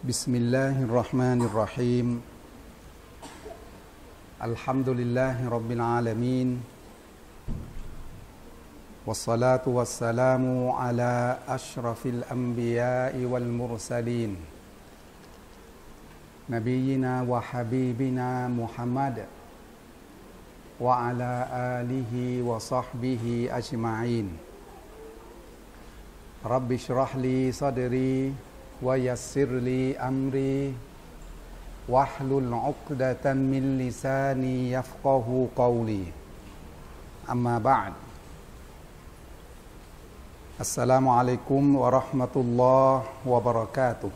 بسم الله الرحمن الرحيم الحمد لله رب العالمين والصلاة والسلام على أشرف الأنبياء والمرسلين نبينا وحبيبنا محمد وعلى آله وصحبه أجمعين رب اشرح لي صدري ويسر لي أمري واحلل عقدة من لساني يفقه قولي أما بعد السلام عليكم ورحمة الله وبركاته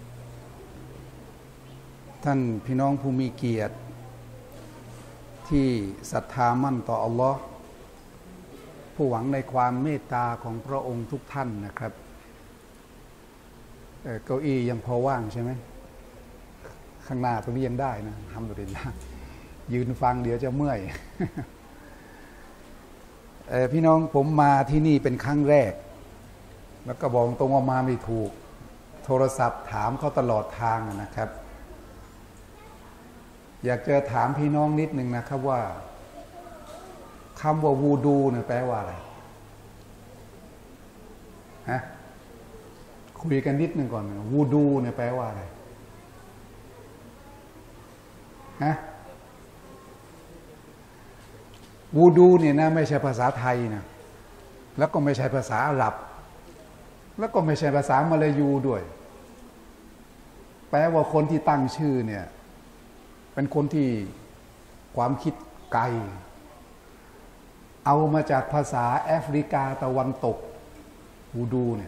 ท่านพี่น้องผู้มีเกียรติที่ศรัทธามั่นต่ออัลลอฮ์ผู้หวังในความเมตตาของพระองค์ทุกท่านนะครับเก้าอี้ยังพอว่างใช่ไหมข้างหน้าตรงนี้ยังได้นะทำตัวเองได้ยืนฟังเดี๋ยวจะเมื่อย พี่น้องผมมาที่นี่เป็นครั้งแรกแล้วก็บอกตรงว่ามาไม่ถูกโทรศัพท์ถามเขาตลอดทางนะครับอยากจะถามพี่น้องนิดนึงนะครับว่าคำว่าวูดูเนี่ยแปลว่าอะไรฮะคุยกันนิดนึงก่อนวูดูเนี่ยแปลว่าอะไรฮะวูดูเนี่ยนะไม่ใช่ภาษาไทยนะแล้วก็ไม่ใช่ภาษาอาหรับแล้วก็ไม่ใช่ภาษามลายูด้วยแปลว่าคนที่ตั้งชื่อเนี่ยเป็นคนที่ความคิดไกลเอามาจากภาษาแอฟริกาตะวันตกวูดูเนี่ย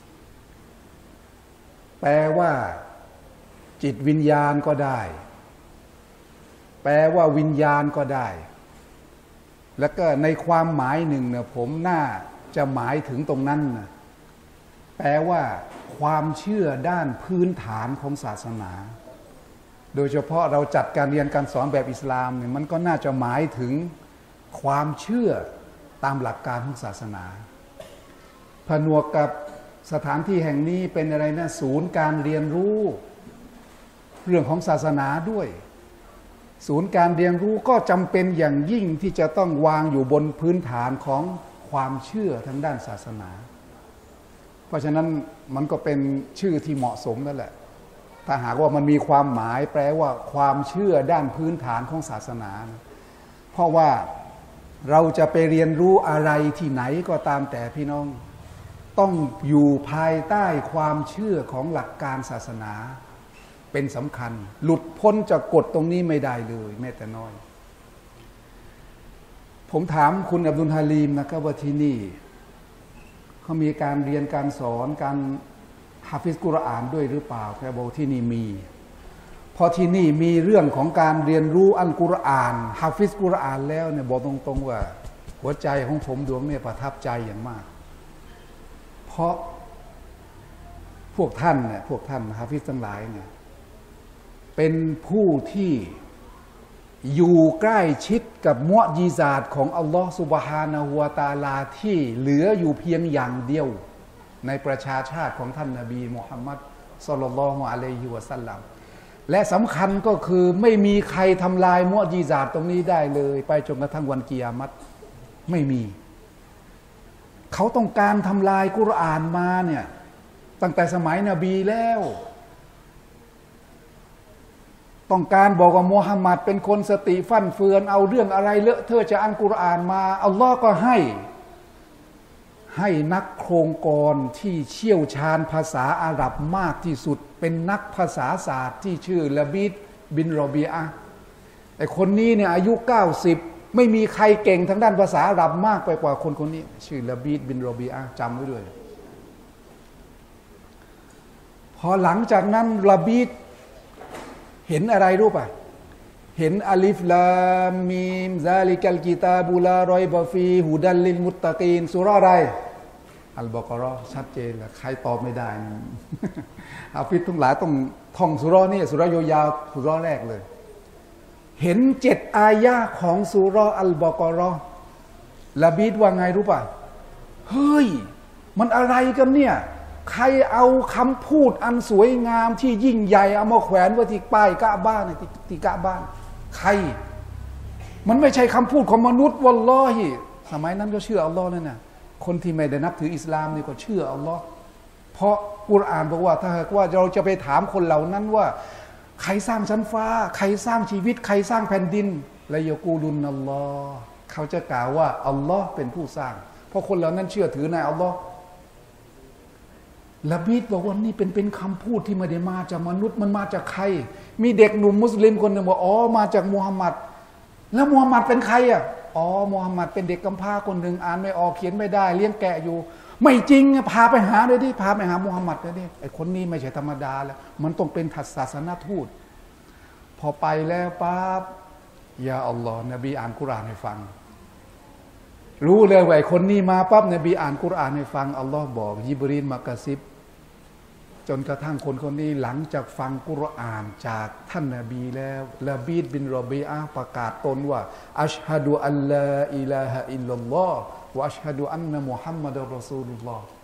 แปลว่าจิตวิญญาณก็ได้แปลว่าวิญญาณก็ได้แล้วก็ในความหมายหนึ่งเนี่ยผมน่าจะหมายถึงตรงนั้นนะแปลว่าความเชื่อด้านพื้นฐานของศาสนาโดยเฉพาะเราจัดการเรียนการสอนแบบอิสลามเนี่ยมันก็น่าจะหมายถึงความเชื่อตามหลักการของศาสนาผนวกกับสถานที่แห่งนี้เป็นอะไรนะศูนย์การเรียนรู้เรื่องของศาสนาด้วยศูนย์การเรียนรู้ก็จำเป็นอย่างยิ่งที่จะต้องวางอยู่บนพื้นฐานของความเชื่อทางด้านศาสนาเพราะฉะนั้นมันก็เป็นชื่อที่เหมาะสมนั่นแหละถ้าหากว่ามันมีความหมายแปลว่าความเชื่อด้านพื้นฐานของศาสนาเพราะว่าเราจะไปเรียนรู้อะไรที่ไหนก็ตามแต่พี่น้องต้องอยู่ภายใต้ความเชื่อของหลักการศาสนาเป็นสำคัญหลุดพ้นจากกฎตรงนี้ไม่ได้เลยแม้แต่น้อยผมถามคุณอับดุลฮาลีมนะครับว่าที่นี่เขามีการเรียนการสอนการฮาฟิซกุรอานด้วยหรือเปล่าแกบอกที่นี่มีพอที่นี่มีเรื่องของการเรียนรู้อัลกุรอานฮาฟิซกุรอานแล้วเนี่ยบอกตรงๆว่าหัวใจของผมดวงนี้ประทับใจอย่างมากเพราะพวกท่านฮาฟิซทั้งหลายเนี่ยเป็นผู้ที่อยู่ใกล้ชิดกับมุอ์ญิซาตของอัลลอฮฺซุบฮานะฮูวะตะอาลาที่เหลืออยู่เพียงอย่างเดียวในประชาชาติของท่านนบีมุฮัมมัดศ็อลลัลลอฮุอะลัยฮิวะซัลลัมและสำคัญก็คือไม่มีใครทำลายมุอ์ญิซาตตรงนี้ได้เลยไปจนกระทั่งวันกิยามัตไม่มีเขาต้องการทำลายกุรอานมาเนี่ยตั้งแต่สมัยนบีแล้วต้องการบอกว่ามุฮัมมัดเป็นคนสติฟั่นเฟือนเอาเรื่องอะไรเลอะเทอะจะอ่านกุรอานมาอัลลอฮ์ก็ให้นักโครงกรที่เชี่ยวชาญภาษาอาหรับมากที่สุดเป็นนักภาษาศาสตร์ที่ชื่อละบีดบินรอบีอะห์ไอ้คนนี้เนี่ยอายุ90ไม่มีใครเก่งทางด้านภาษาอาหรับมากไปกว่าคนคนนี้ชื่อละบีดบินรอบีอะห์จำไว้ด้วยพอหลังจากนั้นละบีดเห็นอะไรรู้ป่ะเห็นอาลิฟลามีมซาลิกัลกิตาบุลารอยบะฟีฮูดัลลิลมุตตะกีนซูเราะห์อะไรอัลบะเกาะเราะห์ชัดเจนแล้วใครตอบไม่ได้ฮาฟิซทั้งหลายต้องท่องซูเราะห์นี่ซูเราะห์ยาวๆซูเราะห์แรกเลยเห็น7อายะห์ของซูเราะห์อัลบะเกาะเราะห์ละบีดว่าไงรู้ป่ะเฮ้ยมันอะไรกันเนี่ยใครเอาคำพูดอันสวยงามที่ยิ่งใหญ่เอามาแขวนไว้ที่ป้ายกะบ้านที่กะบ้านใครมันไม่ใช่คำพูดของมนุษย์วัลลอฮิสมัยนั้นก็เชื่ออัลลอฮ์นั่นน่ะคนที่ไม่ได้นับถืออิสลามนี่ก็เชื่ออัลลอฮ์เพราะกุรอานบอกว่าถ้าหากว่าเราจะไปถามคนเหล่านั้นว่าใครสร้างชั้นฟ้าใครสร้างชีวิตใครสร้างแผ่นดินละยะกูลุนอัลลอฮ์เขาจะกล่าวว่าอัลลอฮ์เป็นผู้สร้างเพราะคนเหล่านั้นเชื่อถือในอัลลอฮ์ละบีดบอกว่านี่เป็นคำพูดที่ไม่ได้มาจากมนุษย์มันมาจากใครมีเด็กหนุ่มมุสลิมคนหนึ่งบอกอ๋อมาจากมูฮัมหมัดแล้วมูฮัมหมัดเป็นใครอ่ะอ๋อมูฮัมหมัดเป็นเด็กกำพร้าคนหนึ่งอ่านไม่ออกเขียนไม่ได้เลี้ยงแกะอยู่ไม่จริงพาไปหาเลยดิพาไปหามูฮัมหมัดเลยดิไอ้คนนี้ไม่ใช่ธรรมดาแล้วมันต้องเป็นศาสนทูตพอไปแล้วปั๊บยาอัลลอฮ์นบีอ่านกุรอานให้ฟังรู้เลยว่าไอ้คนนี้มาปั๊บนบีอ่านกุรอานให้ฟังอัลลอฮ์บอกยิบรีลมากระซิบจนกระทั่งคนนี้หลังจากฟังกุรอานจากท่านนบีแล้วละบีดบินรอบีอะห์ประกาศตนว่าอัชฮะดุอัลลาอิลาฮะอิลลัลลอฮ์วะอัชฮะดุอันนะมุฮัมมัดรอซูลุลลอฮ์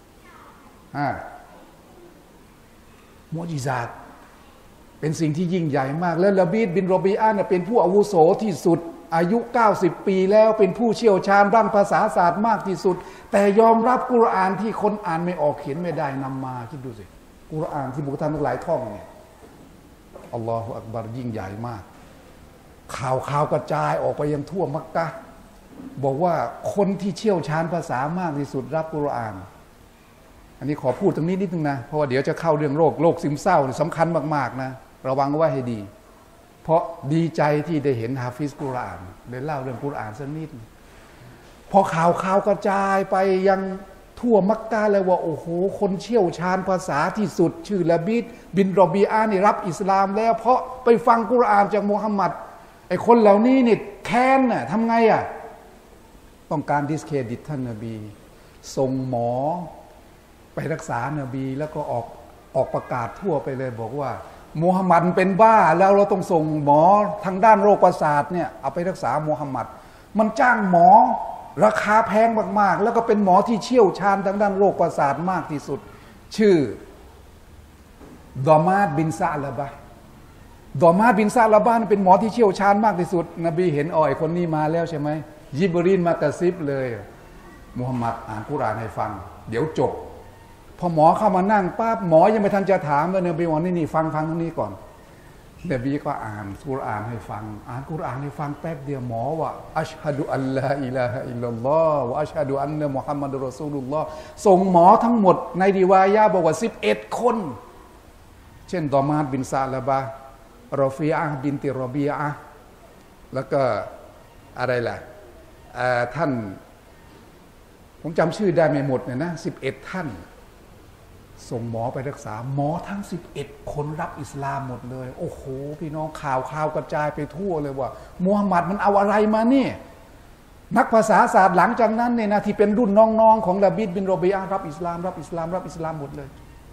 มุอ์ญิซาตเป็นสิ่งที่ยิ่งใหญ่มากและละบีดบินรอบีอะห์เนี่ยเป็นผู้อาวุโสที่สุดอายุ90ปีแล้วเป็นผู้เชี่ยวชาญด้านภาษาศาสตร์มากที่สุดแต่ยอมรับกุรอานที่คนอ่านไม่ออกเขียนไม่ได้นำมาคิดดูสิกุรอานที่บุคคลทั้งหลายท่องเนี่ยอัลลอฮฺอักบัรยิ่งใหญ่มากข่าวกระจายออกไปยังทั่วมักกะห์บอกว่าคนที่เชี่ยวชาญภาษามากที่สุดรับกุรอานอันนี้ขอพูดตรงนี้นิดนึงนะเพราะว่าเดี๋ยวจะเข้าเรื่องโรคซึมเศร้าสำคัญมากๆนะระวังไว้ให้ดีเพราะดีใจที่ได้เห็นฮาฟิซกุรอานได้เล่าเรื่องกุรอานสักนิดพอข่าวกระจายไปยังทั่วมักกะห์เลยว่าโอ้โหคนเชี่ยวชาญภาษาที่สุดชื่อละบีดบินรอบีอะห์นี่รับอิสลามแล้วเพราะไปฟังกุรอานจากมุฮัมมัดไอ้คนเหล่านี้นี่แค้นน่ะทำไงอ่ะต้องการดิสเครดิตท่านนบีส่งหมอไปรักษานบีแล้วก็ออกประกาศทั่วไปเลยบอกว่ามูฮัมหมัดเป็นบ้าแล้วเราต้องส่งหมอทางด้านโรคประสาทเนี่ยเอาไปรักษามูฮัมหมัดมันจ้างหมอราคาแพงมากๆแล้วก็เป็นหมอที่เชี่ยวชาญทางด้านโรคประสาทมากที่สุดชื่อดอมาดบินซาลาบะดอมาดบินซาลาบะเป็นหมอที่เชี่ยวชาญมากที่สุดนบีเห็นไอ้คนนี้มาแล้วใช่ไหมยิบรีนมากระซิบเลยมูฮัมหมัดอ่านกุรอานให้ฟังเดี๋ยวจบพอหมอเข้ามานั่งปั๊บหมอยังไม่ทันจะถามเลยนบีบอกนี่ฟังตรงนี้ก่อนนบีก็อ่านกุรอานให้ฟังอ่านกุรอานให้ฟังแป๊บเดียวหมอว่าอัชฮะดุอัลลาอิลาฮะอิลลัลลอฮ์วะอัชฮะดุอันนะมุฮัมมัดรอซูลุลลอฮ์ส่งหมอทั้งหมดในริวายะห์บอกว่า11คนเช่นดอมาดบินซาลาบะรอฟีอะห์บินติรอบีอะห์แล้วก็อะไรล่ะท่านผมจำชื่อได้ไม่หมดเนี่ยนะ11ท่านส่งหมอไปรักษาหมอทั้ง11คนรับอิสลามหมดเลยโอ้โหพี่น้องข่าวกระจายไปทั่วเลยว่ามูฮัมหมัดมันเอาอะไรมานี่นักภาษาศาสตร์หลังจากนั้นเนี่ยนะที่เป็นรุ่นน้องๆของละบีดบินรอบีอะห์รับอิสลามหมดเลย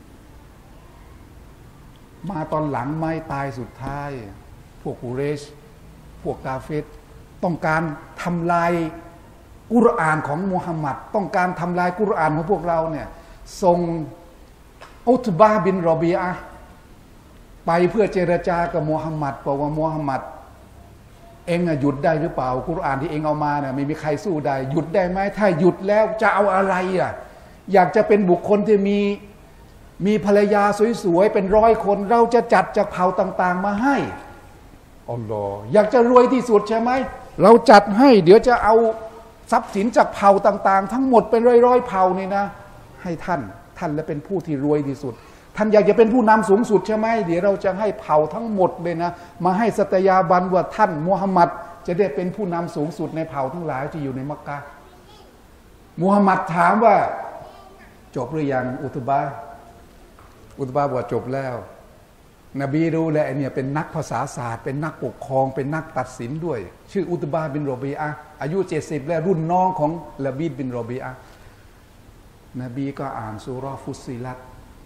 มาตอนหลังไม่ตายสุดท้ายพวกกุเรชพวกกาเฟรต้องการทำลายกุรอานของมูฮัมหมัดต้องการทำลายกุรอานของพวกเราเนี่ยส่งอุตบะห์บินรอบีอะห์ไปเพื่อเจรจากับมูฮัมหมัดบอกว่ามูฮัมหมัดเองหยุดได้หรือเปล่ากุรอานที่เองเอามาเนี่ยไม่มีใครสู้ได้หยุดได้ไหมถ้าหยุดแล้วจะเอาอะไรอ่ะอยากจะเป็นบุคคลที่มีภรรยาสวยๆเป็น100 คนเราจะจัดจากเผ่าต่างๆมาให้อัลลอฮ์อยากจะรวยที่สุดใช่ไหมเราจัดให้เดี๋ยวจะเอาทรัพย์สินจากเผ่าต่างๆทั้งหมดเป็นร้อยเผ่านี่นะให้ท่านและเป็นผู้ที่รวยที่สุดท่านอยากจะเป็นผู้นำสูงสุดใช่ไหมเดี๋ยวเราจะให้เผ่าทั้งหมดเลยนะมาให้สัตยาบันว่าท่านมูฮัมหมัดจะได้เป็นผู้นำสูงสุดในเผ่าทั้งหลายที่อยู่ในมักกะห์มูฮัมหมัดถามว่าจบหรือยังอุตบะบอกว่าจบแล้วนบีรู้แล้วเนี่ยเป็นนักภาษาศาสตร์เป็นนักปกครองเป็นนักตัดสินด้วยชื่ออุตบะบินรอบีอะห์อายุ70แล้วรุ่นน้องของละบีดบินรอบีอะห์นบีก็อ่านซูเราะห์ฟุสซิลัต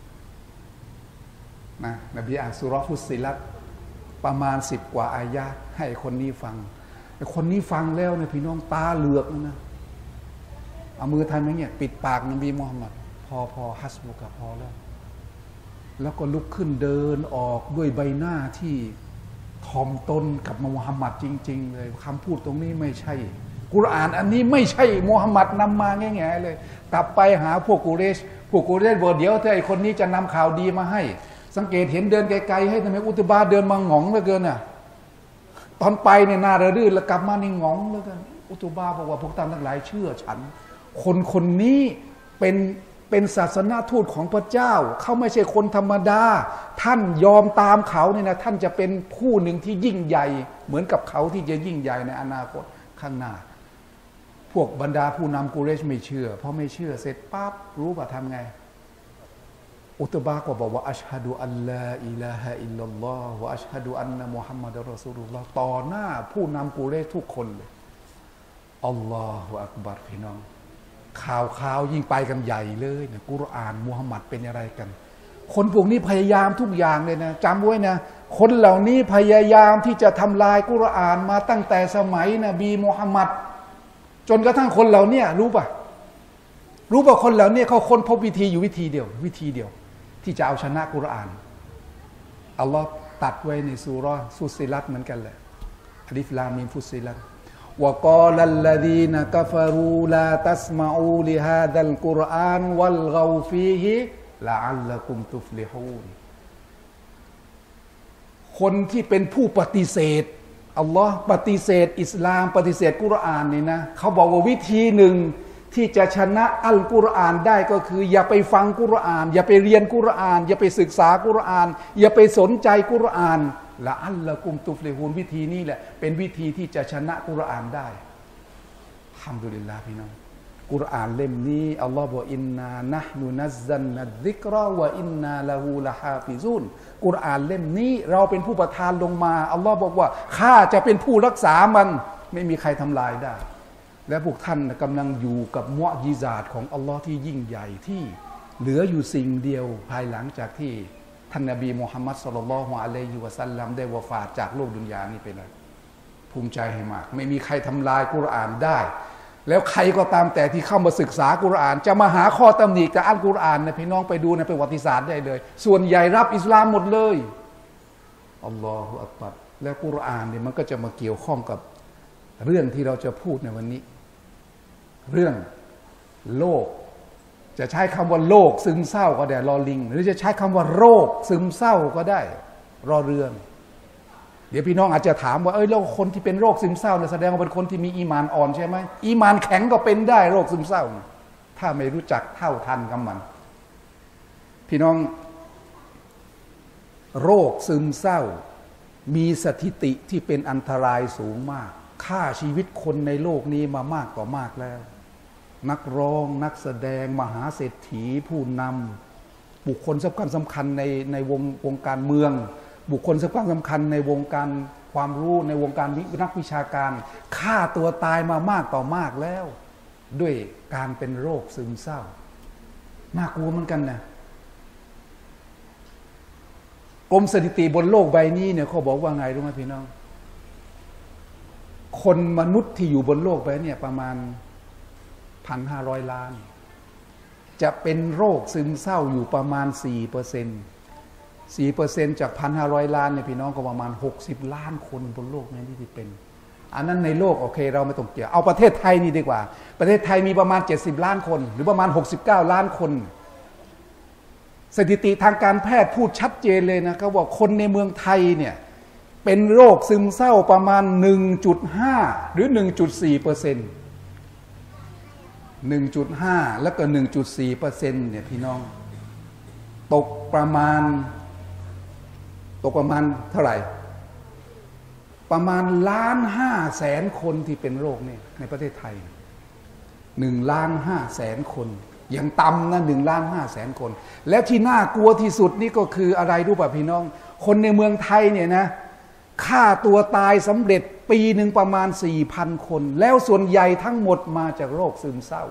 นะนบีอ่านซูเราะห์ฟุสซิลัตประมาณ10 กว่าอายะห์ให้คนนี้ฟังคนนี้ฟังแล้วเนี่ยพี่น้องตาเหลือกนะเอามือทำอย่างเงี้ยปิดปากนบีมุฮัมมัดพอฮัสบุกะพอแล้วก็ลุกขึ้นเดินออกด้วยใบหน้าที่ถ่อมตนกับมุฮัมมัดจริงๆเลยคำพูดตรงนี้ไม่ใช่กุรอานอันนี้ไม่ใช่มุฮัมมัดนำมาแง่ๆเลยกลับไปหาพวกกุเรชบอกเดี๋ยวถ้าไอคนนี้จะนำข่าวดีมาให้สังเกตเห็นเดินไกลๆให้ทำไมอุตบาเดินมาหงองเหลือเกินน่ะตอนไปเนี่ยหน้าระรื่นแล้วกลับมานี่หงองเหลือเกินอุตบาบอกว่าพวกท่านทั้งหลายเชื่อฉันคนนี้เป็นศาสนาทูตของพระเจ้าเขาไม่ใช่คนธรรมดาท่านยอมตามเขาเนี่ยนะท่านจะเป็นผู้หนึ่งที่ยิ่งใหญ่เหมือนกับเขาที่จะยิ่งใหญ่ในอนาคตข้างหน้าพวกบรรดาผู้นำกุเรชไม่เชื่อเพราะไม่เชื่อเสร็จปั๊บรู้ป่ะทำไงอุตบะก็บอกว่าอัชฮะดูอัลลอฮ์อิลาฮะอิลลัลลอฮ์วะอัชฮะดูอันนะมุฮัมมัดรอซูลุลลอฮ์ต่อหน้าผู้นำกุเรชทุกคนเลยอัลลอฮฺอักบัรพี่น้องข่าวยิ่งไปกันใหญ่เลยนะกุรอานมุฮัมมัดเป็นอะไรกันคนพวกนี้พยายามทุกอย่างเลยนะจำไว้นะคนเหล่านี้พยายามที่จะทำลายกุรอานมาตั้งแต่สมัยนบีมุฮัมมัดจนกระทั่งคนเหล่านี้รู้ป่ะคนเหล่านี้เขาค้นพบวิธีอยู่วิธีเดียวที่จะเอาชนะกุรอานอัลลอฮ์ตัดไว้ในซูเราะห์ฟุssiลัตเหมือนกันแหละอะลิฟลามมีมฟุssiลัตวะกอลัลลซีนกัฟรูลาตัสมาอูลิฮาดัลกุรอานวัลกอฟีฮิละอัลละกุมตุฟลิฮูนคนที่เป็นผู้ปฏิเสธอัลลอฮ์ปฏิเสธอิสลามปฏิเสธกุรอานนี่นะเขาบอกว่าวิธีหนึ่งที่จะชนะอัลกุรอานได้ก็คืออย่าไปฟังกุรอานอย่าไปเรียนกุรอานอย่าไปศึกษากุรอานอย่าไปสนใจกุรอานละอัลละกุมตุฟลิฮูนวิธีนี้แหละเป็นวิธีที่จะชนะกุรอานได้อัลฮัมดุลิลลาห์พี่น้องกุรอานเล่มนี้อัลลอฮ์บอกอินนานะห์นุนัซซัลนัซซิกรอวะอินนาละฮูละฮาฟิซุนกุรอานเล่มนี้เราเป็นผู้ประทานลงมาอัลลอฮ์บอกว่าข้าจะเป็นผู้รักษามันไม่มีใครทำลายได้และพวกท่านกำลังอยู่กับมุอ์ญิซาตของอัลลอฮ์ที่ยิ่งใหญ่ที่เหลืออยู่สิ่งเดียวภายหลังจากที่ท่านนบีมุฮัมมัดศ็อลลัลลอฮุอะลัยฮิวะซัลลัมได้วะฟาตจากโลกดุนยานี้ไปแล้วภูมิใจให้มากไม่มีใครทำลายกุรอานได้แล้วใครก็ตามแต่ที่เข้ามาศึกษากุรอานจะมาหาข้อตำหนิกับอัลกุรอานนะพี่น้องไปดูในประวัติศาสตร์ได้เลยส่วนใหญ่รับอิสลามหมดเลยอัลลอฮฺอักบัรแล้วกุรอานเนี่ยมันก็จะมาเกี่ยวข้องกับเรื่องที่เราจะพูดในวันนี้เรื่องโลกจะใช้คำว่าโรคซึมเศร้าก็ได้รอลิงหรือจะใช้คำว่าโรคซึมเศร้าก็ได้รอเรืองเดี๋ยวพี่น้องอาจจะถามว่าแล้วคนที่เป็นโรคซึมเศร้าเนี่ยแสดงว่าเป็นคนที่มีอีมานอ่อนใช่ไหมอีมานแข็งก็เป็นได้โรคซึมเศร้าถ้าไม่รู้จักเท่าทันกับมันพี่น้องโรคซึมเศร้ามีสถิติที่เป็นอันตรายสูงมากฆ่าชีวิตคนในโลกนี้มามากต่อมากแล้วนักร้องนักแสดงมหาเศรษฐีผู้นำบุคคลสำคัญในวงการเมืองบุคคลสำคัญในวงการความรู้ในวงการนักวิชาการฆ่าตัวตายมามากต่อมากแล้วด้วยการเป็นโรคซึมเศร้าน่ากลัวเหมือนกันนะกรมสถิติบนโลกใบนี้เนี่ยเขาบอกว่าไงรู้ไหมพี่น้องคนมนุษย์ที่อยู่บนโลกใบนี้ประมาณ1,500 ล้านจะเป็นโรคซึมเศร้าอยู่ประมาณ 4% จาก 1,500 ล้านเนี่ยพี่น้องก็ประมาณ60 ล้านคนบนโลกนี้ที่เป็นอันนั้นในโลกโอเคเราไม่ต้องเกี่ยวเอาประเทศไทยนี่ดีกว่าประเทศไทยมีประมาณ70 ล้านคนหรือประมาณ69 ล้านคนสถิติทางการแพทย์พูดชัดเจนเลยนะเขาบอกคนในเมืองไทยเนี่ยเป็นโรคซึมเศร้าประมาณ 1.5 หรือ 1.4% 1.5 แล้วก็ 1.4% เนี่ยพี่น้องตกประมาณเท่าไหร่ประมาณ1,500,000 คนที่เป็นโรคนี่ในประเทศไทย 1,500,000 คนอย่างต่ำนะ1,500,000 คนแล้วที่น่ากลัวที่สุดนี่ก็คืออะไรรู้ป่ะพี่น้องคนในเมืองไทยเนี่ยนะฆ่าตัวตายสำเร็จปีหนึ่งประมาณ 4,000 คนแล้วส่วนใหญ่ทั้งหมดมาจากโรคซึมเศร้า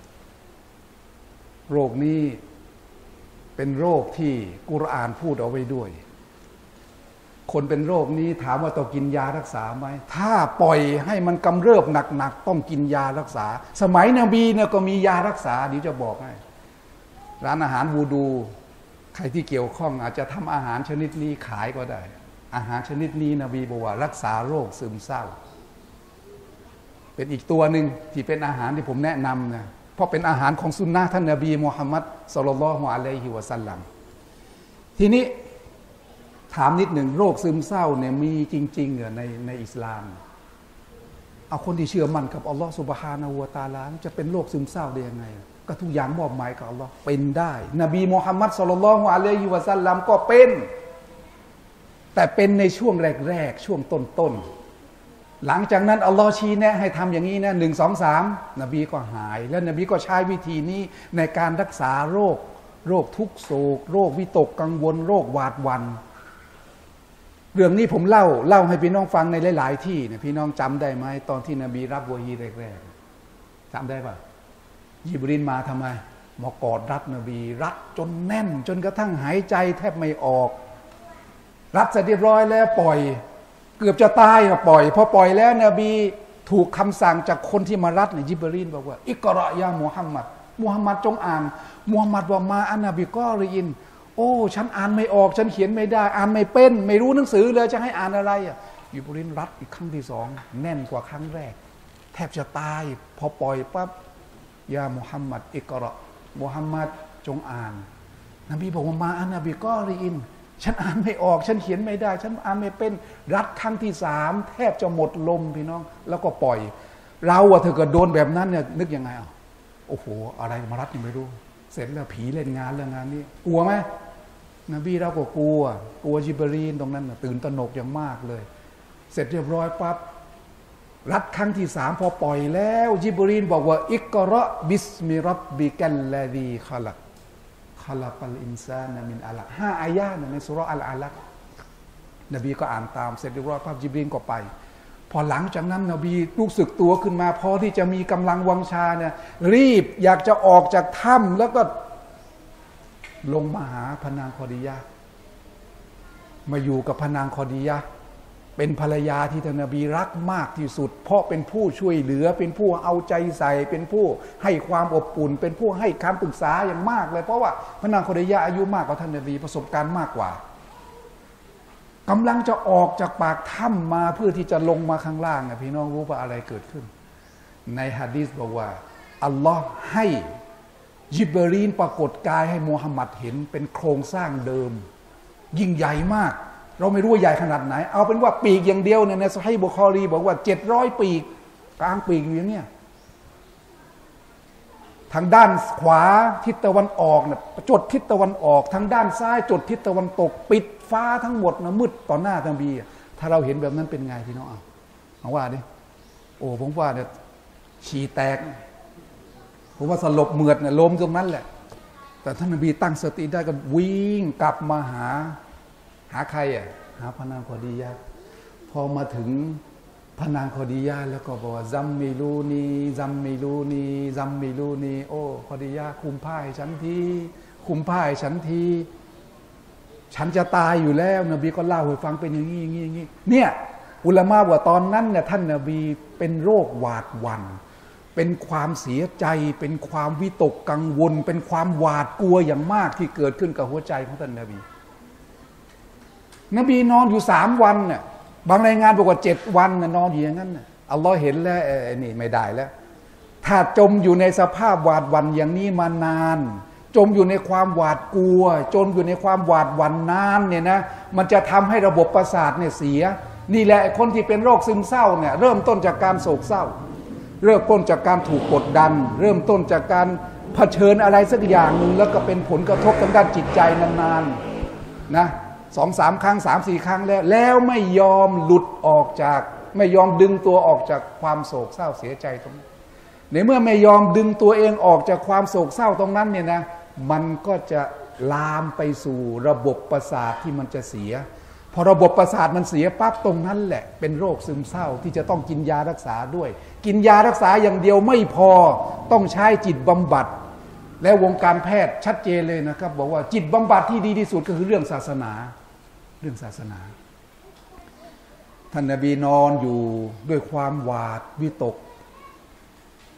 โรคนี้เป็นโรคที่กุรอานพูดเอาไว้ด้วยคนเป็นโรคนี้ถามว่าต้องกินยารักษาไหมถ้าปล่อยให้มันกำเริบหนักๆต้องกินยารักษาสมัยนบีเนี่ยก็มียารักษาเดี๋ยวจะบอกให้ร้านอาหารวูดูใครที่เกี่ยวข้องอาจจะทำอาหารชนิดนี้ขายก็ได้อาหารชนิดนี้นบีบอกว่ารักษาโรคซึมเศร้าเป็นอีกตัวหนึ่งที่เป็นอาหารที่ผมแนะนำนะเพราะเป็นอาหารของสุนนะท่านนบีมุฮัมมัดศ็อลลัลลอฮุอะลัยฮิวะซัลลัมทีนี้ถามนิดหนึ่งโรคซึมเศร้าเนี่ยมีจริงๆเหรอในอิสลามเอาคนที่เชื่อมั่นกับอัลลอฮฺซุบฮานะฮูวะตะอาลาจะเป็นโรคซึมเศร้าได้ยังไงก็ทุกอย่างมอบหมายกับอัลลอฮ์เป็นได้นบีมุฮัมมัดศ็อลลัลลอฮุอะลัยฮิวะซัลลัมก็เป็นแต่เป็นในช่วงแรกๆช่วงต้นๆหลังจากนั้นอัลลอฮ์ชี้แนะให้ทำอย่างนี้นะ1 2 3นบีก็หายแล้วนบีก็ใช้วิธีนี้ในการรักษาโรคทุกโศกโรควิตกกังวลโรคหวาดหวั่นเรื่องนี้ผมเล่าให้พี่น้องฟังในหลายๆที่เนี่ยพี่น้องจำได้ไหมตอนที่นบีรับวะฮีแรกๆจำได้ปะยิบรีลมาทำไมมากอดรัดนบีรัดจนแน่นจนกระทั่งหายใจแทบไม่ออกรัดเสร็จเรียบร้อยแล้วปล่อยเกือบจะตายก็ปล่อยพอปล่อยแล้วนบีถูกคำสั่งจากคนที่มารัดเนี่ยยิบรีลบอกว่าอิกรอยามุฮัมมัดจงอ่านมุฮัมมัดว่ามาอันนบีกอรีนโอ้ฉันอ่านไม่ออกฉันเขียนไม่ได้อ่านไม่เป็นไม่รู้หนังสือเลยจะให้อ่านอะไรอ่ะยิบรีลรัดอีกครั้งที่สองแน่นกว่าครั้งแรกแทบจะตายพอปล่อยปั๊บยามุฮัมมัดอิกรอมุฮัมมัดจงอ่านนบีบอกว่ามาอันนบีกอรีนฉันอ่านไม่ออกฉันเขียนไม่ได้ฉันอ่านไม่เป็นรัดครั้งที่สามแทบจะหมดลมพี่น้องแล้วก็ปล่อยเราอะเธอเกิดโดนแบบนั้นเนี่ยนึกยังไงอ่ะโอ้โหอะไรมารัดยังไม่รู้เสร็จแล้วผีเล่นงานเรื่องงานนี้กลัวไหมนบีเราก็กลัวจิบรีนตรงนั้นตื่นตระหนกอย่างมากเลยเสร็จเรียบร้อยปั๊บรัดครั้งที่สามพอปล่อยแล้วจิบรีนบอกว่าอิกเราะห์บิสมิร็อบบิกัลลซีขะลักอัลอินซานะมินอะลัก5อายะห์ในซูเราะห์อัลอะลักนบีก็อ่านตามเสร็จเรียบร้อยปั๊บจิบรีนก็ไปพอหลังจากนั้นนบีรู้สึกตัวขึ้นมาพอที่จะมีกำลังวังชาเนี่ยรีบอยากจะออกจากถ้ำแล้วก็ลงมาหาพนางคอดียะห์มาอยู่กับพนางคอดียะห์เป็นภรรยาที่ท่านนบีรักมากที่สุดเพราะเป็นผู้ช่วยเหลือเป็นผู้เอาใจใส่เป็นผู้ให้ความอบอุ่นเป็นผู้ให้คำปรึกษาอย่างมากเลยเพราะว่าพนางคอดียะห์อายุมากกว่าท่านนบีประสบการณ์มากกว่ากำลังจะออกจากปากถ้ำมาเพื่อที่จะลงมาข้างล่างพี่น้องรู้ว่าอะไรเกิดขึ้นในหะดีษบอกว่าอัลลอฮ์ให้ยิบรีลปรากฏกายให้มูฮัมหมัดเห็นเป็นโครงสร้างเดิมยิ่งใหญ่มากเราไม่รู้ว่าใหญ่ขนาดไหนเอาเป็นว่าปีกอย่างเดียวเนี่ยในซอฮีฮ์บุคอรีบอกว่า700ปีกกลางปีกอยู่อย่างเนี้ยทางด้านขวาทิศตะวันออกเนี่ยจดทิศตะวันออกทางด้านซ้ายจดทิศตะวันตกปิดฟ้าทั้งหมดนะมืดต่อหน้าท่านนบีถ้าเราเห็นแบบนั้นเป็นไงพี่น้องเอาว่าดิโอ้ผมว่าเนี่ยฉี่แตกผมว่าสลบเหมือดเนี่ยล้มตรงนั้นแหละแต่ท่านนบีตั้งสติได้ก็วิ่งกลับมาหาใครอ่ะหาพนางคอดียะห์พอมาถึงพนางคอดียะห์แล้วก็บอกว่าซัมมิลูนีโอ้คอดียะห์คุมผ้าให้ฉันทีฉันจะตายอยู่แล้วนบีก็เล่าให้ฟังเป็นอย่างนี้เนี่ยอุลามะว่าตอนนั้นเนี่ยท่านนบีเป็นโรคหวาดหวั่นเป็นความเสียใจเป็นความวิตกกังวลเป็นความหวาดกลัวอย่างมากที่เกิดขึ้นกับหัวใจของท่านนบีนอนอยู่3 วันน่ะบางรายงานบอกว่า7 วันน่ะนอนอยู่อย่างนั้นน่ะอัลลอฮ์เห็นแล้วนี่ไม่ได้แล้วถ้าจมอยู่ในสภาพหวาดหวั่นอย่างนี้มานานจมอยู่ในความหวาดกลัวจมอยู่ในความหวาดหวั่นนานเนี่ยนะมันจะทำให้ระบบประสาทเนี่ยเสียนี่แหละคนที่เป็นโรคซึมเศร้าเนี่ยเริ่มต้นจากการโศกเศร้าเริ่มต้นจากการถูกกดดันเริ่มต้นจากการเผชิญอะไรสักอย่างหนึ่งแล้วก็เป็นผลกระทบทางด้านจิตใจนานๆนะ2-3 ครั้ง 3-4 ครั้งแล้วไม่ยอมหลุดออกจากไม่ยอมดึงตัวออกจากความโศกเศร้าเสียใจตรงนั้นในเมื่อไม่ยอมดึงตัวเองออกจากความโศกเศร้าตรงนั้นเนี่ยนะมันก็จะลามไปสู่ระบบประสาทที่มันจะเสียพอระบบประสาทมันเสียปั๊บตรงนั้นแหละเป็นโรคซึมเศร้าที่จะต้องกินยารักษาด้วยกินยารักษาอย่างเดียวไม่พอต้องใช้จิตบำบัดและวงการแพทย์ชัดเจนเลยนะครับบอกว่าจิตบำบัดที่ดีที่สุดก็คือเรื่องศาสนาท่านนบีนอนอยู่ด้วยความหวาดวิตก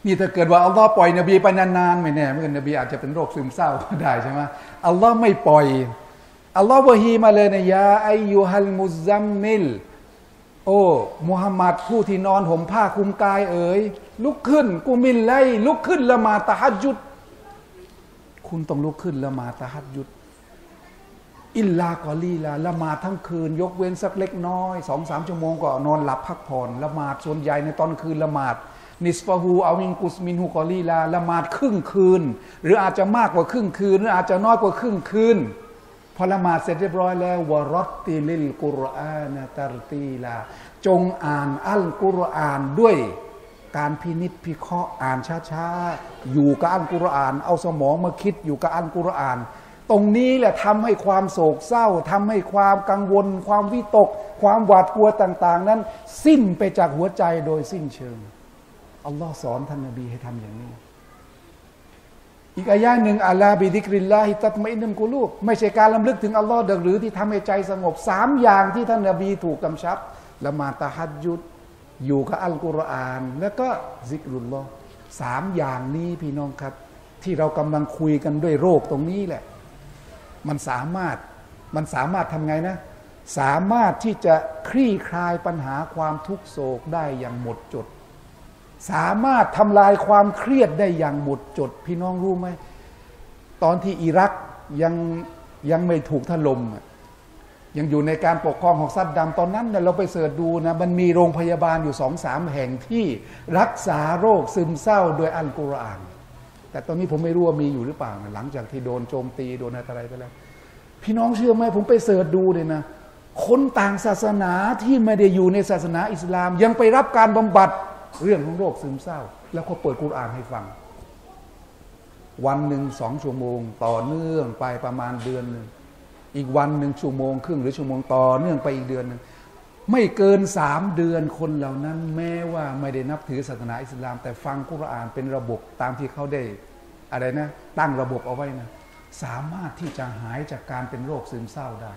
นี่ถ้าเกิดว่าอัลลอฮ์ปล่อยนบีไปนานๆไม่แน่เหมือนกันนบีอาจจะเป็นโรคซึมเศร้าก็ได้ใช่ไหมอัลลอฮ์ไม่ปล่อยอัลลอฮ์วะฮีมาเลยนะยาอัยยูฮัลมุซัมมิลโอ้มุฮัมมัดผู้ที่นอนห่มผ้าคลุมกายเอ๋ยลุกขึ้นกุมิลไลลุกขึ้นละหมาดตะฮัจญุดคุณต้องลุกขึ้นละหมาดตะฮัจญุดอิลลากอลีลาละหมาดทั้งคืนยกเว้นสักเล็กน้อย2-3 ชั่วโมงก็นอนหลับพักผ่อนละหมาดส่วนใหญ่ในตอนคืนละหมาดนิสฟะฮูเอามินกุสมินฮูกอลีลาละหมาดครึ่งคืนหรืออาจจะมากกว่าครึ่งคืนหรืออาจจะน้อยกว่าครึ่งคืนพอละหมาดเสร็จเรียบร้อยแล้ววะรัตติลิลกุรอานะตัรตีลาจงอ่านอัลกุรอานด้วยการพินิจพิเคราะห์อ่านช้าๆอยู่กับอัลกุรอานเอาสมองมาคิดอยู่กับอัลกุรอานตรงนี้แหละทำให้ความโศกเศร้าทำให้ความกังวลความวิตกความหวาดกลัวต่างๆนั้นสิ้นไปจากหัวใจโดยสิ้นเชิงอัลลอฮ์สอนท่านนบีให้ทำอย่างนี้อีกอายะหนึ่งอัลลาบิดิกริลลาฮิตัตมะอินนุลกุลูบไม่ใช่การลำลึกถึงอัลลอฮ์หรือที่ทำให้ใจสงบ3อย่างที่ท่านนบีถูกกำชับละหมาดตะฮัจญุดอยู่กับอัลกุรอานแล้วก็ซิกรุลลอฮ์3อย่างนี้พี่น้องครับที่เรากำลังคุยกันด้วยโรคตรงนี้แหละมันสามารถทำไงนะสามารถที่จะคลี่คลายปัญหาความทุกโศกได้อย่างหมดจดสามารถทำลายความเครียดได้อย่างหมดจดพี่น้องรู้ไหมตอนที่อิรักยังไม่ถูกถล่มยังอยู่ในการปกครองของซัดดัมตอนนั้นเราไปเสิร์ชดูนะมันมีโรงพยาบาลอยู่2-3 แห่งที่รักษาโรคซึมเศร้าโดยอัลกุรอานแต่ตอนนี้ผมไม่รู้ว่ามีอยู่หรือเปล่าหลังจากที่โดนโจมตีโดนอะไรไปแล้วพี่น้องเชื่อไหมผมไปเสิร์ชดูเลยนะคนต่างศาสนาที่ไม่ได้อยู่ในศาสนาอิสลามยังไปรับการบำบัดเรื่องของโรคซึมเศร้าแล้วเขาเปิดกุรอานให้ฟังวันหนึ่ง2 ชั่วโมงต่อเนื่องไปประมาณเดือนหนึ่งอีกวันหนึ่งชั่วโมงครึ่งหรือชั่วโมงต่อเนื่องไปอีกเดือนหนึ่งไม่เกิน3 เดือนคนเหล่านั้นแม้ว่าไม่ได้นับถือศาสนาอิสลามแต่ฟังกุรอานเป็นระบบตามที่เขาได้อะไรนะตั้งระบบเอาไว้นะสามารถที่จะหายจากการเป็นโรคซึมเศร้าได้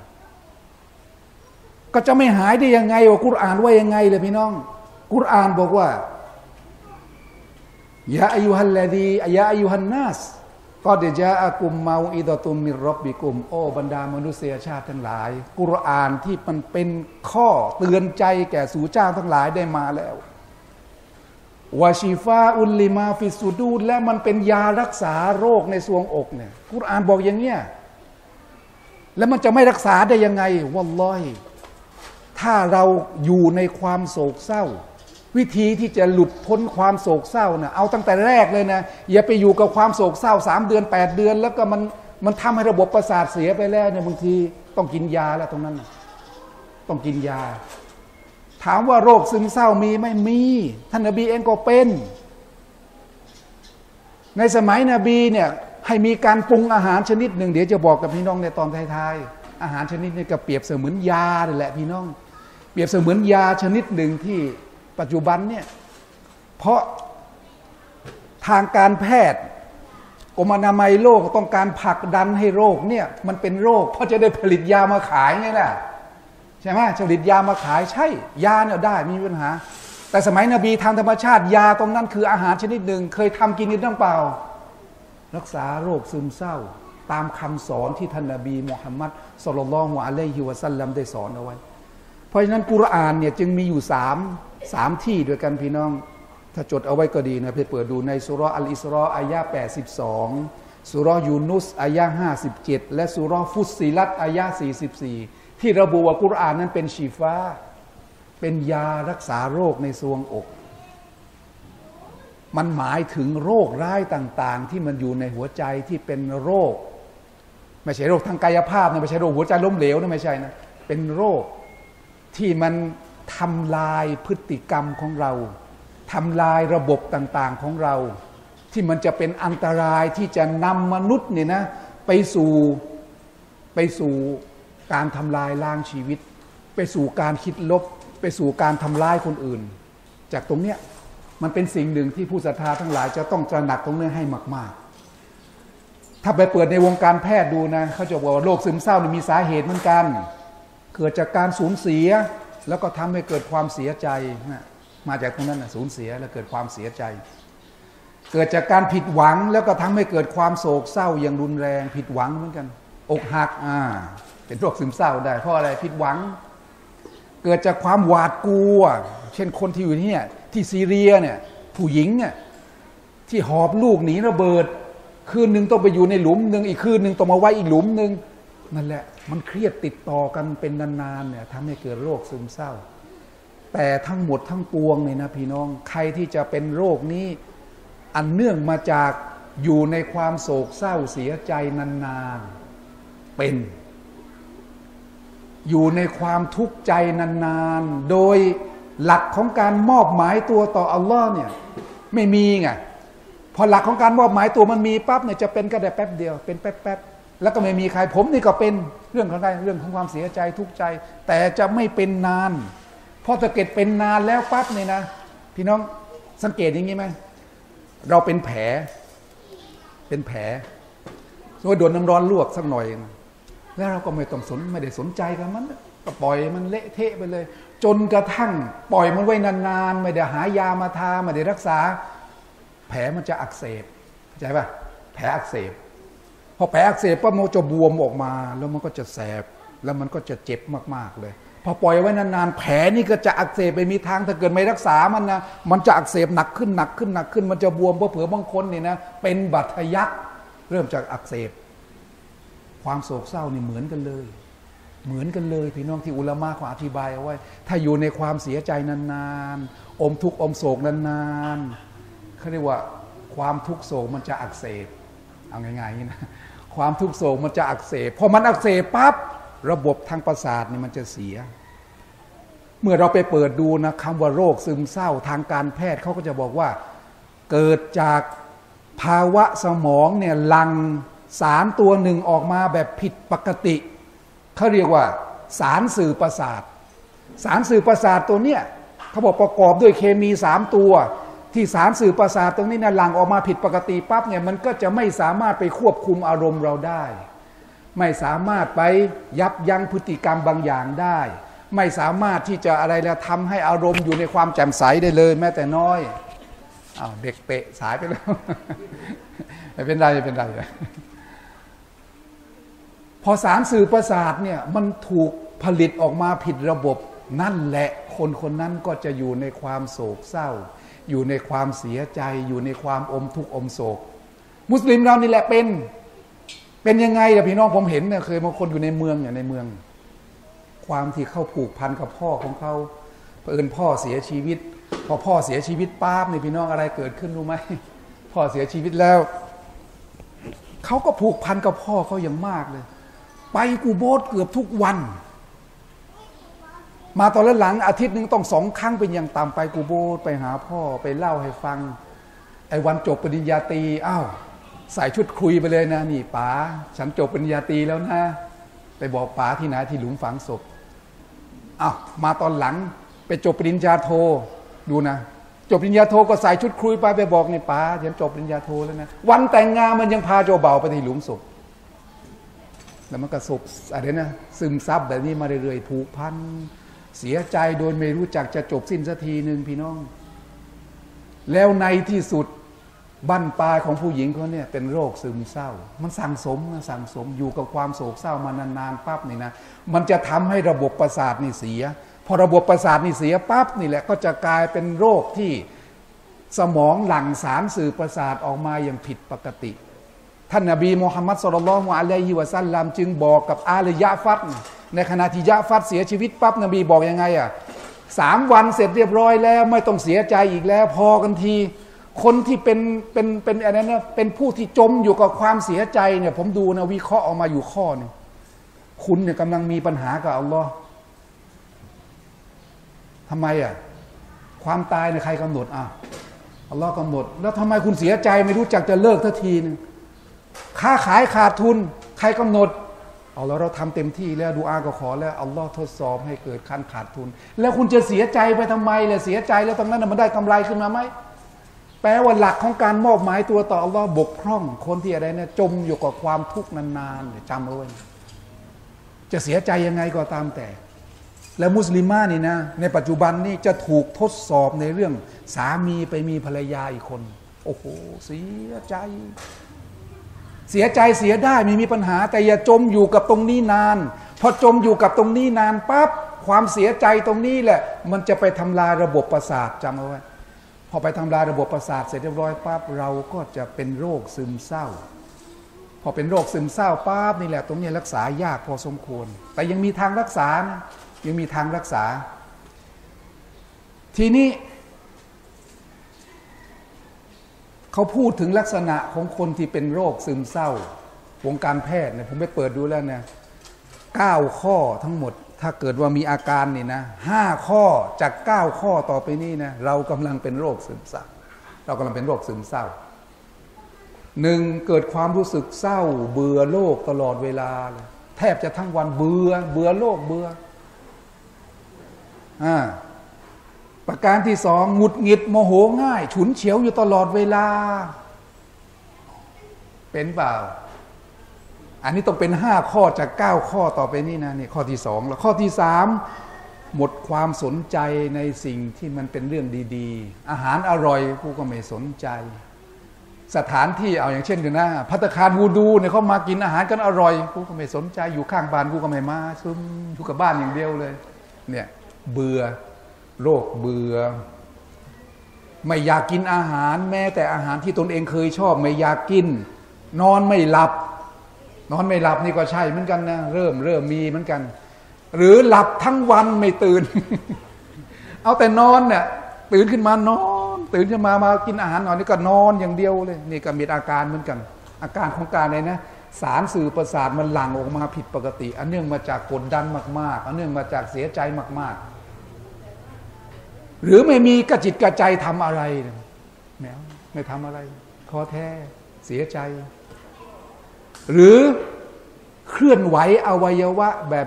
ก็จะไม่หายได้ยังไงว่ากุรอานว่ายังไงเลยพี่น้องกุรอานบอกว่ายาอายุฮัลลดียาอายุฮันนัสก็เดจาอากุมเมาอิดะตุมมิร็อบบิกุมโอบรรดามนุษยชาติทั้งหลายกุรอานที่มันเป็นข้อเตือนใจแก่สู่เจ้าทั้งหลายได้มาแล้ววาชิฟาอุลลิมาฟิสุดูดและมันเป็นยารักษาโรคในทรวงอกเนี่ยกุรอานบอกอย่างเนี้ยแล้วมันจะไม่รักษาได้ยังไงวัลลอฮิถ้าเราอยู่ในความโศกเศร้าวิธีที่จะหลุดพ้นความโศกเศร้านะเอาตั้งแต่แรกเลยนะอย่าไปอยู่กับความโศกเศร้า3 เดือน 8 เดือนแล้วก็มันทำให้ระบบประสาทเสียไปแล้วเนี่ยบางทีต้องกินยาแล้วตรงนั้นนะต้องกินยาถามว่าโรคซึมเศร้ามีไหมมีท่านนบีเองก็เป็นในสมัยนบีเนี่ยให้มีการปรุงอาหารชนิดหนึ่งเดี๋ยวจะบอกกับพี่น้องในตอนท้ายๆอาหารชนิดนี้ก็เปรียบเสมือนยาเลยแหละพี่น้องเปรียบเสมือนยาชนิดหนึ่งที่ปัจจุบันเนี่ยเพราะทางการแพทย์กรมอนามัยโลกต้องการผลักดันให้โรคเนี่ยมันเป็นโรคเพราะจะได้ผลิตยามาขายไงล่ะใช่ไหมผลิตยามาขายใช่ยาเนี่ยได้มีปัญหาแต่สมัยนบีทางธรรมชาติยาตรงนั้นคืออาหารชนิดหนึ่งเคยทำกินกันตั้งเปล่ารักษาโรคซึมเศร้าตามคำสอนที่ท่านนบีมุฮัมมัดศ็อลลัลลอฮุอะลัยฮิวะซัลลัมได้สอนเอาไว้เพราะฉะนั้นกุรอานเนี่ยจึงมีอยู่3 ที่ด้วยกันพี่น้องถ้าจดเอาไว้ก็ดีนะไปเปิดดูในซูเราะห์อัลอิสรออายะห์82ซูเราะห์ยูนุสอายะห์57และซูเราะห์ฟุสซิลัตอายะห์44ที่ระบุว่ากุรอานนั้นเป็นชีฟาเป็นยารักษาโรคในทรวงอกมันหมายถึงโรคร้ายต่างๆที่มันอยู่ในหัวใจที่เป็นโรคไม่ใช่โรคทางกายภาพนะไม่ใช่โรคหัวใจล้มเหลวนะไม่ใช่นะเป็นโรคที่มันทำลายพฤติกรรมของเราทำลายระบบต่างๆของเราที่มันจะเป็นอันตรายที่จะนำมนุษย์เนี่ยนะไปสู่การทำลายล้างชีวิตไปสู่การคิดลบไปสู่การทำร้ายคนอื่นจากตรงเนี้ยมันเป็นสิ่งหนึ่งที่ผู้ศรัทธาทั้งหลายจะต้องตระหนักตรงนี้ให้มากๆถ้าไปเปิดในวงการแพทย์ดูนะเขาจะบอกว่าโรคซึมเศร้ามีสาเหตุเหมือนกันเกิดจากการสูญเสียแล้วก็ทำให้เกิดความเสียใจมาจากตรงนั้นนะสูญเสียแล้วเกิดความเสียใจเกิดจากการผิดหวังแล้วก็ทำให้เกิดความโศกเศร้าอย่างรุนแรงผิดหวังเหมือนกันอกหักเป็นโรคซึมเศร้าได้เพราะอะไรผิดหวังเกิดจากความหวาดกลัวเช่นคนที่อยู่ที่เนี่ยที่ซีเรียเนี่ยผู้หญิงเนี่ยที่หอบลูกหนีระเบิดคืนหนึ่งต้องไปอยู่ในหลุมหนึ่งอีกคืนหนึ่งต้องมาไว้อีกหลุมหนึ่งนั่นแหละมันเครียดติดต่อกันเป็นนานๆเนี่ยทำให้เกิดโรคซึมเศร้าแต่ทั้งหมดทั้งปวงเนี่ยนะพี่น้องใครที่จะเป็นโรคนี้อันเนื่องมาจากอยู่ในความโศกเศร้าเสียใจนานๆเป็นอยู่ในความทุกข์ใจนานๆโดยหลักของการมอบหมายตัวต่ออัลลอฮ์เนี่ยไม่มีไงพอหลักของการมอบหมายตัวมันมีปั๊บเนี่ยจะเป็นก็ได้แป๊บเดียวเป็นแป๊บๆแล้วก็ไม่มีใครผมนี่ก็เป็นเรื่องของเรื่องของความเสียใจทุกข์ใจแต่จะไม่เป็นนานพอถ้าเกิดเป็นนานแล้วปั๊บเนี่ยนะพี่น้องสังเกตอย่างนี้ไหมเราเป็นแผลสมมติโดนน้ำร้อนลวกสักหน่อยแล้วเราก็ไม่ได้สนใจกับมันก็ปล่อยมันเละเทะไปเลยจนกระทั่งปล่อยมันไว้นานๆไม่ได้หายามาทาไม่ได้รักษาแผลมันจะอักเสบเข้าใจป่ะแผลอักเสบพอแผลอักเสบปั๊บมันจะบวมออกมาแล้วมันก็จะแสบแล้วมันก็จะเจ็บมากๆเลยพอปล่อยไว้นานๆแผลนี่ก็จะอักเสบไปมีทางถ้าเกิดไม่รักษามันนะมันจะอักเสบหนักขึ้นมันจะบวมเผื่อบางคนนี่นะเป็นบาดทะยักเริ่มจากอักเสบความโศกเศร้านี่เหมือนกันเลยพี่น้องที่อุลามะเขาอธิบายเอาไว้ถ้าอยู่ในความเสียใจนานๆอมทุกข์อมโศกนานๆเขาเรียกว่าความทุกข์โศกมันจะอักเสบเอาง่ายๆนี่นะความทุกข์โศกมันจะอักเสบพอมันอักเสบปั๊บระบบทางประสาทนี่มันจะเสียเมื่อเราไปเปิดดูนะคำว่าโรคซึมเศร้าทางการแพทย์เขาก็จะบอกว่าเกิดจากภาวะสมองเนี่ยหลั่งสารตัวหนึ่งออกมาแบบผิดปกติเขาเรียกว่าสารสื่อประสาทตัวเนี้ยเขาบอกประกอบด้วยเคมี3ตัวที่สารสื่อประสาทตรงนี้เนี่ยหลั่งออกมาผิดปกติปั๊บเนี่ยมันก็จะไม่สามารถไปควบคุมอารมณ์เราได้ไม่สามารถไปยับยั้งพฤติกรรมบางอย่างได้ไม่สามารถที่จะอะไรแล้วทำให้อารมณ์อยู่ในความแจ่มใสได้เลยแม้แต่น้อยเด็กเตะสายไปแล้ว ไม่เป็นไรพอสารสื่อประสาทเนี่ยมันถูกผลิตออกมาผิดระบบนั่นแหละคนนั้นก็จะอยู่ในความโศกเศร้าอยู่ในความเสียใจอยู่ในความอมทุกข์อมโศกมุสลิมเรานี่แหละเป็นยังไงล่ะพี่น้องผมเห็นเนี่ยเคยบางคนอยู่ในเมืองความที่เข้าผูกพันกับพ่อของเขาเผอิญพ่อเสียชีวิตพอพ่อเสียชีวิตปั๊บนี่พี่น้องอะไรเกิดขึ้นรู้ไหมพ่อเสียชีวิตแล้วเขาก็ผูกพันกับพ่อเขาอย่างมากเลยไปกูโบสเกือบทุกวันมาตอนหลังอาทิตย์นึงต้อง2 ครั้งเป็นอย่างต่ำไปกูโบสไปหาพ่อไปเล่าให้ฟังไอ้วันจบปริญญาตรีใส่ชุดคุยไปเลยนะนี่ป๋าฉันจบปริญญาตรีแล้วนะไปบอกป๋าที่ไหนที่หลุมฝังศพมาตอนหลังไปจบปริญญาโทดูนะจบปริญญาโทก็ใส่ชุดคุยไปบอกนี่ป๋าฉันจบปริญญาโทแล้วนะวันแต่งงานมันยังพาเจ้าเบ่าวไปที่หลุมศพแล้วมันก็ศพอะไรนะซึมซับแบบนี้มาเรื่อยๆผูกพันเสียใจโดยไม่รู้จักจะจบสิ้นสักทีนึงพี่น้องแล้วในที่สุดบั้นปลายของผู้หญิงเขาเนี่ยเป็นโรคซึมเศร้ามันสั่งสมอยู่กับความโศกเศร้ามานานๆปั๊บนี่นะมันจะทำให้ระบบประสาทนี่เสียพอระบบประสาทนี่เสียปั๊บนี่แหละก็จะกลายเป็นโรคที่สมองหลั่งสารสื่อประสาทออกมาอย่างผิดปกติท่านนบีมุฮัมมัดศ็อลลัลลอฮุอะลัยฮิวะซัลลัมจึงบอกกับอาลียะฟัดในขณะที่ยะฟัดเสียชีวิตปั๊บนบีบอกยังไง3 วันเสร็จเรียบร้อยแล้วไม่ต้องเสียใจอีกแล้วพอกันทีคนที่เป็นอะไรนะเป็นผู้ที่จมอยู่กับความเสียใจเนี่ยผมดูนะวิเคราะห์ออกมาอยู่ข้อนึงคุณเนี่ยกำลังมีปัญหากับอัลลอฮ์ทำไมความตายเนี่ยใครกำหนดอัลลอฮ์กำหนดแล้วทำไมคุณเสียใจไม่รู้จักจะเลิกทันทีนึงค้าขายขาดทุนใครกำหนดเราทำเต็มที่แล้วดูอาก็ขอแล้วอัลลอฮ์ทดสอบให้เกิดขั้นขาดทุนแล้วคุณจะเสียใจไปทำไมเลยเสียใจแล้วตรงนั้นมันได้กำไรขึ้นมาไหมแปลว่าหลักของการมอบหมายตัวต่ออัลลอฮ์บกพร่องคนที่อะไรเนี่ยจมอยู่กับความทุกข์นานๆจำเอาไว้จะเสียใจยังไงก็ตามแต่และมุสลิมานี่นะในปัจจุบันนี่จะถูกทดสอบในเรื่องสามีไปมีภรรยาอีกคนโอ้โหเสียใจเสียได้ไม่มีปัญหาแต่อย่าจมอยู่กับตรงนี้นานพอจมอยู่กับตรงนี้นานปั๊บความเสียใจตรงนี้แหละมันจะไปทำลายระบบประสาทจำเอาไว้พอไปทำลายระบบประสาทเสร็จเรียบร้อยปั๊บเราก็จะเป็นโรคซึมเศร้าพอเป็นโรคซึมเศร้าปั๊บนี่แหละตรงนี้รักษายากพอสมควรแต่ยังมีทางรักษานะยังมีทางรักษาทีนี้เขาพูดถึงลักษณะของคนที่เป็นโรคซึมเศร้าวงการแพทย์เนี่ยผมไปเปิดดูแล้วเนี่ย9 ข้อทั้งหมดถ้าเกิดว่ามีอาการนี่นะ5 ข้อจาก9 ข้อต่อไปนี้นะเรากำลังเป็นโรคซึมเศร้าเรากำลังเป็นโรคซึมเศร้า1เกิดความรู้สึกเศร้าเบื่อโลกตลอดเวลาเลยแทบจะทั้งวันเบื่อโลกเบื่อประการที่2หงุดหงิดโมโหง่ายฉุนเฉียวอยู่ตลอดเวลาเป็นเปล่าอันนี้ต้องเป็น5 ข้อจาก9 ข้อต่อไปนี้นะนี่ข้อที่2แล้วข้อที่3หมดความสนใจในสิ่งที่มันเป็นเรื่องดีๆอาหารอร่อยกูก็ไม่สนใจสถานที่เอาอย่างเช่นกันนะภัตตาคารวูดูเนี่ยเขามากินอาหารกันอร่อยกูก็ไม่สนใจอยู่ข้างบ้านกูก็ไม่มาซึมอยู่กับบ้านอย่างเดียวเลยเนี่ยเบื่อโรคเบื่อไม่อยากกินอาหารแม้แต่อาหารที่ตนเองเคยชอบไม่อยากกินนอนไม่หลับนี่ก็ใช่เหมือนกันนะเริ่มมีเหมือนกันหรือหลับทั้งวันไม่ตื่น เอาแต่นอนเนี่ยตื่นขึ้นมานอนตื่นขึ้นมากินอาหารนอนนี่ก็นอนอย่างเดียวเลยนี่ก็มีอาการเหมือนกันอาการของการเลยนะสารสื่อประสาทมันหลั่งออกมาผิดปกติอันเนื่องมาจากกดดันมากๆอันเนื่องมาจากเสียใจมากๆหรือไม่มีกระจิตกระใจทำอะไรไม่ทำอะไรท้อแท้เสียใจหรือเคลื่อนไหวอวัยวะ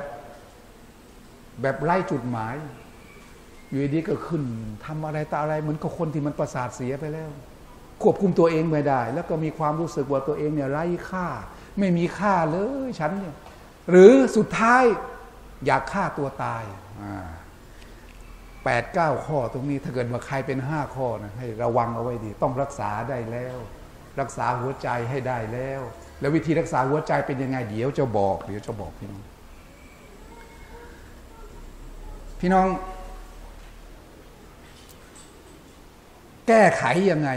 แบบไร้จุดหมายอยู่ดีก็ขึ้นทำอะไรตาอะไรเหมือนกับคนที่มันประสาทเสียไปแล้วควบคุมตัวเองไม่ได้แล้วก็มีความรู้สึกว่าตัวเองเนี่ยไร้ค่าไม่มีค่าเลยฉันเนี่ยหรือสุดท้ายอยากฆ่าตัวตาย8-9 ข้อตรงนี้ถ้าเกิดว่าใครเป็น5 ข้อนะให้ระวังเอาไว้ดีต้องรักษาได้แล้วรักษาหัวใจให้ได้แล้ววิธีรักษาหัวใจเป็นยังไงเดี๋ยวจะบอกพี่น้องแก้ไขยังไง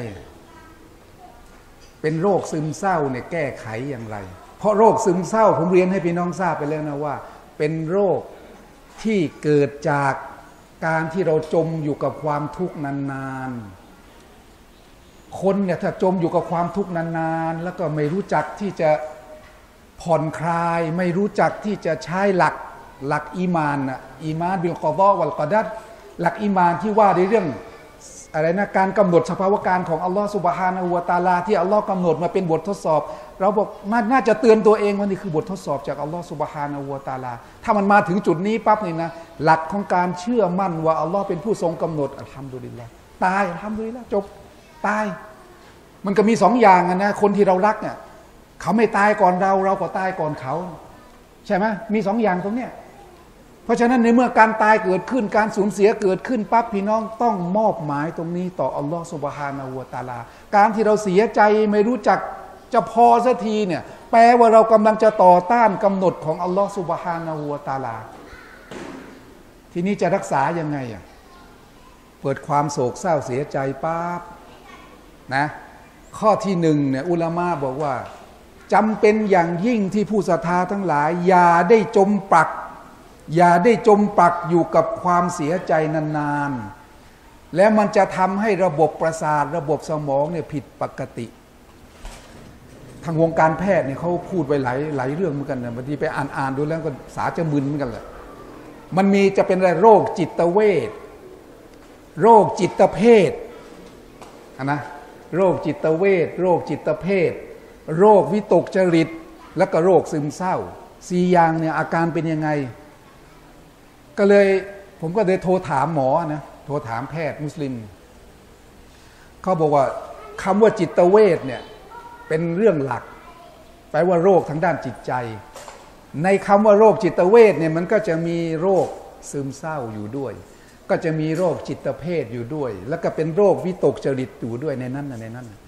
เป็นโรคซึมเศร้าเนี่ยแก้ไขอย่างไรเพราะโรคซึมเศร้าผมเรียนให้พี่น้องทราบไปแล้วนะว่าเป็นโรคที่เกิดจากการที่เราจมอยู่กับความทุกข์นานๆคนเนี่ยถ้าจมอยู่กับความทุกข์นานๆแล้วก็ไม่รู้จักที่จะผ่อนคลายไม่รู้จักที่จะใช้หลักอีมานนะอีมานบิลกอฎอวัลกอดัรหลักอีมานที่ว่าในเรื่องอะไรนะการกำหนดสภาวะการของอัลลอฮฺซุบฮานะฮูวะตะอาลาที่อัลลอฮ์กำหนดมาเป็นบททดสอบเราบอกน่าจะเตือนตัวเองว่านี่คือบททดสอบจากอัลลอฮฺซุบฮานะฮูวะตะอาลาถ้ามันมาถึงจุดนี้ปั๊บนี่นะหลักของการเชื่อมั่นว่าอัลลอฮ์เป็นผู้ทรงกำหนดอัลฮัมดุลิลละห์ตายอัลฮัมดุลิลละห์จบตายมันก็มี2 อย่างนะคนที่เรารักเนี่ยเขาไม่ตายก่อนเราก็ตายก่อนเขาใช่ไหมมี2 อย่างตรงเนี้ยเพราะฉะนั้นในเมื่อการตายเกิดขึ้นการสูญเสียเกิดขึ้นปั๊บพี่น้องต้องมอบหมายตรงนี้ต่ออัลลอฮฺซุบฮานะฮูวะตะอาลาการที่เราเสียใจไม่รู้จักจะพอสักทีเนี่ยแปลว่าเรากำลังจะต่อต้านกำหนดของอัลลอฮฺซุบฮานะฮูวะตะอาลาทีนี้จะรักษายังไงเปิดความโศกเศร้าเสียใจปั๊บนะข้อที่1เนี่ยอุลามะบอกว่าจำเป็นอย่างยิ่งที่ผู้ศรัทธาทั้งหลายอย่าได้จมปลักอยู่กับความเสียใจนานๆแล้วมันจะทำให้ระบบประสาทระบบสมองเนี่ยผิดปกติทางวงการแพทย์เนี่ยเขาพูดไว้หลายเรื่องเหมือนกันนะบางทีไปอ่านดูแล้วก็สาจะมึนเหมือนกันแหละมันมีจะเป็นอะไรโรคจิตเวชโรคจิตเภทนะโรคจิตเวชโรคจิตเภทโรควิตกจริตแล้วก็โรคซึมเศร้า4 อย่างเนี่ยอาการเป็นยังไงก็เลยผมก็เลยโทรถามหมอนะโทรถามแพทย์มุสลิมเขาบอกว่าคำว่าจิตเวชเนี่ยเป็นเรื่องหลักแปลว่าโรคทางด้านจิตใจในคำว่าโรคจิตเวชเนี่ยมันก็จะมีโรคซึมเศร้าอยู่ด้วยก็จะมีโรคจิตเภทอยู่ด้วยแล้วก็เป็นโรควิตกจริตอยู่ด้วยในนั้น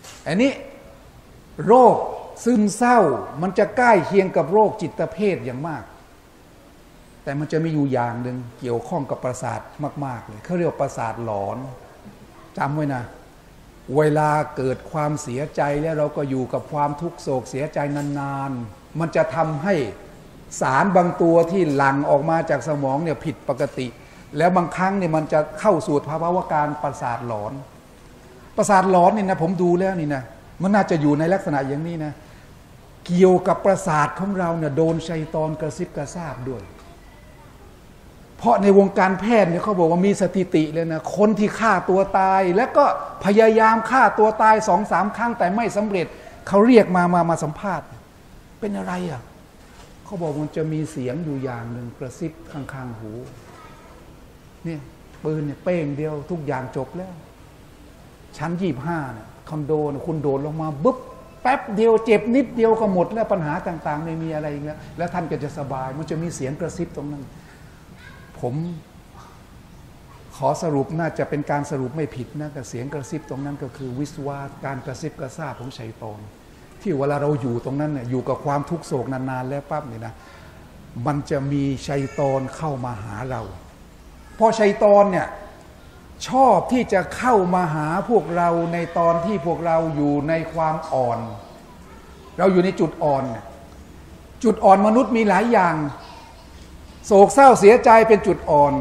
อันนี้โรคซึมเศร้ามันจะใกล้เคียงกับโรคจิตเภทอย่างมากแต่มันจะมีอยู่อย่างหนึ่งเกี่ยวข้องกับประสาทมากๆเลยเขาเรียกประสาทหลอนจำไว้นะเวลาเกิดความเสียใจแล้วเราก็อยู่กับความทุกข์โศกเสียใจนานๆมันจะทำให้สารบางตัวที่หลั่งออกมาจากสมองเนี่ยผิดปกติแล้วบางครั้งเนี่ยมันจะเข้าสู่ภาวะการประสาทหลอนประสาทหลอนนี่นะผมดูแล้วนี่นะมันน่าจะอยู่ในลักษณะอย่างนี้นะเกี่ยวกับประสาทของเราเนี่ยโดนชัยฏอนกระซิบกระซาบด้วยเพราะในวงการแพทย์เนี่ยเขาบอกว่ามีสถิติเลยนะคนที่ฆ่าตัวตายแล้วก็พยายามฆ่าตัวตาย 2-3 ครั้งแต่ไม่สำเร็จเขาเรียกมาสัมภาษณ์เป็นอะไรอ่ะเขาบอกมันจะมีเสียงอยู่อย่างหนึ่งกระซิบข้างๆหูเนี่ยปืนเนี่ยเป้งเดียวทุกอย่างจบแล้วชั้น25เนี่ยคอนโดคุณโดดลงมาบึ๊บแป๊บเดียวเจ็บนิดเดียวก็หมดแล้วปัญหาต่างๆไม่มีอะไรอีกแล้วท่านก็จะสบายมันจะมีเสียงกระซิบตรงนั้นผมขอสรุปน่าจะเป็นการสรุปไม่ผิดนะแต่เสียงกระซิบตรงนั้นก็คือวิสวาสการกระซิบกระซาบของชัยฏอนที่เวลาเราอยู่ตรงนั้นเนี่ยอยู่กับความทุกข์โศกนานๆแล้วปั๊บเนี่ยนะมันจะมีชัยฏอนเข้ามาหาเราเพราะชัยฏอนเนี่ยชอบที่จะเข้ามาหาพวกเราในตอนที่พวกเราอยู่ในความอ่อนเราอยู่ในจุดอ่อนจุดอ่อนมนุษย์มีหลายอย่างโศกเศร้าเสียใจเป็นจุดอ่อน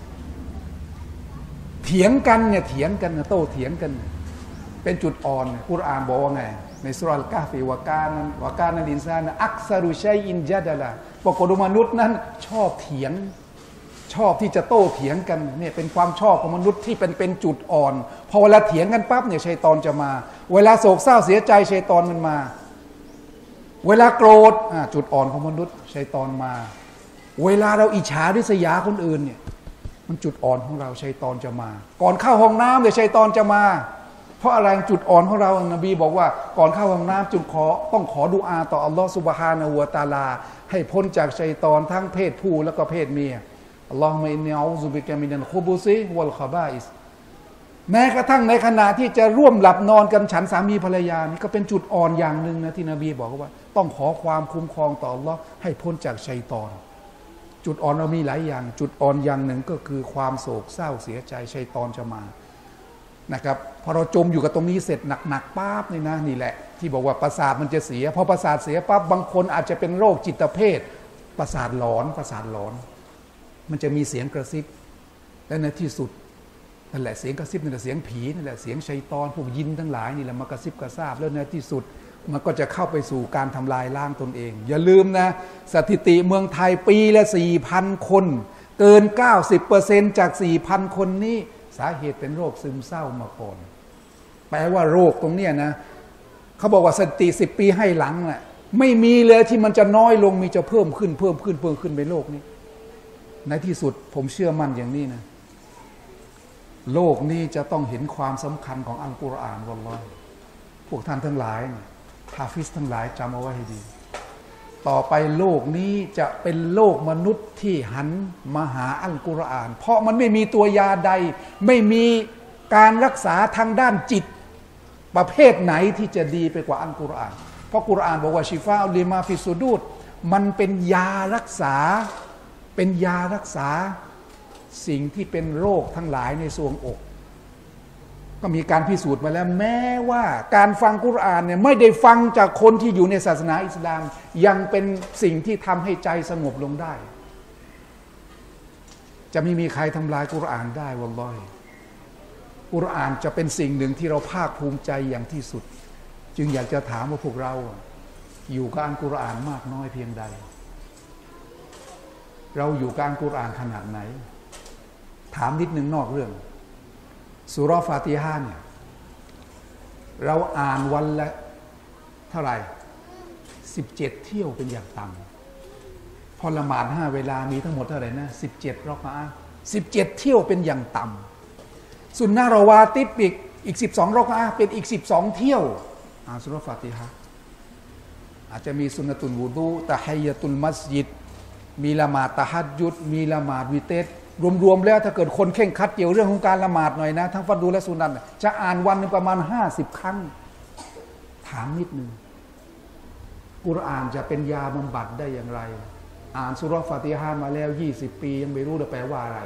เถียงกันโต้เถียงกันเป็นจุดอ่อนกุรอานบอกว่าไงในสุราอัลกะฮฟีวะกานัลอินซานอักซารุชัยอินญะดะละปรากฏว่ามนุษย์นั้นชอบเถียงชอบที่จะโต้เถียงกันเนี่ยเป็นความชอบของมนุษย์ที่เป็นจุดอ่อนพอเวลาเถียงกันปั๊บเนี่ยชัยฏอนจะมาเวลาโศกเศร้าเสียใจชัยฏอนมันมาเวลาโกรธจุดอ่อนของมนุษย์ชัยฏอนมาเวลาเราอิจฉาริษยาคนอื่นเนี่ยมันจุดอ่อนของเราชัยฏอนจะมาก่อนเข้าห้องน้ำเนี่ยชัยฏอนจะมาเพราะอะไรจุดอ่อนของเรานบีบอกว่าก่อนเข้าห้องน้ำต้องขอดุอาต่ออัลลอฮฺซุบฮานะฮูวะตะอาลาให้พ้นจากชัยฏอนทั้งเพศผู้และก็เพศเมียอัลลอฮุมะอินนีอูซุบิกะมินัลคุบุซิวัลคอบาอิสแม้กระทั่งในขณะที่จะร่วมหลับนอนกันฉันสามีภรรยานี่ก็เป็นจุดอ่อนอย่างหนึ่งนะที่นบีบอกว่าต้องขอความคุ้มครองต่ออัลลอฮ์ให้พ้นจากชัยฏอนจุดอ่อนเรามีหลายอย่างจุดอ่อนอย่างหนึ่งก็คือความโศกเศร้าเสียใจชัยฏอนจะมานะครับพอเราจมอยู่กับตรงนี้เสร็จหนักๆปั๊บนี่นะนี่แหละที่บอกว่าประสาทมันจะเสียพอประสาทเสียปั๊บบางคนอาจจะเป็นโรคจิตเภทประสาทหลอนมันจะมีเสียงกระซิบและในที่สุดนั่นแหละเสียงกระซิบนั่นแหละเสียงผีนั่นแหละเสียงชัยฏอนพวกยินทั้งหลายนี่แหละมากระซิบกระซาบแล้วในที่สุดมันก็จะเข้าไปสู่การทำลายล้างตนเองอย่าลืมนะสถิติเมืองไทยปีละ 4,000 คนเกิน 90% จาก 4,000 คนนี้สาเหตุเป็นโรคซึมเศร้ามาก่อนแปลว่าโรคตรงเนี้ยนะเขาบอกว่าสถิติ10 ปีให้หลังน่ะไม่มีเลยที่มันจะน้อยลงมีจะเพิ่มขึ้นในโลกนี้ในที่สุดผมเชื่อมั่นอย่างนี้นะโลกนี้จะต้องเห็นความสำคัญของอัลกุรอานวัลลอฮ์พวกท่านทั้งหลายฮาฟิซทั้งหลายจำเอาไว้ให้ดีต่อไปโลกนี้จะเป็นโลกมนุษย์ที่หันมาหาอัลกุรอานเพราะมันไม่มีตัวยาใดไม่มีการรักษาทางด้านจิตประเภทไหนที่จะดีไปกว่าอัลกุรอานเพราะกุรอานบอกว่าชิฟาอุลิมาฟิสุดูดมันเป็นยารักษาสิ่งที่เป็นโรคทั้งหลายในทรวงอกก็มีการพิสูจน์มาแล้วแม้ว่าการฟังกุรอานเนี่ยไม่ได้ฟังจากคนที่อยู่ในศาสนาอิสลามยังเป็นสิ่งที่ทำให้ใจสงบลงได้จะไม่มีใครทำลายกุรอานได้วัลลอฮิกุรอานจะเป็นสิ่งหนึ่งที่เราภาคภูมิใจอย่างที่สุดจึงอยากจะถามว่าพวกเราอยู่กับอัลกุรอานมากน้อยเพียงใดเราอยู่กับอัลกุรอานขนาดไหนถามนิดนึงนอกเรื่องซูเราะห์ฟาติฮะห์เนี่ยเราอ่านวันละเท่าไหร่17 เที่ยวเป็นอย่างต่ำพอละหมาด5 เวลามีทั้งหมดเท่าไหร่นะ17 รอกะอะห์17 เที่ยวเป็นอย่างต่ำสุนนะเราวาติบอีก12 รอกะอะห์เป็นอีก12 เที่ยวอ่านซูเราะห์ฟาติฮะห์อาจจะมีสุนนะตุลวุดูตะฮียะตุลมัสยิดมีละหมาดตะฮัจญุดมีละหมาดวิเตรรวมๆแล้วถ้าเกิดคนเข่งคัดเกี่ยวเรื่องของการละหมาดหน่อยนะทั้งฟัรดูและสุนัตจะอ่านวันนึงประมาณ50 ครั้งามนิดนึงกุรอานจะเป็นยาบำบัดได้อย่างไรอ่านสุเราะห์ฟาติฮะห์มาแล้ว20 ปียังไม่รู้เลยแปลว่าอะไร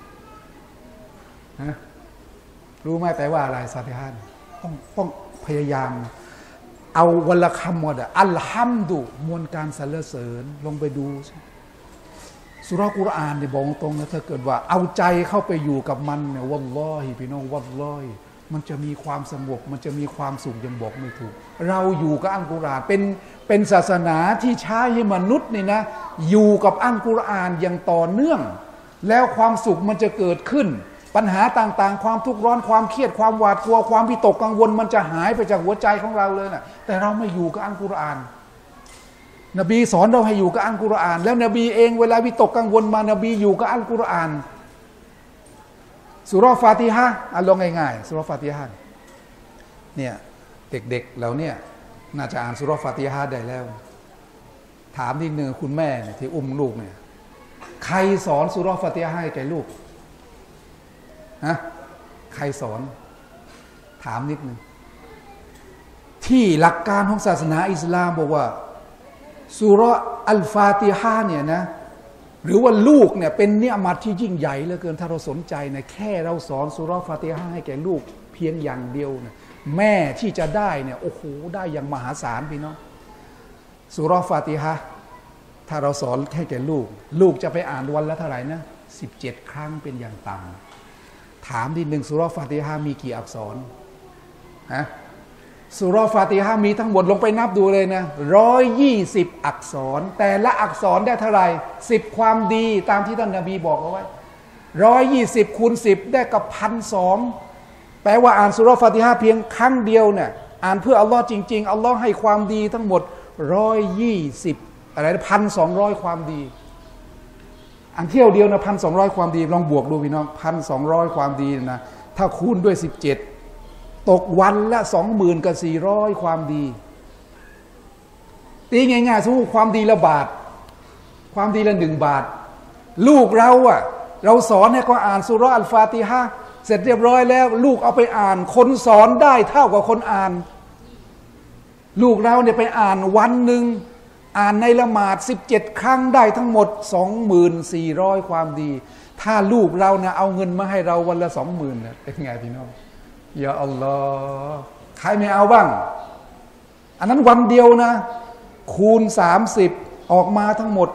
ฮะรู้ไหมแปลว่าอะไรฟาติฮะห์ต้องพยายามเอาวันละคำหมดอัลฮัมดุมวลการสรรเสริญลงไปดูสุเราะห์กุรอานเนี่ยบอกตรงนะถ้าเกิดว่าเอาใจเข้าไปอยู่กับมันเนี่ยวัลลอฮิพี่น้องวัลลอฮิมันจะมีความสงบมันจะมีความสุขยังบอกไม่ถูกเราอยู่กับอัลกุรอานเป็นศาสนาที่ใช้ให้มนุษย์นี่นะอยู่กับอัลกุรอานอย่างต่อเนื่องแล้วความสุขมันจะเกิดขึ้นปัญหาต่างๆความทุกข์ร้อนความเครียดความหวาดกลัวความวิตกกังวลมันจะหายไปจากหัวใจของเราเลยนะแต่เราไม่อยู่กับอัลกุรอานนบีสอนเราให้อยู่กับอัลกุรอานแล้วนบีเองเวลาวิตกกังวลมานบีอยู่กับอัลกุรอานสุเราะห์ฟาติฮะห์ลองง่ายๆสุเราะห์ฟาติฮะห์เนี่ยเด็กๆเราเนี่ยน่าจะอ่านสุเราะห์ฟาติฮะห์ได้แล้วถามนิดนึงคุณแม่เนี่ยที่อุ้มลูกเนี่ยใครสอนสุเราะห์ฟาติฮะห์ให้แก่ลูกฮะใครสอนถามนิดนึงที่หลักการของศาสนาอิสลามบอกว่าสุเราะห์อัลฟาติฮะห์เนี่ยนะหรือว่าลูกเนี่ยเป็นเนืมัดที่ยิ่งใหญ่เหลือเกินถ้าเราสนใจนะแค่เราสอนสุเราะห์ฟาติฮะห์ให้แก่ลูกเพียงอย่างเดียวนะแม่ที่จะได้เนี่ยโอ้โหได้อย่างมหาศาลพี่น้องสุเราะห์ฟาติฮะห์ถ้าเราสอนให้แก่ลูกจะไปอ่านวันละเท่าไหร่นะ17 ครั้งเป็นอย่างต่ำถามทีหนึ่งสุเราะห์ฟาติฮะห์มีกี่อักษรฮะสุเราะห์ฟาติฮะห์มีทั้งหมดลงไปนับดูเลยนะ120 อักษรแต่ละอักษรได้เท่าไหร่10 ความดีตามที่ท่านนบีบอกเอาไว้120 คูณ 10ได้กับ1,200แปลว่าอ่านสุเราะห์ฟาติฮะห์เพียงครั้งเดียวเนี่ยอ่านเพื่ออัลลอฮ์จริงๆอัลลอฮ์ให้ความดีทั้งหมด120อะไรนะ1,200 ความดีอันเที่ยวเดียวนะ1,200 ความดีลองบวกดูพี่น้อง1,200 ความดีนะถ้าคูณด้วย17ตกวันละ20,400 ความดีตีง่ายๆสมมุติความดีละบาทความดีละ1 บาทลูกเราเราสอนให้เขาอ่านสุเราะห์อัลฟาติฮะห์เสร็จเรียบร้อยแล้วลูกเอาไปอ่านคนสอนได้เท่ากับคนอ่านลูกเราเนี่ยไปอ่านวันหนึ่งอ่านในละหมาด17 ครั้งได้ทั้งหมด20,400 ความดีถ้าลูกเรานะเอาเงินมาให้เราวันละ20,000นะเป็นไงพี่น้องยาอัลลอฮ์ใครไม่เอาบ้างอันนั้นวันเดียวนะคูณ30ออกมาทั้งหมด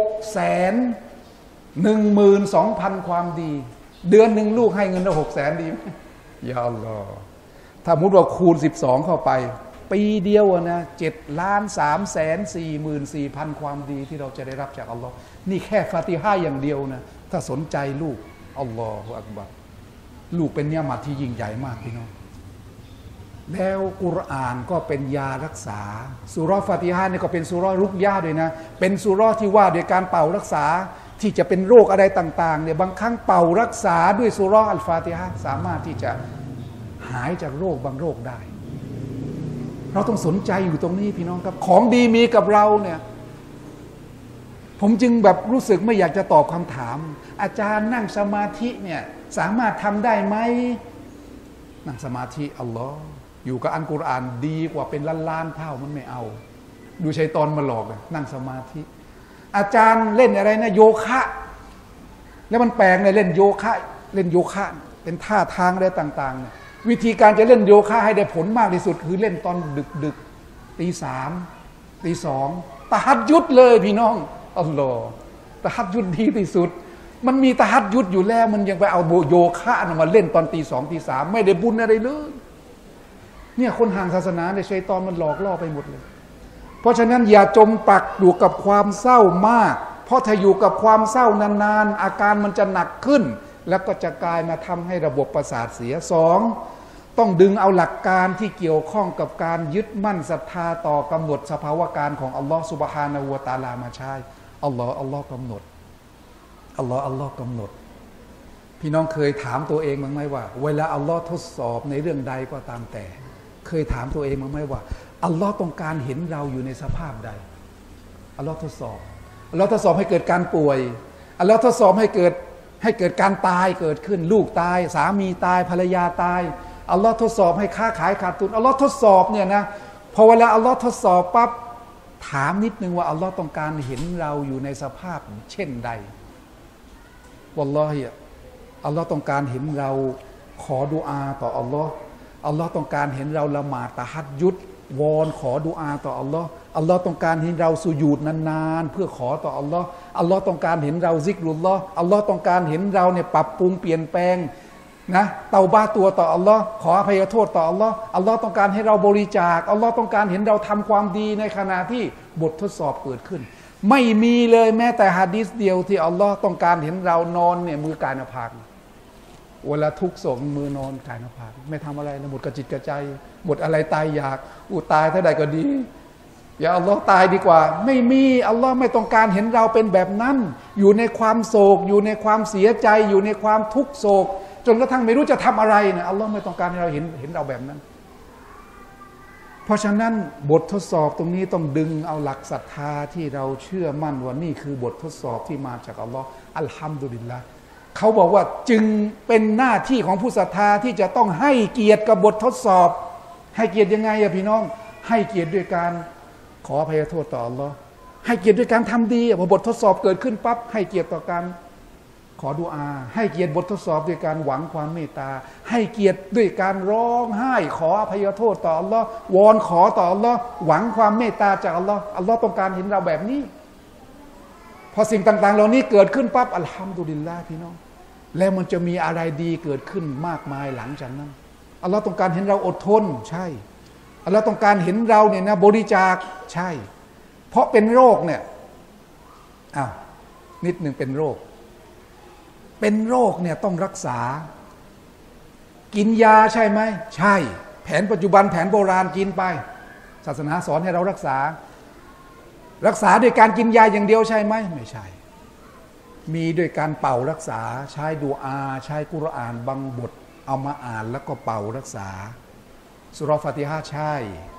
612,000 ความดีเดือนหนึ่งลูกให้เงินเรา600,000ดีไหมยาอัลลอฮ์ถ้ามุดว่าคูณ12เข้าไปปีเดียวนะ7,344,000 ความดีที่เราจะได้รับจากอัลลอฮ์นี่แค่ฟาติฮะห์อย่างเดียวนะถ้าสนใจลูกอัลลอฮฺอักบัรลูกเป็นเนืมัดที่ยิ่งใหญ่มากพี่น้องแล้วกุรอานก็เป็นยารักษาสุเราะห์ฟาติฮะห์นี่ก็เป็นสุเราะห์รุกยะห์ด้วยนะเป็นสุเราะห์ที่ว่าด้วยการเป่ารักษาที่จะเป็นโรคอะไรต่างๆเนี่ยบางครั้งเป่ารักษาด้วยสุเราะห์อัลฟาติฮะห์สามารถที่จะหายจากโรคบางโรคได้เราต้องสนใจอยู่ตรงนี้พี่น้องครับของดีมีกับเราเนี่ยผมจึงแบบรู้สึกไม่อยากจะตอบคำถามอาจารย์นั่งสมาธิเนี่ยสามารถทำได้ไหมนั่งสมาธิอัลลอฮ์อยู่กับอัลกุรอานดีกว่าเป็นล้านๆเท่ามันไม่เอาดูชัยฏอนมาหลอกนั่งสมาธิอาจารย์เล่นอะไรนะโยคะแล้วมันแปลงเลยเล่นโยคะเป็นท่าทางอะไรต่างๆเนี่ยวิธีการจะเล่นโยคะให้ได้ผลมากที่สุดคือเล่นตอนดึกๆตี3ตี2ตะฮัดยุดเลยพี่น้องอัลลอฮ์ตะฮัดยุดดีที่สุดมันมีตะฮัดยุดอยู่แล้วมันยังไปเอาโยคะมาเล่นตอนตี2ตี3ไม่ได้บุญอะไรเลยเนี่ยคนห่างศาสนาในชัยฏอนมันหลอกล่อไปหมดเลยเพราะฉะนั้นอย่าจมปักอยู่กับความเศร้ามากเพราะถ้าอยู่กับความเศร้านานๆอาการมันจะหนักขึ้นแล้วก็จะกลายมาทำให้ระบบประสาทเสีย2ต้องดึงเอาหลักการที่เกี่ยวข้องกับการยึดมั่นศรัทธาต่อกำหนดสภาวะการของอัลลอฮฺซุบฮานะฮูวะตะอาลามาใช้อัลลอฮ์กำหนดอัลลอฮ์กำหนดพี่น้องเคยถามตัวเองบ้างไหมว่าเวลาอัลลอฮ์ทดสอบในเรื่องใดก็ตามแต่เคยถามตัวเองบ้างไหมว่าอัลลอฮ์ต้องการเห็นเราอยู่ในสภาพใดอัลลอฮ์ทดสอบให้เกิดการป่วยอัลลอฮ์ทดสอบให้เกิดการตายเกิดขึ้นลูกตายสามีตายภรรยาตายอัลลอฮ์ทดสอบให้ค้าขายขาดทุนอัลลอฮ์ทดสอบเนี่ยนะพอเวลาอัลลอฮ์ทดสอบปั๊บถามนิดนึงว่าอัลลอฮ์ต้องการเห็นเราอยู่ในสภาพเช่นใดวัลลอฮิอัลลอฮ์ต้องการเห็นเราขอดุอาต่ออัลลอฮ์อัลลอฮ์ต้องการเห็นเราละหมาดตะฮัจญุดวอนขอดุอาต่ออัลลอฮ์อัลลอฮ์ต้องการเห็นเราสุญูดนานๆเพื่อขอต่ออัลลอฮ์อัลลอฮ์ต้องการเห็นเราซิกรุลลอฮ์อัลลอฮ์ต้องการเห็นเราเนี่ยปรับปรุงเปลี่ยนแปลงนะเตาบ้าตัวต่ออัลลอฮ์ขออภัยโทษต่ออัลลอฮ์อัลลอฮ์ต้องการให้เราบริจาคอัลลอฮ์ต้องการเห็นเราทำความดีในขณะที่บททดสอบเกิดขึ้นไม่มีเลยแม้แต่หะดีษเดียวที่อัลลอฮ์ต้องการเห็นเรานอนเนี่ยมือกายหน้าผากเวลาทุกข์โศกมือนอนกายหน้าผากไม่ทำอะไรนะหมดกระจิตกระใจหมดอะไรตายอยากตายเท่าใดก็ดีอย่าอัลลอฮ์ตายดีกว่าไม่มีอัลลอฮ์ไม่ต้องการเห็นเราเป็นแบบนั้นอยู่ในความโศกอยู่ในความเสียใจอยู่ในความทุกข์โศกจนกระทั่งไม่รู้จะทำอะไรนะอัลลอฮ์ไม่ต้องการให้เราเห็นเราแบบนั้นเพราะฉะนั้นบททดสอบตรงนี้ต้องดึงเอาหลักศรัทธาที่เราเชื่อมั่นว่านี่คือบททดสอบที่มาจากอัลลอฮ์อัลฮัมดุลิลละห์เขาบอกว่าจึงเป็นหน้าที่ของผู้ศรัทธาที่จะต้องให้เกียรติกับบททดสอบให้เกียรติยังไงอะพี่น้องให้เกียรติด้วยการขออภัยโทษต่ออัลลอฮ์ให้เกียรติด้วยการทำดีพอบททดสอบเกิดขึ้นปั๊บให้เกียรติต่อการขอดุอาให้เกียรติบททดสอบด้วยการหวังความเมตตาให้เกียรติด้วยการร้องไห้ขออภัยโทษต่ออัลลอฮ์วอนขอต่ออัลลอฮ์หวังความเมตตาจากอัลลอฮ์อัลลอฮ์ต้องการเห็นเราแบบนี้พอสิ่งต่างๆเหล่านี้เกิดขึ้นปั๊บอัลฮัมดุลิลลาห์พี่น้องแล้วมันจะมีอะไรดีเกิดขึ้นมากมายหลังจากนั้นอัลลอฮ์ต้องการเห็นเราอดทนใช่อัลลอฮ์ต้องการเห็นเราเนี่ยนะบริจาคใช่เพราะเป็นโรคเนี่ยนิดหนึ่งเป็นโรคเนี่ยต้องรักษากินยาใช่ไหมใช่แผนปัจจุบันแผนโบราณกินไปศาสนาสอนให้เรารักษาด้วยการกินยาอย่างเดียวใช่ไหมไม่ใช่มีด้วยการเป่ารักษาใช้ดุอาใช้กุรอานบางบทเอามาอ่านแล้วก็เป่ารักษาสุเราะห์ฟาติฮะห์ใช่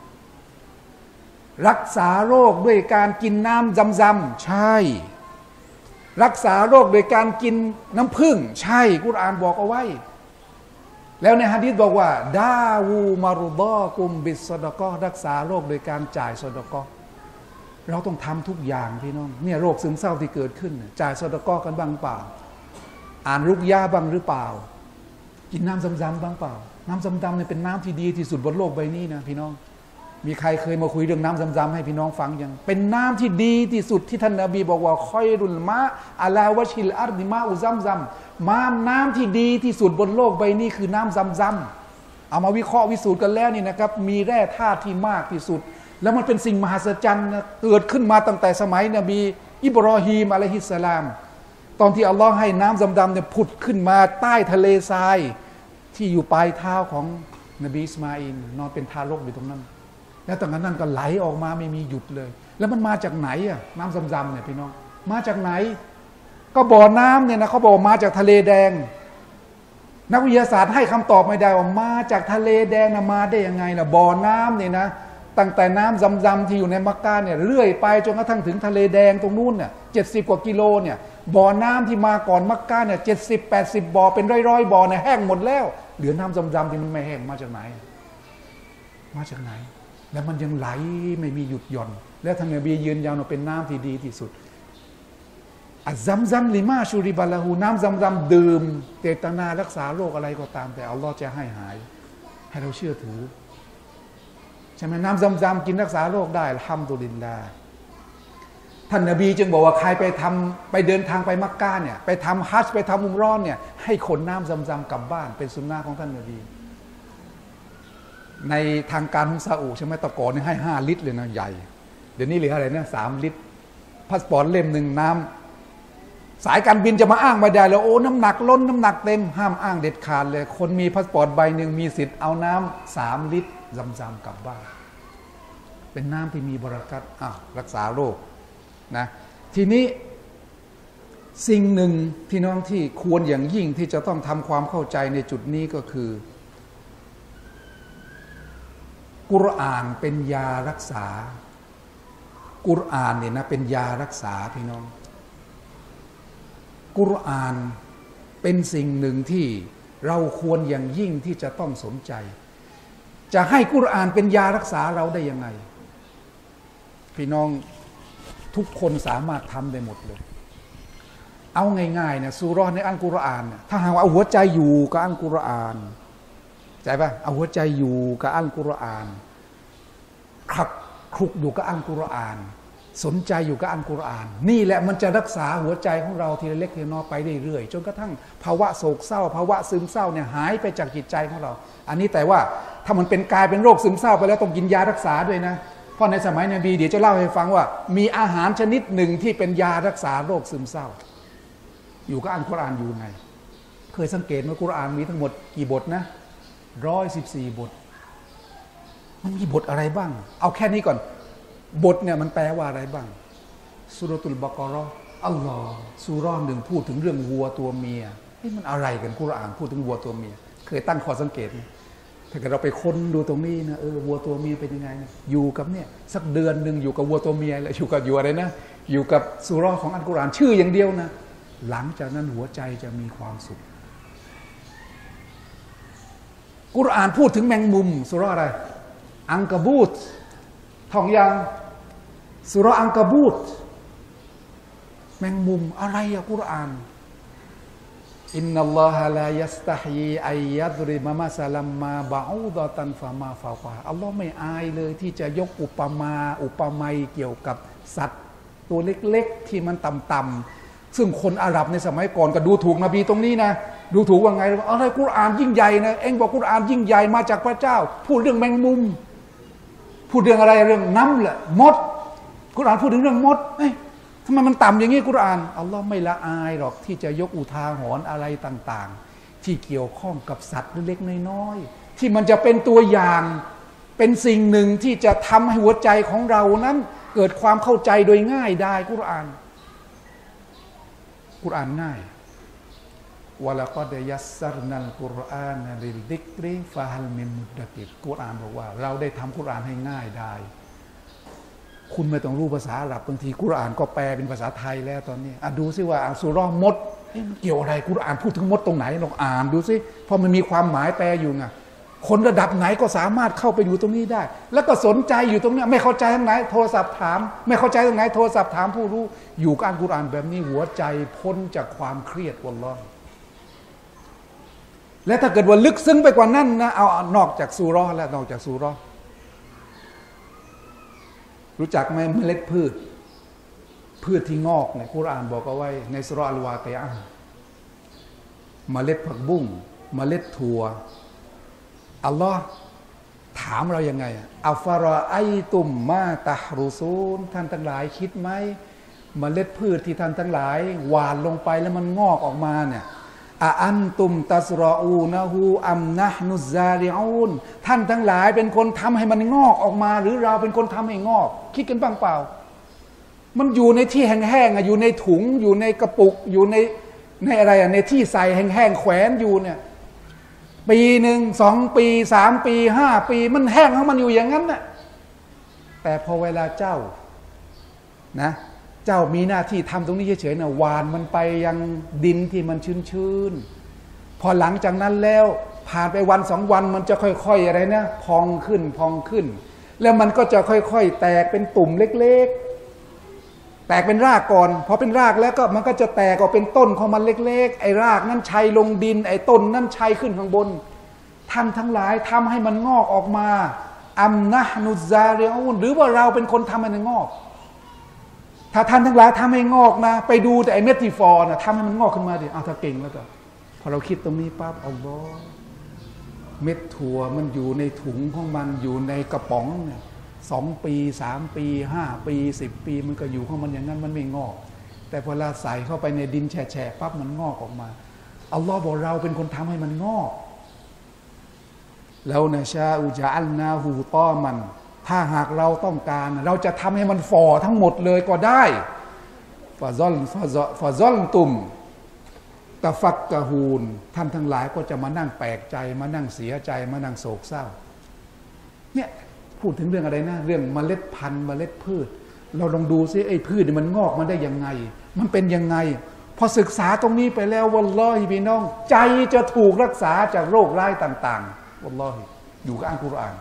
รักษาโรคด้วยการกินน้ำซัมๆใช่รักษาโรคโดยการกินน้ำผึ้งใช่กุรอานบอกเอาไว้แล้วในหะดีษบอกว่าดาวูมารุฎอกุมบิสซอดะกอฮ์รักษาโรคโดยการจ่ายซอดะกอฮ์เราต้องทำทุกอย่างพี่น้องเนี่ยโรคซึมเศร้าที่เกิดขึ้นจ่ายซอดะกอฮ์กันบ้างเปล่าอ่านรุกยาบ้างหรือเปล่ากินน้ำซัมๆบ้างเปล่าน้ำซัมๆเนี่ยเป็นน้ำที่ดีที่สุดบนโลกใบนี้นะพี่น้องมีใครเคยมาคุยเรื่องน้ำซัมๆให้พี่น้องฟังยังเป็นน้ำที่ดีที่สุดที่ท่านนบีบอกว่าคอยรุลมะอะลาวะชิลอัรดิมาอุซัมน้ำที่ดีที่สุดบนโลกใบนี้คือน้ำซัมเอามาวิเคราะห์วิสูจน์กันแล้วนี่นะครับมีแร่ธาตุที่มากที่สุดแล้วมันเป็นสิ่งมหัศจรรย์เกิดขึ้นมาตั้งแต่สมัยนบีอิบรอฮีมอะลัยฮิสสลามตอนที่อัลลอฮ์ให้น้ำซัมๆเนี่ยผุดขึ้นมาใต้ทะเลทรายที่อยู่ปลายเท้าของนบีอิสมาอิลนอนเป็นทารกอยู่ตรงนั้นแล้วตั้งแต่นั้นก็ไหลออกมาไม่มีหยุดเลยแล้วมันมาจากไหนอะน้ำซัมๆเนี่ยพี่น้องมาจากไหนก็บ่อน้ำเนี่ยนะเขาบอกมาจากทะเลแดงนักวิทยาศาสตร์ให้คำตอบไม่ได้ว่ามาจากทะเลแดงนะมาได้ยังไงล่ะบ่อน้ำเนี่ยนะตั้งแต่น้ำซัมๆที่อยู่ในมักกะเนี่ยเรื่อยไปจนกระทั่งถึงทะเลแดงตรงนู้นเนี่ย70 กว่ากิโลเนี่ยบ่อน้ำที่มาก่อนมักกะเนี่ย70-80 บ่อเป็นร้อยๆบ่อเนี่ยแห้งหมดแล้วเหลือน้ำซัมๆที่มันไม่แห้งมาจากไหนแล้วมันยังไหลไม่มีหยุดหย่อนแล้วท่านนบียืนยันว่าเป็นน้ำที่ดีที่สุดอัซซัมลิมาชูริบะละหูน้ำซัมดื่มเจตนารักษาโรคอะไรก็ตามแต่อัลลอฮ์จะให้หายให้เราเชื่อถือใช่ไหมน้ำซัมกินรักษาโรคได้อัลฮัมดุลิลลาห์ท่านนบีจึงบอกว่าใครไปเดินทางไปมักกะเนี่ยไปทำฮัจญ์ไปทำอุมเราะห์เนี่ยให้ขนน้ำซัมกลับบ้านเป็นสุนนะของท่านนบีในทางการของซาอุใช่ไหมตะกอนนี่ให้5 ลิตรเลยนะใหญ่เดี๋ยวนี้เหลืออะไรนะ3 ลิตรพาสปอร์ตเล่มหนึ่งน้ำสายการบินจะมาอ้างไม่ได้แล้วโอ้น้ำหนักล้นน้ำหนักเต็มห้ามอ้างเด็ดขาดเลยคนมีพาสปอร์ตใบหนึ่งมีสิทธิ์เอาน้ำ3 ลิตรซัมกลับบ้านเป็นน้ำที่มีบารอกัตรักษาโรคนะทีนี้สิ่งหนึ่งพี่น้องที่ควรอย่างยิ่งที่จะต้องทำความเข้าใจในจุดนี้ก็คือกุรอานเป็นยารักษากุรอานเนี่ยนะเป็นยารักษาพี่น้องกุรอานเป็นสิ่งหนึ่งที่เราควรอย่างยิ่งที่จะต้องสนใจจะให้กุรอานเป็นยารักษาเราได้ยังไงพี่น้องทุกคนสามารถทำได้หมดเลยเอาง่ายๆเนี่ยซูเราะห์ในอัลกุรอานถ้าหากว่าเอาหัวใจอยู่กับอัลกุรอานใจป่ะเอาหัวใจอยู่กับอัลกุรอานคลุกอยู่กับอัลกุรอานสนใจอยู่กับอัลกุรอานนี่แหละมันจะรักษาหัวใจของเราทีละเล็กทีละน้อยไปเรื่อยๆจนกระทั่งภาวะโศกเศร้าภาวะซึมเศร้าเนี่ยหายไปจากจิตใจของเราอันนี้แต่ว่าถ้ามันเป็นกลายเป็นโรคซึมเศร้าไปแล้วต้องกินยารักษาด้วยนะเพราะในสมัยนบีเดี๋ยวจะเล่าให้ฟังว่ามีอาหารชนิดหนึ่งที่เป็นยารักษาโรคซึมเศร้าอยู่กับอัลกุรอานอยู่ไงเคยสังเกตไหมกุรอานมีทั้งหมดกี่บทนะ114 บทมันมีบทอะไรบ้างเอาแค่นี้ก่อนบทเนี่ยมันแปลว่าอะไรบ้างซูเราะตุลบะเกาะเราะห์อัลลอฮ์ซูเราะห์หนึ่งพูดถึงเรื่องวัวตัวเมียมันอะไรกันกุรอานพูดถึงวัวตัวเมียเคยตั้งข้อสังเกตไหมถ้าเกิดเราไปค้นดูตรงนี้นะวัวตัวเมียเป็นยังไงนะอยู่กับเนี่ยสักเดือนหนึ่งอยู่กับวัวตัวเมียแล้วอยู่อะไรนะอยู่กับซูเราะห์ของอัลกุรอานชื่ออย่างเดียวนะหลังจากนั้นหัวใจจะมีความสุขกุรอานพูดถึงแมงมุมซูเราะห์อะไรอังกะบูตท่องยังซูเราะห์อังกะบูตแมงมุมอะไรอะกุรอานอินนัลลอฮะลายัสตะฮีอัยยัดริบะมะซะลัมมาบะอูดะตันฟะมาฟาวะอัลลอฮ์ไม่อายเลยที่จะยกอุปไมยเกี่ยวกับสัตว์ตัวเล็กๆที่มันต่ำๆซึ่งคนอาหรับในสมัยก่อนก็ดูถูกนบีตรงนี้นะดูถูกว่าไงอะไรกุรอานยิ่งใหญ่นะเอ็งบอกกุรอานยิ่งใหญ่มาจากพระเจ้าพูดเรื่องแมงมุมพูดเรื่องอะไรเรื่องน้ำแหละมดกุรอานพูดถึงเรื่องมดทำไมมันต่ำอย่างนี้กุรอานอัลลอฮ์ไม่ละอายหรอกที่จะยกอุทาหรณ์อะไรต่างๆที่เกี่ยวข้องกับสัตว์เล็กๆน้อยๆที่มันจะเป็นตัวอย่างเป็นสิ่งหนึ่งที่จะทำให้หัวใจของเรานั้นเกิดความเข้าใจโดยง่ายได้กุรอานง่ายวะละกอดยัสซัรนัลกุรอานะลิลดิกริฟะฮัลมินมุดดะกิรกุรอานบอกว่าเราได้ทำกุรอานให้ง่ายได้คุณไม่ต้องรู้ภาษาอาหรับบางทีกุรอานก็แปลเป็นภาษาไทยแล้วตอนนี้ดูซิว่าซูเราะห์มดเกี่ยวอะไรกุรอานพูดถึงมดตรงไหนลองอ่านดูซิเพราะมันมีความหมายแปลอยู่ไงคนระดับไหนก็สามารถเข้าไปอยู่ตรงนี้ได้แล้วก็สนใจอยู่ตรงนี้ไม่เข้าใจตรงไหนโทรศัพท์ถามไม่เข้าใจตรงไหนโทรศัพท์ถามผู้รู้อยู่กับกุรอานแบบนี้หัวใจพ้นจากความเครียดวัลลอฮ์และถ้าเกิดว่าลึกซึ้งไปกว่านั้นนะเอานอกจากซูเราะห์แล้วนอกจากซูเราะห์รู้จักไหมเมล็ดพืชที่งอกเนี่ยกุรอานบอกเอาไว้ในซูเราะห์อัลวากิอะห์เมล็ดผักบุ้งเมล็ดถั่วอัลลอฮ์ถามเรายังไงอัฟรอไอตุมมาตะฮรุซูนท่านทั้งหลายคิดไหมเมล็ดพืชที่ท่านทั้งหลายหว่านลงไปแล้วมันงอกออกมาเนี่ยอันตุมตัสรออูนะฮูอัมนะฮ์นุซาริอูนท่านทั้งหลายเป็นคนทำให้มันงอกออกมาหรือเราเป็นคนทำให้งอกคิดกันบ้างเปล่ามันอยู่ในที่แห้งๆอยู่ในถุงอยู่ในกระปุกอยู่ในอะไรในที่ใส่แห้งๆแขวนอยู่เนี่ยปีหนึ่ง2 ปี3 ปี5 ปีมันแห้งของมันอยู่อย่างนั้นน่ะแต่พอเวลาเจ้านะเจ้ามีหน้าที่ทำตรงนี้เฉยๆนะหวานมันไปยังดินที่มันชื้นๆพอหลังจากนั้นแล้วผ่านไปวัน2 วันมันจะค่อยๆอะไรนะพองขึ้นแล้วมันก็จะค่อยๆแตกเป็นตุ่มเล็กๆแตกเป็นรากก่อนพอเป็นรากแล้วก็มันก็จะแตกออกเป็นต้นของมันเล็กๆไอ้รากนั้นชัยลงดินไอ้ต้นนั้นชัยขึ้นข้างบนท่านทั้งหลายทำให้มันงอกออกมาอัมนะฮ์นุซาริอูนหรือว่าเราเป็นคนทำให้มันงอกถ้าท่านทั้งหลายทำให้งอกนะไปดูแต่ไอ้เม็ดที่ฟอนะทำให้มันงอกขึ้นมาดิถ้าเก่งแล้วก็พอเราคิดตรงนี้ปั๊บอัลลอฮ์เม็ดถั่วมันอยู่ในถุงของมันอยู่ในกระป๋องเนี่ย2 ปี3 ปี5 ปี10 ปีมันก็อยู่ของมันอย่างนั้นมันไม่งอกแต่พอเราใส่เข้าไปในดินแฉะๆปั๊บมันงอกออกมาอัลลอฮ์บอกเราเป็นคนทำให้มันงอกแล้วนะชาอุจอัลนาหูต้อมันถ้าหากเราต้องการเราจะทำให้มันฝ่อทั้งหมดเลยก็ได้ฟาซอลตุมตะฟักกะฮูนท่านทั้งหลายก็จะมานั่งแปลกใจมานั่งเสียใจมานั่งโศกเศร้าเนี่ยพูดถึงเรื่องอะไรนะเรื่องเมล็ดพันธุ์เมล็ดพืชเราลองดูซิไอ้พืชมันงอกมาได้ยังไงมันเป็นยังไงพอศึกษาตรงนี้ไปแล้ววัลลอฮิพี่น้องใจจะถูกรักษาจากโรคร้ายต่างๆวัลลอฮิอยู่กับอัลกุรอาน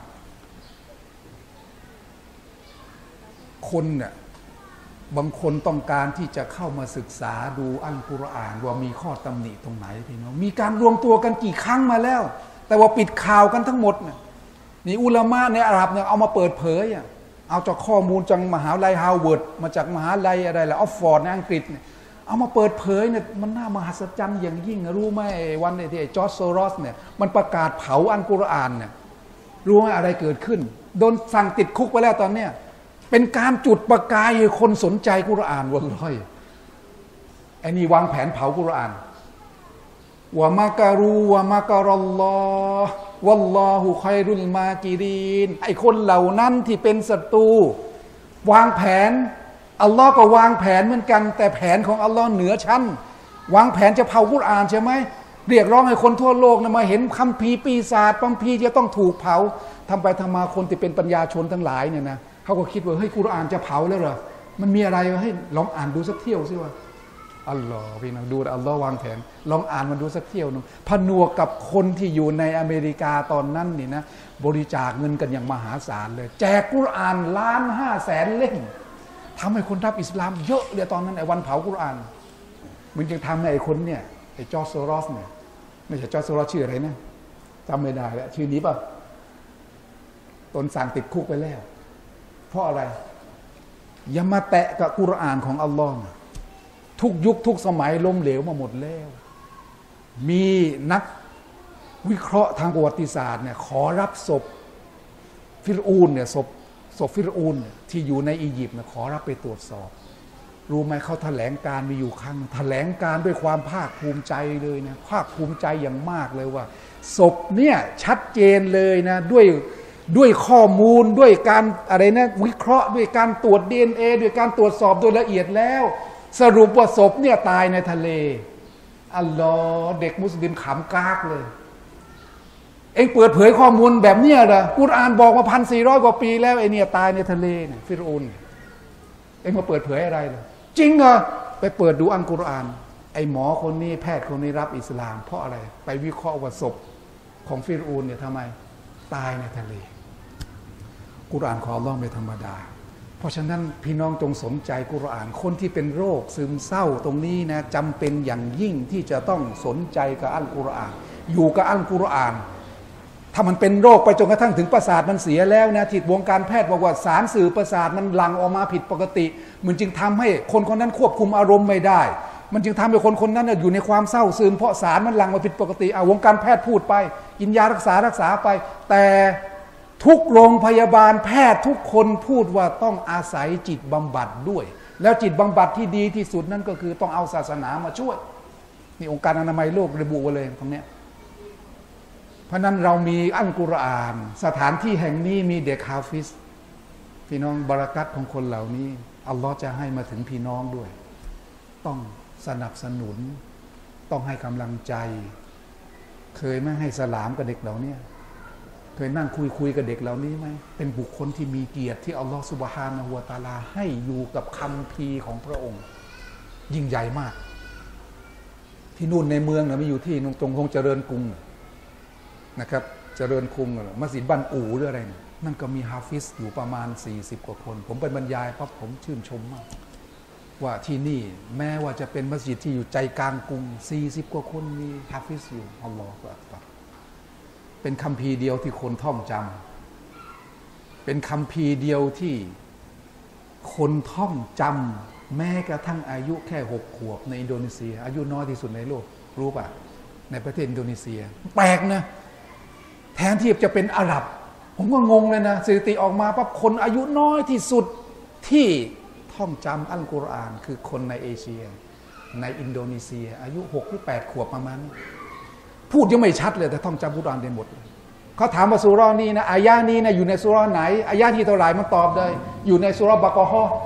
คนเนี่ยบางคนต้องการที่จะเข้ามาศึกษาดูอัลกุรอานว่ามีข้อตำหนิตรงไหนพี่น้องมีการรวมตัวกันกี่ครั้งมาแล้วแต่ว่าปิดข่าวกันทั้งหมดเนี่ยนี่อุลามะในอาหรับเนี่ยเอามาเปิดเผยเอาจากข้อมูลจากมหาวิทยาลัยฮาร์วาร์ดมาจากมหาวิทยาลัยอะไรล่ะออกฟอร์ดในอังกฤษเนี่ยเอามาเปิดเผยเนี่ยมันน่ามหัศจรรย์อย่างยิ่งรู้ไหมวันที่ไอ้จอร์จโซรอสเนี่ยมันประกาศเผาอัลกุรอานเนี่ยรู้ไหมอะไรเกิดขึ้นโดนสั่งติดคุกไปแล้วตอนเนี้ยเป็นการจุดประกายให้คนสนใจกุรอานวัลลอฮิไอ้นี่วางแผนเผากุรอานวะมาการูวะมาการัลลอฮ์วัลลอฮุค็อยรุลมากิรีนไอ้คนเหล่านั้นที่เป็นศัตรูวางแผนอัลลอฮ์ก็วางแผนเหมือนกันแต่แผนของอัลลอฮ์เหนือชั้นวางแผนจะเผากุรอานใช่ไหมเรียกร้องให้คนทั่วโลกมาเห็นคัมภีร์ปีศาจคัมภีร์จะต้องถูกเผาทำไปทำมาคนที่เป็นปัญญาชนทั้งหลายเนี่ยนะเขาก็คิดว่าเฮ้ยกุรอานจะเผาแล้วเหรอมันมีอะไรให้ลองอ่านดูสักเที่ยวสิว่าอัลลอฮ์พี่น้องดูอัลลอฮ์วางแผนลองอ่านมันดูสักเที่ยวนึงผนวกกับคนที่อยู่ในอเมริกาตอนนั้นนี่นะบริจาคเงินกันอย่างมหาศาลเลยแจกกุรอาน1,500,000 เล่มทำให้คนรับอิสลามเยอะเลยตอนนั้นไอ้วันเผากุรอานมันจึงทำให้ไอ้คนเนี่ยไอ้จอร์จโซรอสเนี่ยไม่ใช่จอร์จโซรอสชื่ออะไรนะจำไม่ได้แล้วชื่อนี้ป่ะตนสั่งติดคุกไปแล้วเพราะอะไรอย่ามาแตะกับกุรอานของอัลลอฮ์ทุกยุคทุกสมัยล้มเหลวมาหมดแล้วมีนักวิเคราะห์ทางประวัติศาสตร์เนี่ยขอรับศพฟิรอูนเนี่ยศพฟิรอูนที่อยู่ในอียิปต์เนี่ยขอรับไปตรวจสอบรู้ไหมเขาแถลงการมีอยู่ครั้งแถลงการด้วยความภาคภูมิใจเลยนะภาคภูมิใจอย่างมากเลยว่าศพเนี่ยชัดเจนเลยนะด้วยข้อมูลด้วยการอะไรนะวิเคราะห์ด้วยการตรวจ DNA ด้วยการตรวจสอบโดยละเอียดแล้วสรุปว่าศพเนี่ยตายในทะเลอัลลอฮ์เด็กมุสลิมขำกากเลยเองเปิดเผยข้อมูลแบบเนี้ยเหรอกุรอานบอกมา1,400 กว่าปีแล้วไอ้เนี่ยตายในทะเลเนี่ยฟิรอูนเองมาเปิดเผยอะไรเลยจริงเหรอไปเปิดดูอัลกุรอานไอ้หมอคนนี้แพทย์คนนี้รับอิสลามเพราะอะไรไปวิเคราะห์ว่าศพของฟิรอูนเนี่ยทำไมตายในทะเลกุรอานของอัลเลาะห์ไม่ธรรมดาเพราะฉะนั้นพี่น้องจงสนใจกุรอานคนที่เป็นโรคซึมเศร้าตรงนี้นะจำเป็นอย่างยิ่งที่จะต้องสนใจกับอัลกุรอานอยู่กับอัลกุรอานถ้ามันเป็นโรคไปจนกระทั่งถึงประสาทมันเสียแล้วนะที่วงการแพทย์บอกว่าสารสื่อประสาทมันหลั่งออกมาผิดปกติมันจึงทำให้คนคนนั้นควบคุมอารมณ์ไม่ได้มันจึงทำให้คนคนนั้นอยู่ในความเศร้าซึมเพราะสารมันหลั่งมาผิดปกติวงการแพทย์พูดไปกินยารักษาไปแต่ทุกโรงพยาบาลแพทย์ทุกคนพูดว่าต้องอาศัยจิตบำบัดด้วยแล้วจิตบำบัดที่ดีที่สุดนั่นก็คือต้องเอาศาสนามาช่วยนี่องค์การอนามัยโลกระบุไว้เลยตรงนี้เพราะนั้นเรามีอัลกุรอานสถานที่แห่งนี้มีเด็กฮาฟิซพี่น้องบารักัตของคนเหล่านี้อัลลอฮ์จะให้มาถึงพี่น้องด้วยต้องสนับสนุนต้องให้กำลังใจเคยไม่ให้สลามกับเด็กเหล่านี้เคยนั่งคุยกับเด็กเหล่านี้ไหมเป็นบุคคลที่มีเกียรติที่อัลลอฮฺซุบฮานะฮูวะตะอาลาให้อยู่กับคัมภีร์ของพระองค์ยิ่งใหญ่มากที่นู่นในเมืองนะไม่อยู่ที่ตรงคงเจริญกรุงนะครับเจริญกรุงมัสยิดบ้านอู่หรืออะไรนั่นก็มีฮาฟิซอยู่ประมาณ40 กว่าคนผมไปบรรยายปั๊บผมชื่นชมมากว่าที่นี่แม้ว่าจะเป็นมัสยิดที่อยู่ใจกลางกรุง40 กว่าคนมีฮาฟิซอยู่อัลลอฮฺอักบัรเป็นคัมภีร์เดียวที่คนท่องจำเป็นคัมภีร์เดียวที่คนท่องจำแม้กระทั่งอายุแค่6 ขวบในอินโดนีเซียอายุน้อยที่สุดในโลกรู้ป่ะในประเทศอินโดนีเซียแปลกนะแทนที่จะเป็นอาหรับผมก็งงเลยนะสถิติออกมาปั๊บคนอายุน้อยที่สุดที่ท่องจำอัลกุรอานคือคนในเอเชียในอินโดนีเซียอายุ6 หรือ 8 ขวบประมาณพูดยังไม่ชัดเลยแต่ท่องจำกุรอานได้หมดเขาถามว่าซูเราะห์นี้นะอายะห์นี้นะอยู่ในซูเราะห์ไหนอายะห์ที่เท่าไหร่มันตอบเลยอยู่ในซูเราะห์บะเกาะฮ์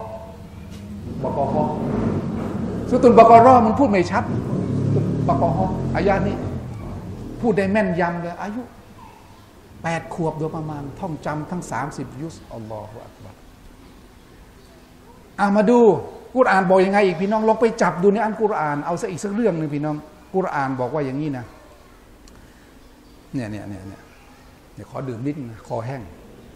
ซูตุลบะเกาะเราะห์มันพูดไม่ชัดบะเกาะฮ์อายะห์นี้พูดได้แม่นยำเลยอายุ8 ขวบโดยประมาณท่องจำทั้ง30 ยุสอัลลอฮฺอักบัรมาดูกุรอานบอกยังไงอีกพี่น้องลองไปจับดูในอัลกุรอานเอาซะอีกสักเรื่องนึงพี่น้องกุรอานบอกว่าอย่างนี้นะเนี่ยเดี๋ยวขอดื่มนิดนึงคอแห้ง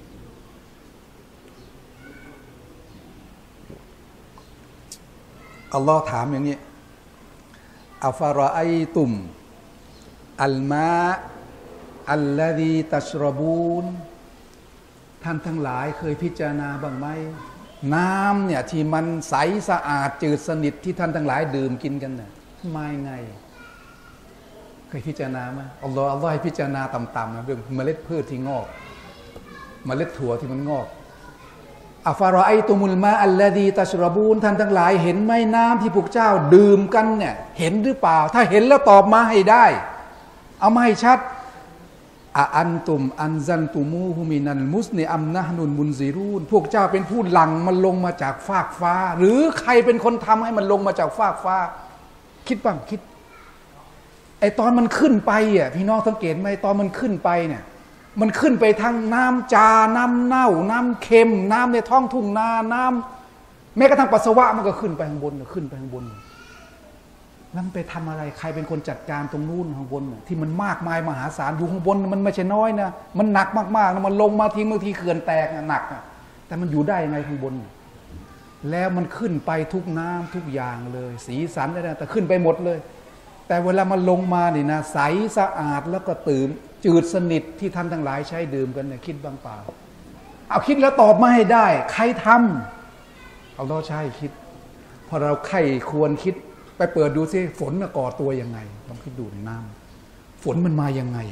อัลลอฮ์ถามอย่างนี้อัฟรอไอตุมอัลมาอัลลดีตัชรบูนท่านทั้งหลายเคยพิจารณาบ้างไหมน้ำเนี่ยที่มันใสสะอาดจืดสนิทที่ท่านทั้งหลายดื่มกินกันน่ะมาไงเคยพิจารณาไหมอัลลอฮ์ให้พิจารณาต่ำๆนะเรื่องเมล็ดพืชที่งอกเมล็ดถั่วที่มันงอกอัฟรอไอตุมุลมาอัลลดีตัชรบูนท่านทั้งหลายเห็นไหมน้ำที่พวกเจ้าดื่มกันเนี่ยเห็นหรือเปล่าถ้าเห็นแล้วตอบมาให้ได้เอามาให้ชัดอันตุมอันซันตุมูฮุมินันมุสเนอัมนะนุนมุนซิรูนพวกเจ้าเป็นผู้หลั่งมันลงมาจากฟากฟ้าหรือใครเป็นคนทำให้มันลงมาจากฟากฟ้าคิดบ้างคิดไอตอนมันขึ้นไปอ่ะพี่น้องสังเกตไหมตอนมันขึ้นไปเนี่ยมันขึ้นไปทางน้ำจาน้ำเน่าน้ำเค็มน้ำในท้องทุ่งนาน้ำแม้กระทั่งปัสสาวะมันก็ขึ้นไปข้างบนขึ้นไปข้างบนแล้วมันไปทำอะไรใครเป็นคนจัดการตรงนู้นข้างบนที่มันมากมายมหาศาลอยู่ข้างบนมันไม่ใช่น้อยนะมันหนักมากๆนะมันลงมาทีบางทีเขื่อนแตกหนักแต่มันอยู่ได้ยังไงข้างบนแล้วมันขึ้นไปทุกน้ำทุกอย่างเลยสีสันอะไรแต่ขึ้นไปหมดเลยแต่เวลามันลงมานี่นะใสสะอาดแล้วก็ตื่นจืดสนิทที่ท่านทั้งหลายใช้ดื่มกันเนี่ยคิดบ้างเปล่าเอาคิดแล้วตอบมาให้ได้ใครทำเอาเราใช่คิดพอเราใครควรคิดไปเปิดดูซิฝนก่อตัวยังไงลองคิดดูในน้ำฝนมันมายังไง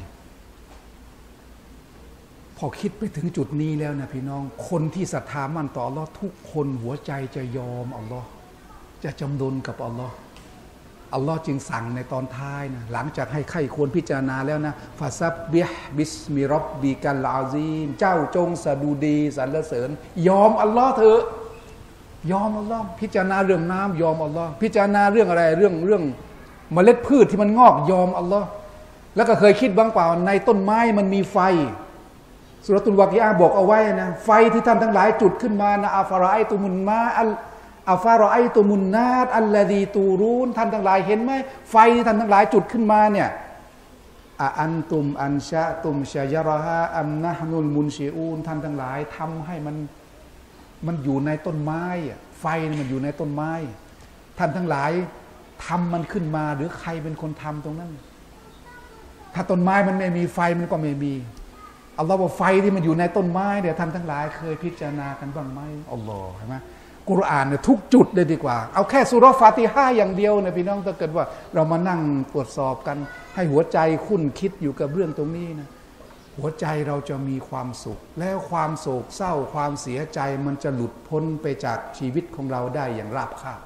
พอคิดไปถึงจุดนี้แล้วนะพี่น้องคนที่ศรัทธามั่นต่ออัลลอฮ์ทุกคนหัวใจจะยอมอัลลอฮ์จะจำนนกับอัลลอฮ์อัลลอฮ์จึงสั่งในตอนท้ายนะหลังจากให้ใครควรพิจารณาแล้วนะฟาซับบิฮบิสมิร็อบบิกัลอาซีมเจ้าจงสดุดีสรรเสริญยอมอัลลอฮ์เถอะยอมอัลลอฮ์พิจารณาเรื่องน้ำยอมอัลลอฮ์พิจารณาเรื่องอะไรเรื่องเมล็ดพืชที่มันงอกยอมอัลลอฮ์แล้วก็เคยคิดบ้างเปล่าในต้นไม้มันมีไฟสุรตุลวากิอาบอกเอาไว้นะไฟที่ท่านทั้งหลายจุดขึ้นมานะอัฟรอไอตุมุนมาอัฟารอไอตุมุนนาตอัลลดีตูรูนท่านทั้งหลายเห็นไหมไฟที่ท่านทั้งหลายจุดขึ้นมาเนี่ยอันตุมอันชะตุมชะยะรอฮาอัมนะฮนุลมุนชิอูนท่านทั้งหลายทำให้มันอยู่ในต้นไม้ไฟมันอยู่ในต้นไม้ท่านทั้งหลายทำมันขึ้นมาหรือใครเป็นคนทำตรงนั้นถ้าต้นไม้มันไม่มีไฟมันก็ไม่มีอัลลอฮ์ว่าไฟที่มันอยู่ในต้นไม้เดี๋ยวท่านทั้งหลายเคยพิจารณากันบ้างไหมอัลลอฮ์ใช่ไหมกุรอานเนี่ยทุกจุดเลยดีกว่าเอาแค่ซูเราะห์ฟาติฮะห์อย่างเดียวนะพี่น้องถ้าเกิดว่าเรามานั่งตรวจสอบกันให้หัวใจคุ้นคิดอยู่กับเรื่องตรงนี้นะหัวใจเราจะมีความสุขแล้วความโศกเศร้าความเสียใจมันจะหลุดพ้นไปจากชีวิตของเราได้อย่างราบคาบ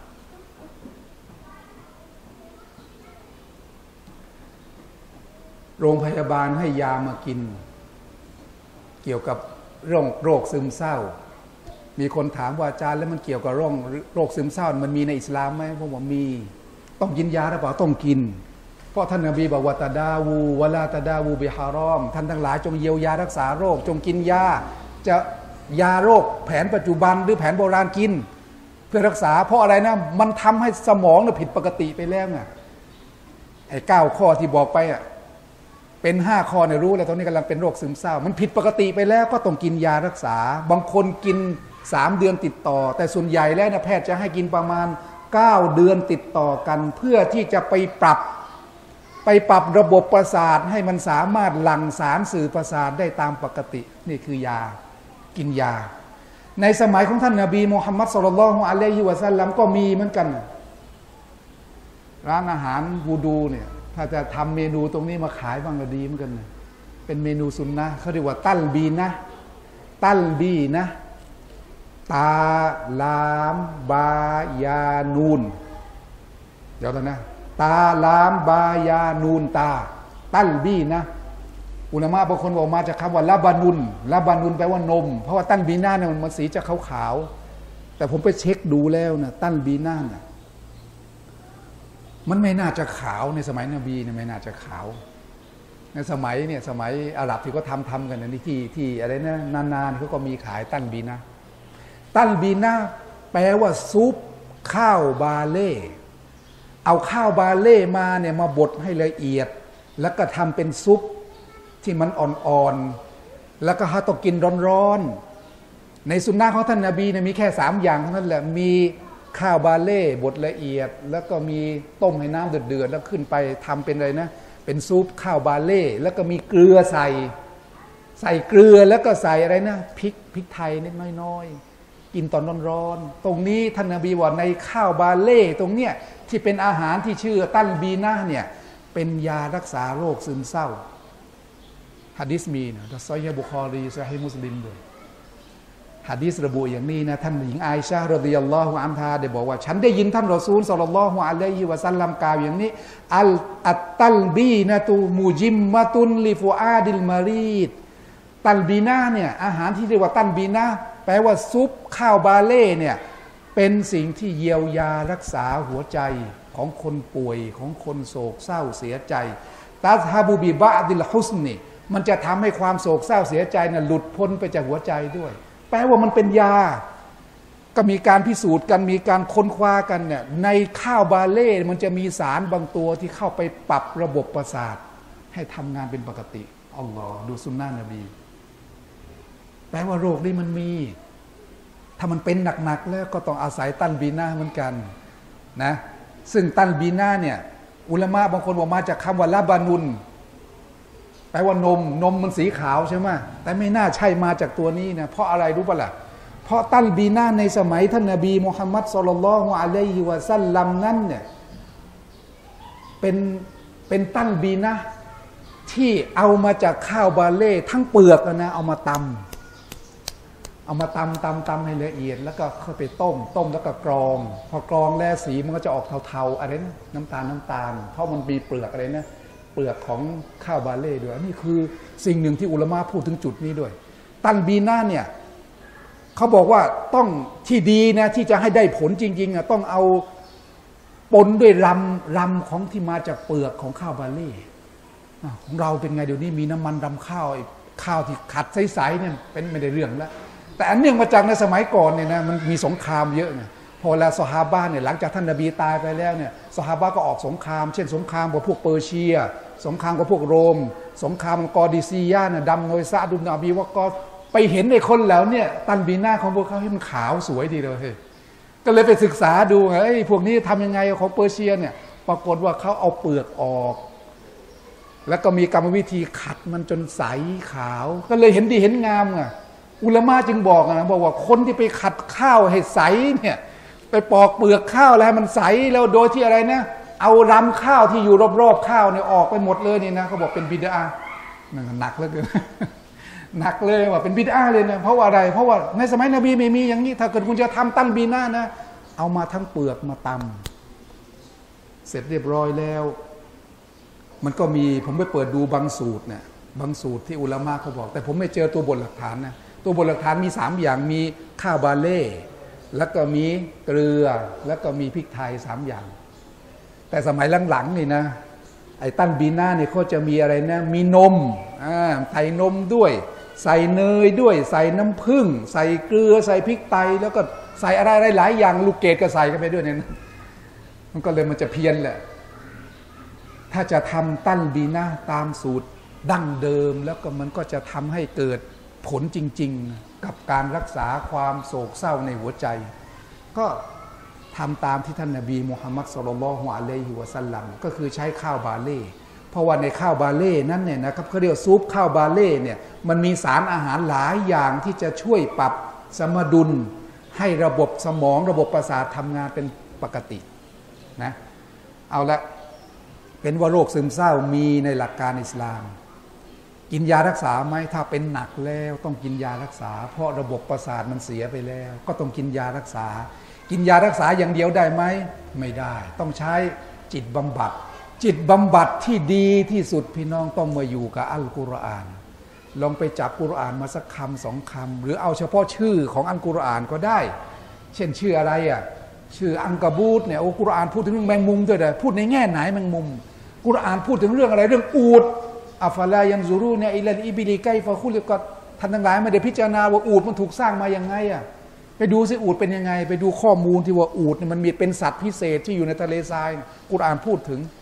โรงพยาบาลให้ยามากินเกี่ยวกับโรคซึมเศร้ามีคนถามว่าอาจารย์แล้วมันเกี่ยวกับโรคซึมเศร้ามันมีในอิสลามไหมผมบอกมีต้องกินยาหรือเปล่าต้องกินเพราะท่านนบีบอกว่าตะดาวูวะลาตะดาวูบิฮารอมท่านทั้งหลายจงเยียวยารักษาโรคจงกินยาจะยาโรคแผนปัจจุบันหรือแผนโบราณกินเพื่อรักษาเพราะอะไรนะมันทำให้สมองผิดปกติไปแล้วไงไอ้9 ข้อที่บอกไปเป็น5 ข้อเนี่ยรู้แล้วตอนนี้กำลังเป็นโรคซึมเศร้ามันผิดปกติไปแล้วก็ต้องกินยารักษาบางคนกิน3 เดือนติดต่อแต่ส่วนใหญ่แล้วนะแพทย์จะให้กินประมาณ9 เดือนติดต่อกันเพื่อที่จะไปปรับระบบประสาทให้มันสามารถหลั่งสารสื่อประสาทได้ตามปกตินี่คือยากินยาในสมัยของท่านนบีมุฮัมมัดศ็อลลัลลอฮุอะลัยฮิวะซัลลัมก็มีเหมือนกันร้านอาหารวูดูเนี่ยถ้าจะทำเมนูตรงนี้มาขายบ้างก็ดีเหมือนกันเป็นเมนูซุนนะเขาเรียกว่าตัลบีนะตาลามบายานูนเดี๋ยวนะตาลามบายานูนตาตัลบีนะอุลามะบางคนบอกมาจากคำว่าลาบานุนแปลว่านมเพราะว่าตัลบีนาเนี่ยมันสีจะขาวๆแต่ผมไปเช็คดูแล้วนะตัลบีนาเนี่ยมันไม่น่าจะขาวในสมัยนบีเนี่ยไม่น่าจะขาวในสมัยอาหรับที่เขาทำกันนี่ที่อะไรนะนานๆเขาก็มีขายตัลบีนะแปลว่าซุปข้าวบาเล่เอาข้าวบาเล่มาเนี่ยมาบดให้ละเอียดแล้วก็ทำเป็นซุปที่มันอ่อนแล้วก็เขาต้องกินร้อนๆในสุนนะของท่านนบีเนี่ยมีแค่3อย่างเท่านั้นแหละมีข้าวบาเล่บดละเอียดแล้วก็มีต้มให้น้ำเดือดๆแล้วขึ้นไปทำเป็นอะไรนะเป็นซุปข้าวบาเล่แล้วก็มีเกลือใส่เกลือแล้วก็ใส่อะไรนะพริกไทยนิดน้อยๆกินตอนร้อนๆตรงนี้ท่านนบีว่าในข้าวบาเล่ตรงเนี้ยที่เป็นอาหารที่ชื่อตันบีนะเนี่ยเป็นยารักษาโรคซึมเศร้าหะดีษมีนะซอฮีฮ์บุคอรีซอฮีฮ์มุสลิมด้วยหะดีษระบุอย่างนี้นะท่านหญิงอาอิชะฮ์รอฎิยัลลอฮุอันฮาได้บอกว่าฉันได้ยินท่านรอซูลศ็อลลัลลอฮุอะลัยฮิวะซัลลัมกล่าวอย่างนี้อัตตัลบีนะตุมูจิมมะตุนลิฟุอาดิลมารีดตัลบีนะเนี่ยอาหารที่เรียกว่าตัลบีนะแปลว่าซุปข้าวบาเล่เนี่ยเป็นสิ่งที่เยียวยารักษาหัวใจของคนป่วยของคนโศกเศร้าเสียใจตัซฮะบูบิบะดิลฮุสนีมันจะทำให้ความโศกเศร้าเสียใจน่ะหลุดพ้นไปจากหัวใจด้วยแปลว่ามันเป็นยาก็มีการพิสูจน์กันมีการค้นคว้ากันเนี่ยในข้าวบาเล่มันจะมีสารบางตัวที่เข้าไปปรับระบบประสาทให้ทำงานเป็นปกติอัลลอฮ์ดูซุนนะนบีแปลว่าโรคนี้มันมีถ้ามันเป็นหนักๆแล้วก็ต้องอาศัยตันบีนาเหมือนกันนะซึ่งตันบีนาเนี่ยอุลามะบางคนบอกมาจากคำว่าลาบานุนแปลว่านมมันสีขาวใช่ไหมแต่ไม่น่าใช่มาจากตัวนี้นะเพราะอะไรรู้ปะล่ะเพราะตันบีนาในสมัยท่านนบีมุฮัมมัดศ็อลลัลลอฮุอะลัยฮิวะซัลลัมนั้นเนี่ยเป็นตันบีนะที่เอามาจากข้าวบาเล่ทั้งเปลือกนะเอามาตำให้ละเอียดแล้วก็ค่อยไปต้มแล้วก็กรองพอกรองแล้วสีมันก็จะออกเทาๆอะไรนะน้ำตาลเพราะมันมีเปลือกอะไรนะเปลือกของข้าวบาเล่ด้วยนี่คือสิ่งหนึ่งที่อุลามะพูดถึงจุดนี้ด้วยตันบีนาเนี่ยเขาบอกว่าต้องที่ดีนะที่จะให้ได้ผลจริงๆต้องเอาปนด้วยรำของที่มาจากเปลือกของข้าวบาเล่ของเราเป็นไงเดี๋ยวนี้มีน้ำมันรำข้าวที่ขัดใสๆเนี่ยเป็นไม่ได้เรื่องแล้วแต่อันเนื่องมาจากในสมัยก่อนเนี่ยนะมันมีสงครามเยอะไงพอแล้วซอฮาบะห์เนี่ยหลังจากท่านนบีตายไปแล้วเนี่ยซอฮาบะห์ก็ออกสงครามเช่นสงครามกับพวกเปอร์เซียสงครามกับพวกโรมสงครามกอดิซียะเนี่ยดำโดยซะดุนอบีวะกอไปเห็นในคนแล้วเนี่ยตันบีนาของพวกเขาให้มันขาวสวยดีเลยก็เลยไปศึกษาดูพวกนี้ทำยังไงของเปอร์เซียเนี่ยปรากฏว่าเขาเอาเปลือกออกแล้วก็มีกรรมวิธีขัดมันจนใสขาวก็เลยเห็นดีเห็นงามไงอุลามะจึงบอกว่าคนที่ไปขัดข้าวให้ใสเนี่ยไปปอกเปลือกข้าวแล้วมันใสแล้วโดยที่อะไรนะเอารำข้าวที่อยู่รอบๆข้าวเนี่ยออกไปหมดเลยนี่นะเขาบอกเป็นบิดาหนักเหลือเกินหนักเลยว่าเป็นบิดาเลยนะเพราะว่าอะไรเพราะว่าในสมัยนบีไม่มีอย่างนี้ถ้าเกิดคุณจะทำตันบีนานะเอามาทั้งเปลือกมาตำเสร็จเรียบร้อยแล้วมันก็มีผมไปเปิดดูบางสูตรเนี่ยบางสูตรที่อุลามะเขาบอกแต่ผมไม่เจอตัวบทหลักฐานนะตัวบทหลักฐานมี3อย่างมีข้าวบาเล่แล้วก็มีเกลือแล้วก็มีพริกไทย3อย่างแต่สมัยหลังๆนี่นะไอ้ตันบีนาเนี่ยเขาจะมีอะไรนะมีนมใส่นมด้วยใส่เนยด้วยใส่น้ำผึ้งใส่เกลือใส่พริกไทยแล้วก็ใส่อะไรหลายอย่างลูกเกดก็ใส่กันไปด้วยเนี่ยมันก็เลยมันจะเพี้ยนแหละถ้าจะทำตันบีนาตามสูตรดั้งเดิมแล้วก็มันก็จะทำให้เกิดผลจริงๆกับการรักษาความโศกเศร้าในหัวใจก็ทำตามที่ท่านนบีมุฮัมมัดศ็อลลัลลอฮุอะลัยฮิวะซัลลัมก็คือใช้ข้าวบาเล่เพราะว่าในข้าวบาเล่นั้นเนี่ยนะครับเขาเรียกซุปข้าวบาเล่เนี่ยมันมีสารอาหารหลายอย่างที่จะช่วยปรับสมดุลให้ระบบสมองระบบประสาททำงานเป็นปกตินะเอาละเป็นว่าโรคซึมเศร้ามีในหลักการอิสลามกินยารักษาไหมถ้าเป็นหนักแล้วต้องกินยารักษาเพราะระบบประสาทมันเสียไปแล้วก็ต้องกินยารักษากินยารักษาอย่างเดียวได้ไหมไม่ได้ต้องใช้จิตบำบัดที่ดีที่สุดพี่น้องต้องมาอยู่กับอัลกุรอานลองไปจับกุรอานมาสักคำ2 คำหรือเอาเฉพาะชื่อของอัลกุรอานก็ได้เช่นชื่ออะไรชื่ออังกะบูตเนี่ยกุรอานพูดถึงเรื่องแมงมุมด้วยพูดในแง่ไหนแมงมุมกุรอานพูดถึงเรื่องอะไรเรื่องอูฐอัฟลายันซูรูเนี่ยอิลัลอิบิลิไกฟะคุลิก็ท่านทั้งหลายไม่ได้พิจารณาว่าอูฐมันถูกสร้างมาอย่างไงไปดูสิอูฐเป็นยังไงไปดูข้อมูลที่ว่าอูฐเนี่ยมันมีเป็นสัตว์พิเศษที่อยู่ในทะเลทรายกุรอานพูดถึง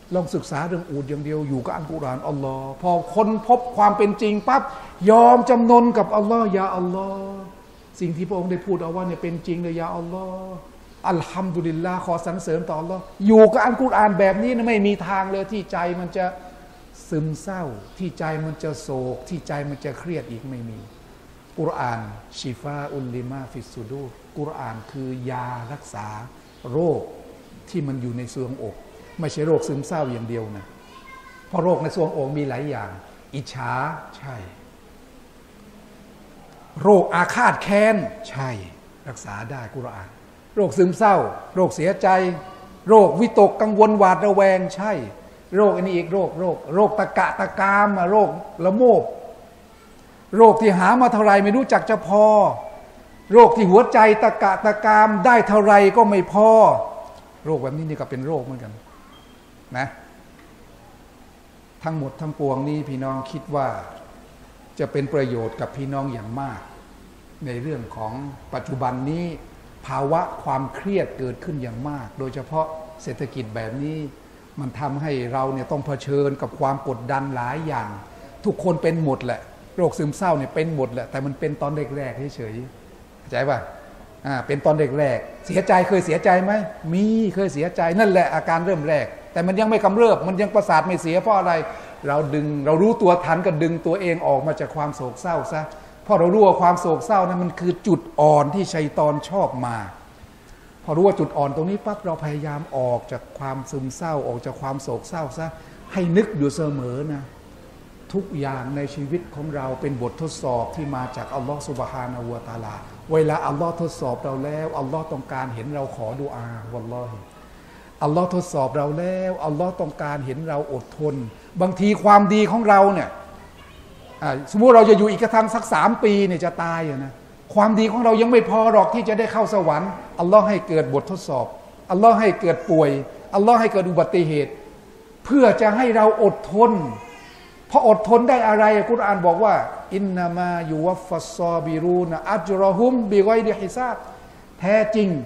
ลองศึกษาเรื่องอูฐอย่างเดียวอยู่กับอัลกุรอานอัลลอฮ์พอค้นพบความเป็นจริงปั๊บยอมจำนนกับอัลลอฮ์ยาอัลลอฮ์สิ่งที่พระองค์ได้พูดเอาว่าเนี่ยเป็นจริงเลยยาอัลลอฮ์อัลฮัมดุลิลลาห์ขอสรรเสริญต่ออัลลอฮ์อยู่กับอัลกุรอานแบบนี้นะไม่มีทางเลยที่ใจมันจะซึมเศร้าที่ใจมันจะโศกที่ใจมันจะเครียดอีกไม่มีกุรอานชิฟาอุลลิมาฟิสซูดูรกุรอานคือยารักษาโรคที่มันอยู่ในทรวงอกไม่ใช่โรคซึมเศร้าอย่างเดียวนะเพราะโรคในทรวงอกมีหลายอย่างอิจฉาใช่โรคอาฆาตแค้นใช่รักษาได้กุรอานโรคซึมเศร้าโรคเสียใจโรควิตกกังวลหวาดระแวงใช่โรคอันนี้อีกโรคตะกะตะกามโรคละโมบโรคที่หามาเท่าไรไม่รู้จักจะพอโรคที่หัวใจตะกะตะกามได้เท่าไรก็ไม่พอโรคแบบนี้นี่ก็เป็นโรคเหมือนกันนะทั้งหมดทั้งปวงนี้พี่น้องคิดว่าจะเป็นประโยชน์กับพี่น้องอย่างมากในเรื่องของปัจจุบันนี้ภาวะความเครียดเกิดขึ้นอย่างมากโดยเฉพาะเศรษฐกิจแบบนี้มันทำให้เราเนี่ยต้องเผชิญกับความกดดันหลายอย่างทุกคนเป็นหมดแหละโรคซึมเศร้าเนี่ยเป็นหมดแหละแต่มันเป็นตอนแรกๆเฉยๆเข้าใจป่ะเป็นตอนแรกๆเสียใจเคยเสียใจไหมมีเคยเสียใจนั่นแหละอาการเริ่มแรกแต่มันยังไม่กำเริบมันยังประสาทไม่เสียเพราะอะไรเรารู้ตัวทันก็ดึงตัวเองออกมาจากความโศกเศร้าซะเพราะเรารู้ว่าความโศกเศร้านั้นมันคือจุดอ่อนที่ชัยฏอนชอบมาพอรู้ว่าจุดอ่อนตรงนี้ปั๊บเราพยายามออกจากความซึมเศร้าออกจากความโศกเศร้าซะให้นึกอยู่เสมอนะทุกอย่างในชีวิตของเราเป็นบททดสอบที่มาจากอัลลอฮฺซุบฮานะฮูวะตะอาลาเวลาอัลลอฮ์ทดสอบเราแล้วอัลลอฮ์ต้องการเห็นเราขอดุอาวัลลอฮิอัลลอฮ์ทดสอบเราแล้วอัลลอฮ์ต้องการเห็นเราอดทนบางทีความดีของเราเนี่ยสมมุติเราจะอยู่อีกกระทั่งสัก3 ปีเนี่ยจะตายนะความดีของเรายังไม่พอหรอกที่จะได้เข้าสวรรค์อัลลอฮ์ให้เกิดบททดสอบอัลลอฮ์ให้เกิดป่วยอัลลอฮ์ให้เกิดอุบัติเหตุเพื่อจะให้เราอดทนพออดทนได้อะไรกุรอานบอกว่าอินนามายูวัฟฟัสซอบิรูนอัจรอฮุมบิกอยริฮิซาบแท้จริง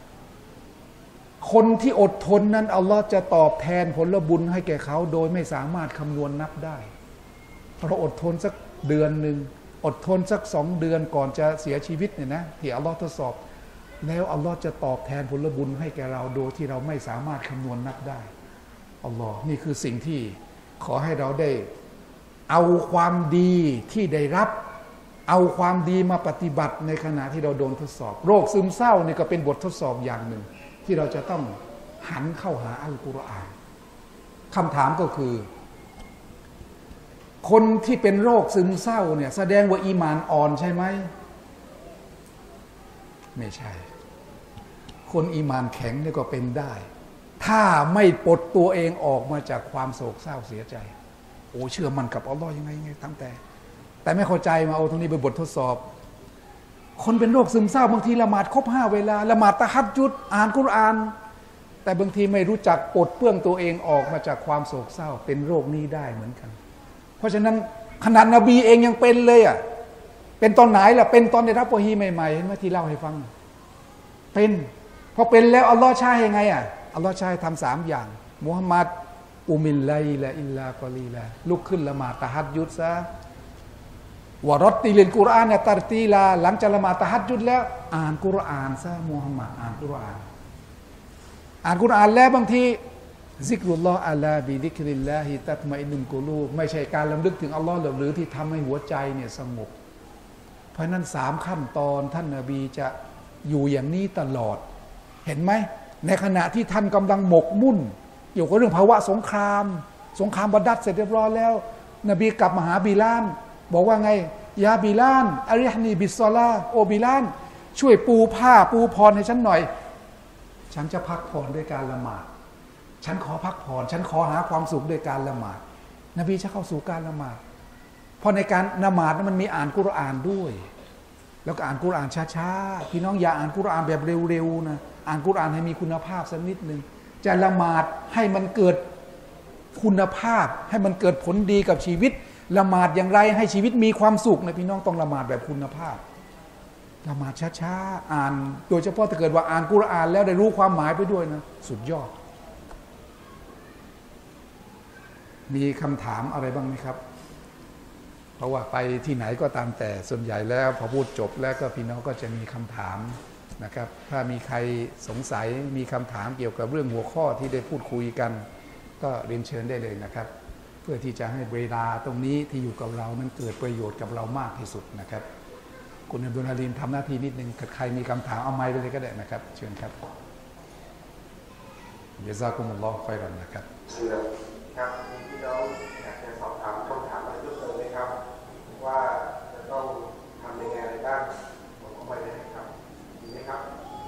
คนที่อดทนนั้นอัลลอฮ์จะตอบแทนผลบุญให้แก่เขาโดยไม่สามารถคำนวณนับได้เราอดทนสักเดือนหนึ่งอดทนสัก2 เดือนก่อนจะเสียชีวิตเนี่ยนะที่อัลลอฮ์ทดสอบแล้วอัลลอฮ์จะตอบแทนผลบุญให้แก่เราโดยที่เราไม่สามารถคำนวณนับได้อัลลอฮ์นี่คือสิ่งที่ขอให้เราได้เอาความดีที่ได้รับเอาความดีมาปฏิบัติในขณะที่เราโดนทดสอบโรคซึมเศร้านี่ก็เป็นบททดสอบอย่างหนึ่งที่เราจะต้องหันเข้าหาอัลกุรอานคำถามก็คือคนที่เป็นโรคซึมเศร้าเนี่ยแสดงว่าอีหม่านอ่อนใช่ไหมไม่ใช่คนอีหม่านแข็งเนี่ยก็เป็นได้ถ้าไม่ปลดตัวเองออกมาจากความโศกเศร้าเสียใจโอ้เชื่อมันกับอัลลอฮ์ยังไงตั้งแต่ไม่เข้าใจมาเอาตรงนี้เป็นบททดสอบคนเป็นโรคซึมเศร้าบางทีละหมาดครบ5 เวลาละหมาดตะฮัจญุดอ่านกุรอานแต่บางทีไม่รู้จักปลดเปลื้องตัวเองออกมาจากความโศกเศร้าเป็นโรคนี้ได้เหมือนกันเพราะฉะนั้นขนาดนบีเองยังเป็นเลยอ่ะเป็นตอนไหนล่ะเป็นตอนได้รับวะฮีใหม่ๆเห็นไหมที่เล่าให้ฟังเป็นพอเป็นแล้วอัลลอฮ์ใช้ยังไงอ่ะอัลลอฮ์ใช้ทำ3 อย่างมุฮัมมัดอุมิลไลละอิลลากอลีละลุกขึ้นละหมาดตะฮัจญุดซะวะรอตติลิลกุรอานตัรตีลาหลังจากละหมาดตะฮัจญุดแล้วอ่านกุรอานซะมุฮัมมัดอ่านกุรอานแล้วบางทีซิกรุลลอฮ์อะลาบิดิกริลลาฮิตัตมะอินนุลกุลูบไม่ใช่การรำลึกถึงอัลลอฮ์หรือที่ทำให้หัวใจเนี่ยสงบเพราะนั้น3 ขั้นตอนท่านนบีจะอยู่อย่างนี้ตลอดเห็นไหมในขณะที่ท่านกำลังหมกมุ่นอยู่กับเรื่องภาวะสงครามบัดดัดเสร็จเรียบร้อยแล้วนบีกลับมาหาบิลาลบอกว่าไงยาบิลาลอาริฮนีบิสซอลาโอบิลาลช่วยปูผ้าปูพรให้ฉันหน่อยฉันจะพักผ่อนด้วยการละหมาดฉันขอพักผ่อนฉันขอหาความสุขด้วยการละหมาดนบีจะเข้าสู่การละหมาดเพราะในการละหมาดนั้นมันมีอ่านกุรอานด้วยแล้วก็อ่านกุรอานช้าๆพี่น้องอย่าอ่านกุรอานแบบเร็วๆนะอ่านกุรอานให้มีคุณภาพสักนิดนึงจะละหมาดให้มันเกิดคุณภาพให้มันเกิดผลดีกับชีวิตละหมาดอย่างไรให้ชีวิตมีความสุขนะพี่น้องต้องละหมาดแบบคุณภาพละหมาดช้าๆอ่านโดยเฉพาะถ้าเกิดว่าอ่านกุรอานแล้วได้รู้ความหมายไปด้วยนะสุดยอดมีคำถามอะไรบ้างไหมครับเพราะว่าไปที่ไหนก็ตามแต่ส่วนใหญ่แล้วพอพูดจบแล้วก็พี่น้องก็จะมีคำถามนะครับถ้ามีใครสงสัยมีคำถามเกี่ยวกับเรื่องหัวข้อที่ได้พูดคุยกันก็เรียนเชิญได้เลยนะครับเพื่อที่จะให้เวลาตรงนี้ที่อยู่กับเรานั้นเกิดประโยชน์กับเรามากที่สุดนะครับคุณอับดุลฮาลิมทำหน้าที่นิดนึงใครมีคำถามเอาไมค์ไปเลยก็ได้นะครับเชิญครับยะซากุมุลลอฮ์ค็อยรันนะครับครับมีพี่น้องอยากจะสอบถามคำถามอะไรเพิ่มเติมไหมครับว่าจะต้องทำยังไงอะไรบ้างผมก็ไปได้ครับดีไหมครับ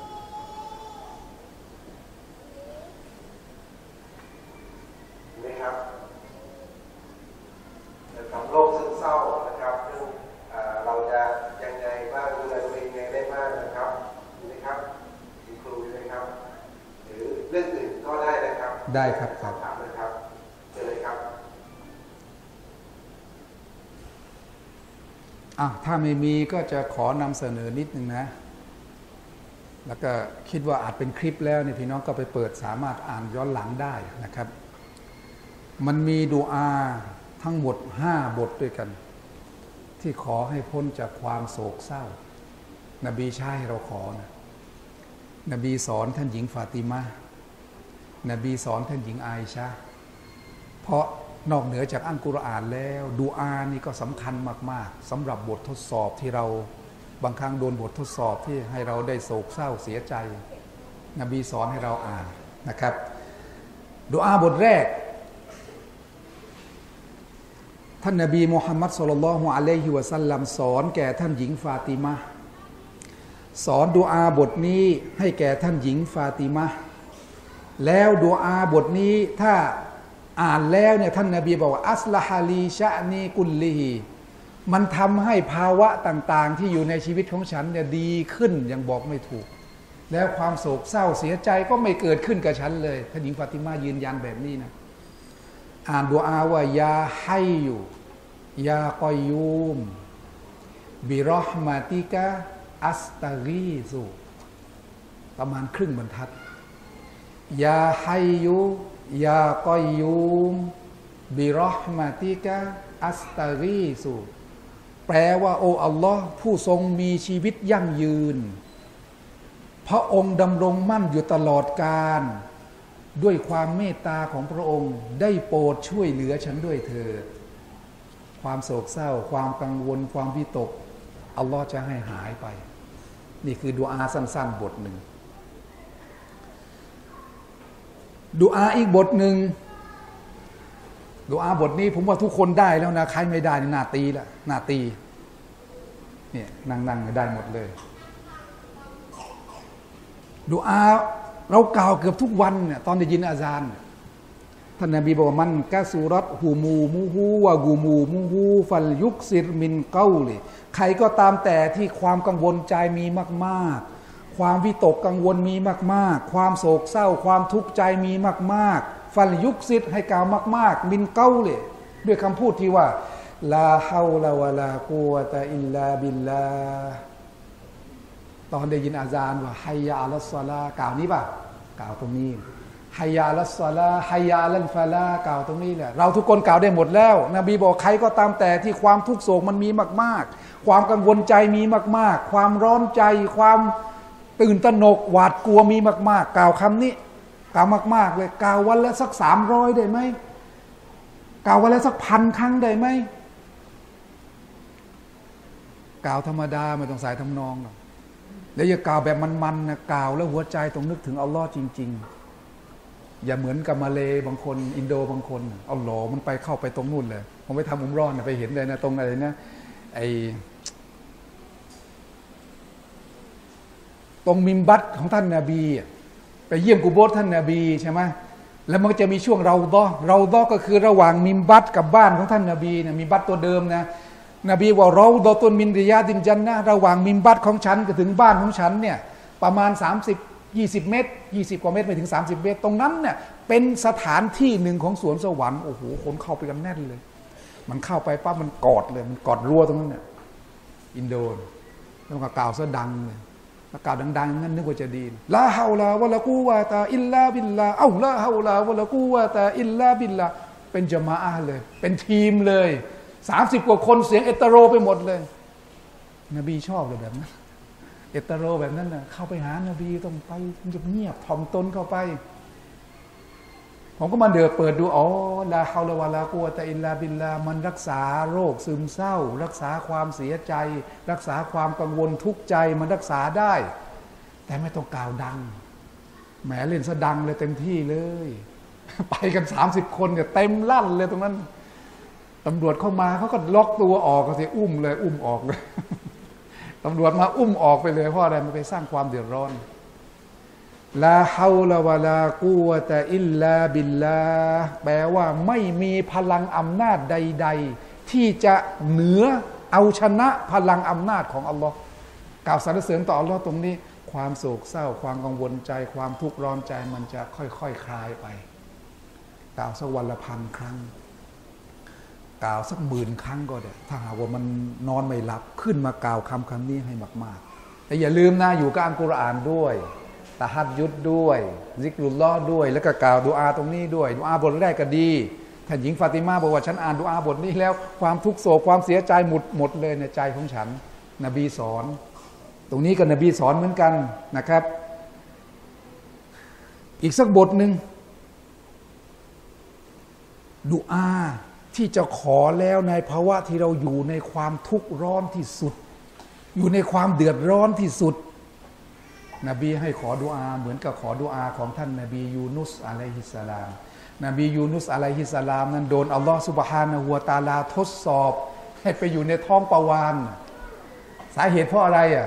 ดีไหมครับเกี่ยวกับโรคซึมเศร้านะครับเรื่องเราจะยังไงบ้างดูแลตัวเองยังไงได้บ้างนะครับดีไหมครับมีครูดีไหมครับหรือเรื่องอื่นก็ได้นะครับได้ครับสอบถามนะครับเจอเลยครับถ้าไม่มีก็จะขอนำเสนอนิดนึงนะแล้วก็คิดว่าอาจเป็นคลิปแล้วเนี่ยพี่น้องก็ไปเปิดสามารถอ่านย้อนหลังได้นะครับมันมีดุอาทั้งหมด5 บทด้วยกันที่ขอให้พ้นจากความโศกเศร้านบีใช้ให้เราขอนะนบีสอนท่านหญิงฟาติมะนบีสอนท่านหญิงอาอิชะห์เพราะนอกเหนือจากอัลกุรอานแล้วดุอานี่ก็สำคัญมากๆสำหรับบททดสอบที่เราบางครั้งโดนบททดสอบที่ให้เราได้โศกเศร้าเสียใจนบีสอนให้เราอ่านนะครับดุอาบทแรกท่านนบีมุฮัมมัดศ็อลลัลลอฮุอะลัยฮิวะซัลลัมสอนแก่ท่านหญิงฟาติมะห์สอนดุอาบทนี้ให้แก่ท่านหญิงฟาติมะห์แล้วดุอาบทนี้ถ้าอ่านแล้วเนี่ยท่านนบีบอกว่าอัสลาฮาลีชะนีกุลลีฮีมันทำให้ภาวะต่างๆที่อยู่ในชีวิตของฉันเนี่ยดีขึ้นยังบอกไม่ถูกแล้วความโศกเศร้าเสียใจก็ไม่เกิดขึ้นกับฉันเลยท่านหญิงฟาติมายืนยันแบบนี้นะอ่านดุอาว่ายาให้อยู่ยากอยยูมบิรอฮมาติกะอัสตากีซูประมาณครึ่งบรรทัดยาให้อยู่ยากอยยูมบิรอฮมาติกะอัสตากีซูแปลว่าโอ้อัลลอฮ์ผู้ทรงมีชีวิตยั่งยืนพระองค์ดำรงมั่นอยู่ตลอดกาลด้วยความเมตตาของพระองค์ได้โปรดช่วยเหลือฉันด้วยเถิดความโศกเศร้าความกังวลความวิตกอัลลอฮ์จะให้หายไปนี่คือดุอาสั้นๆบทหนึ่งดุอาอีกบทหนึ่งดุอาบทนี้ผมว่าทุกคนได้แล้วนะใครไม่ได้นี่นาตีละนาตีเนี่ยนั่งๆได้หมดเลยดุอาเรากล่าวเกือบทุกวันเนี่ยตอนได้ยินอาซานท่านนบีบอกว่ามันกะซูรัตหูมูมูฮูวะกูมูมูฮูฟัลยุกซิรมินเกาลิใครก็ตามแต่ที่ความกังวลใจมีมากๆความวิตกกังวลมีมากๆความโศกเศร้าความทุกข์ใจมีมากๆฟัลยุกซิรให้กล่าวมากๆมินเกาลิด้วยคำพูดที่ว่าลาฮาวลาวะลากุวะตะอิลลาบิลลาตอนได้ยินอาซานว่าฮัยยะอัลศอลากล่าวนี้ป่ะกล่าวตรงนี้ฮัยยะอัลศอลาฮัยยะอัลฟะลากล่าวตรงนี้แหละเราทุกคนกล่าวได้หมดแล้วนบีบอกใครก็ตามแต่ที่ความทุกโศกมันมีมากๆความกังวลใจมีมากๆความร้อนใจความตื่นตระหนกหวาดกลัวมีมากๆกล่าวคำนี้กล่าวมากๆเลยกล่าววันละสัก300ได้ไหมกล่าววันละสัก1,000 ครั้งได้ไหมกล่าวธรรมดาไม่ต้องใส่ทำนองหรอกแล้วอย่ากล่าวแบบมันๆนะกล่าวแล้วหัวใจต้องนึกถึงอัลลอฮ์จริงๆอย่าเหมือนกับมาเลบางคนอินโดบางคนอัลลอฮ์มันไปเข้าไปตรงนู่นเลยผมไปทำอุมเราะห์ไปเห็นเลยนะตรงอะไรนะไอตรงมิมบัตของท่านนบีไปเยี่ยมกุโบร์ท่านนบีใช่ไหมแล้วมันก็จะมีช่วงเราดอก็คือระหว่างมิมบัตกับบ้านของท่านนบีเนี่ยมิมบัตตัวเดิมนะนบีว่าเราดอตุนมินริยาดินจันนะระหว่างมิมบัตของฉันกับถึงบ้านของฉันเนี่ยประมาณ20 เมตร20 กว่าเมตรไม่ถึง30 เมตรตรงนั้นเนี่ยเป็นสถานที่หนึ่งของสวนสวรรค์โอ้โหคนเข้าไปกันแน่นเลยมันเข้าไปปั๊บมันกอดเลยมันกอดรั้วตรงนั้นเนี่ยอินโดนแล้วก็กล่าวซะดังเลยกล่าวดังๆงั้นนึกว่าจะดีลาฮาวลาวะลากูวะตะอิลลาบิลลาลาฮาวลาวะลากูวะตะอิลลาบิลลาเป็นญะมาอะห์เลยเป็นทีมเลย30 กว่าคนเสียงเอตโรไปหมดเลยนบีชอบเลยแบบนั้นเอตโรแบบนั้นนะเข้าไปหานบีต้องไปเงียบถ่อมตนเข้าไปผมก็มาเปิดดูอ๋อลาฮาวลาวะลากุวะตะอิลลาบิลลามันรักษาโรคซึมเศร้ารักษาความเสียใจรักษาความกังวลทุกข์ใจมันรักษาได้แต่ไม่ต้องกล่าวดังแหมเล่นซะดังเลยเต็มที่เลยไปกัน30 คนเนี่ยเต็มลั่นเลยตรงนั้นตำรวจเข้ามาเขาก็ล็อกตัวออกก็สิอุ้มเลยอุ้มออกเลยตำรวจมาอุ้มออกไปเลยเพราะอะไรมันไปสร้างความเดือดร้อนลาฮาวลาวะลากุวะตะอิลลาบิลลาแปลว่าไม่มีพลังอำนาจใดๆที่จะเหนือเอาชนะพลังอำนาจของอัลลอฮ์กล่าวสรรเสริญต่ออัลลอฮ์ตรงนี้ความโศกเศร้าความกังวลใจความทุกข์ร้อนใจมันจะค่อยๆ คลายไปกล่าวสักวันละ1,000 ครั้งกล่าวสัก10,000 ครั้งก็ได้ถ้าหากว่ามันนอนไม่หลับขึ้นมากล่าวคำนี้ให้มากๆแต่อย่าลืมนะอยู่กับอัลกุรอานด้วยตะฮัดยุดด้วยซิกรุลลอฮ์ด้วยแล้วก็กล่าวดุอาตรงนี้ด้วยดุอาบทแรกก็ดีท่านหญิงฟาติมาบอกว่าฉันอ่านดุอาบทนี้แล้วความทุกข์โศกความเสียใจหมดเลยในใจของฉันนบีสอนตรงนี้ก็นบีสอนเหมือนกันนะครับอีกสักบทหนึ่งดุอาที่จะขอแล้วในภาวะที่เราอยู่ในความทุกข์ร้อนที่สุดอยู่ในความเดือดร้อนที่สุดนบีให้ขอดุอาเหมือนกับขอดุอาของท่านนบียูนุสอะลัยฮิสสลามนบียูนุสอะลัยฮิสสลามนั้นโดนอัลลอฮฺซุบฮานะฮูวะตะอาลาทดสอบให้ไปอยู่ในท้องปลาวาฬสาเหตุเพราะอะไรอ่ะ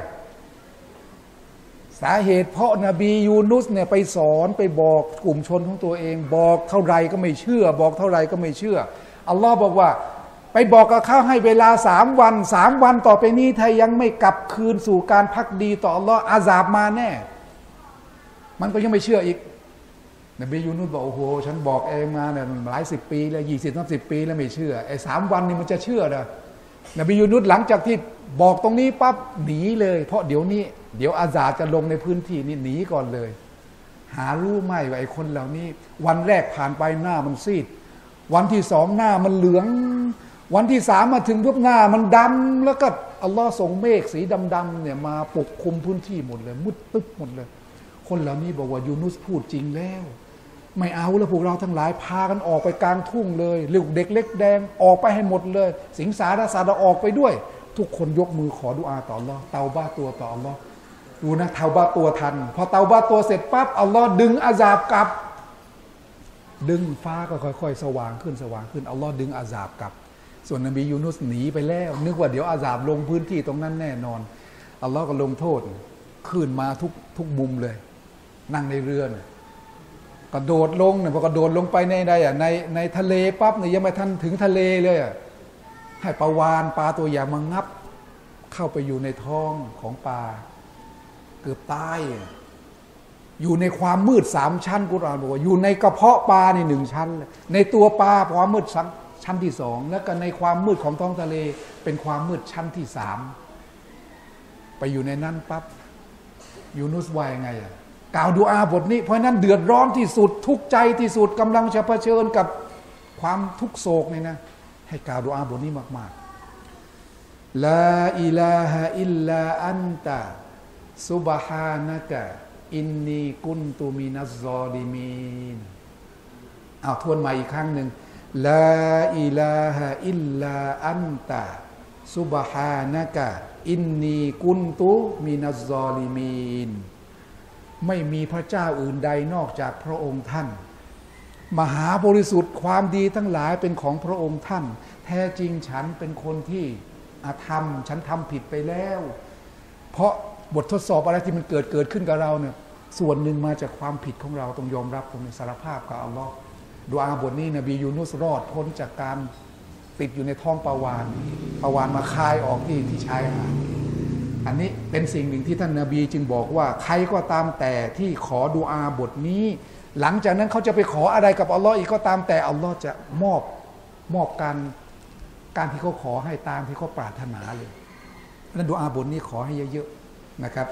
สาเหตุเพราะนบียูนุสเนี่ยไปสอนไปบอกกลุ่มชนของตัวเองบอกเท่าไรก็ไม่เชื่อบอกเท่าไรก็ไม่เชื่ออัลลอฮ์บอกว่าไปบอกกับเขาให้เวลา3 วันต่อไปนี้ถ้ายังไม่กลับคืนสู่การพักดีต่ออัลลอฮ์อาซาบมาแน่มันก็ยังไม่เชื่ออีกนบียูนุสบอกโอ้โหฉันบอกเองมาเนี่ยหลาย10 ปีแล้ว20-30 ปีแล้วไม่เชื่อไอ้3 วันนี่มันจะเชื่อเหรอนบียูนุสหลังจากที่บอกตรงนี้ปั๊บหนีเลยเพราะเดี๋ยวอาซาบจะลงในพื้นที่นี่หนีก่อนเลยหารู้ไหมว่าไอ้คนเหล่านี้วันแรกผ่านไปหน้ามันซีดวันที่2หน้ามันเหลืองวันที่3มาถึงปุ๊บหน้ามันดำแล้วก็อัลลอฮ์ส่งเมฆสีดำๆเนี่ยมาปกคลุมพื้นที่หมดเลยมืดตึ๊บหมดเลยคนเหล่านี้บอกว่ายูนุสพูดจริงแล้วไม่เอาแล้วพวกเราทั้งหลายพากันออกไปกลางทุ่งเลยลูกเด็กเล็กแดงออกไปให้หมดเลยสิงสารสัตว์ออกไปด้วยทุกคนยกมือขอดุอาต่ออัลลอฮ์เตาบ้าตัวต่ออัลลอฮ์ดูนะเตาบ้าตัวทันพอเตาบ้าตัวเสร็จปั๊บอัลลอฮ์ดึงอาซาบกลับดึงฟ้าก็ค่อยๆสว่างขึ้นอัลลอฮ์ดึงอาซาบกลับส่วนนบียูนุสหนีไปแล้วนึกว่าเดี๋ยวอาซาบลงพื้นที่ตรงนั้นแน่นอนอัลลอฮ์ก็ลงโทษขึ้นมาทุกมุมเลยนั่งในเรือกระโดดลงเนี่ยพอกระโดดลงไปในทะเลปั๊บเนี่ยยังไม่ทันถึงทะเลเลยให้ปลาวาฬปลาตัวใหญ่มางับเข้าไปอยู่ในท้องของปลาเกือบตายอยู่ในความมืด3 ชั้นกุรอานบอกว่าอยู่ในกระเพาะปลาใน1 ชั้นในตัวปลาความมืดชั้นที่2แล้วก็ในความมืดของท้องทะเลเป็นความมืดชั้นที่3ไปอยู่ในนั้นปั๊บยูนุสว่ายังไงกล่าวดุอาบทนี้เพราะนั้นเดือดร้อนที่สุดทุกข์ใจที่สุดกำลังจะเผชิญกับความทุกโศกนี่นะให้กล่าวดุอาบทนี้มากๆลาอิลาฮะอิลลาอันตะซุบฮานะกะอินนีกุนตุมินัซซอลิมีนทวนใหม่อีกครั้งหนึ่งลาอิลาฮะอิลลาอันตะซุบฮานะกะอินนีกุนตุมินัซซอลิมีนไม่มีพระเจ้าอื่นใดนอกจากพระองค์ท่านมหาบริสุทธิ์ความดีทั้งหลายเป็นของพระองค์ท่านแท้จริงฉันเป็นคนที่ฉันทำผิดไปแล้วเพราะบททดสอบอะไรที่มันเกิดขึ้นกับเราเนี่ยส่วนหนึ่งมาจากความผิดของเราต้องยอมรับตรงนี้สารภาพกับอัลลอฮ์ดุอาบทนี้นบียูนุสรอดพ้นจากการติดอยู่ในท้องปลาวาฬมาคายออกที่ชายหาดอันนี้เป็นสิ่งหนึ่งที่ท่านนบีจึงบอกว่าใครก็ตามแต่ที่ขอดุอาบทนี้หลังจากนั้นเขาจะไปขออะไรกับอัลลอฮ์อีกก็ตามแต่อัลลอฮ์จะมอบการที่เขาขอให้ตามที่เขาปรารถนาเลยนั้นดุอาบทนี้ขอให้เยอะๆนะครับ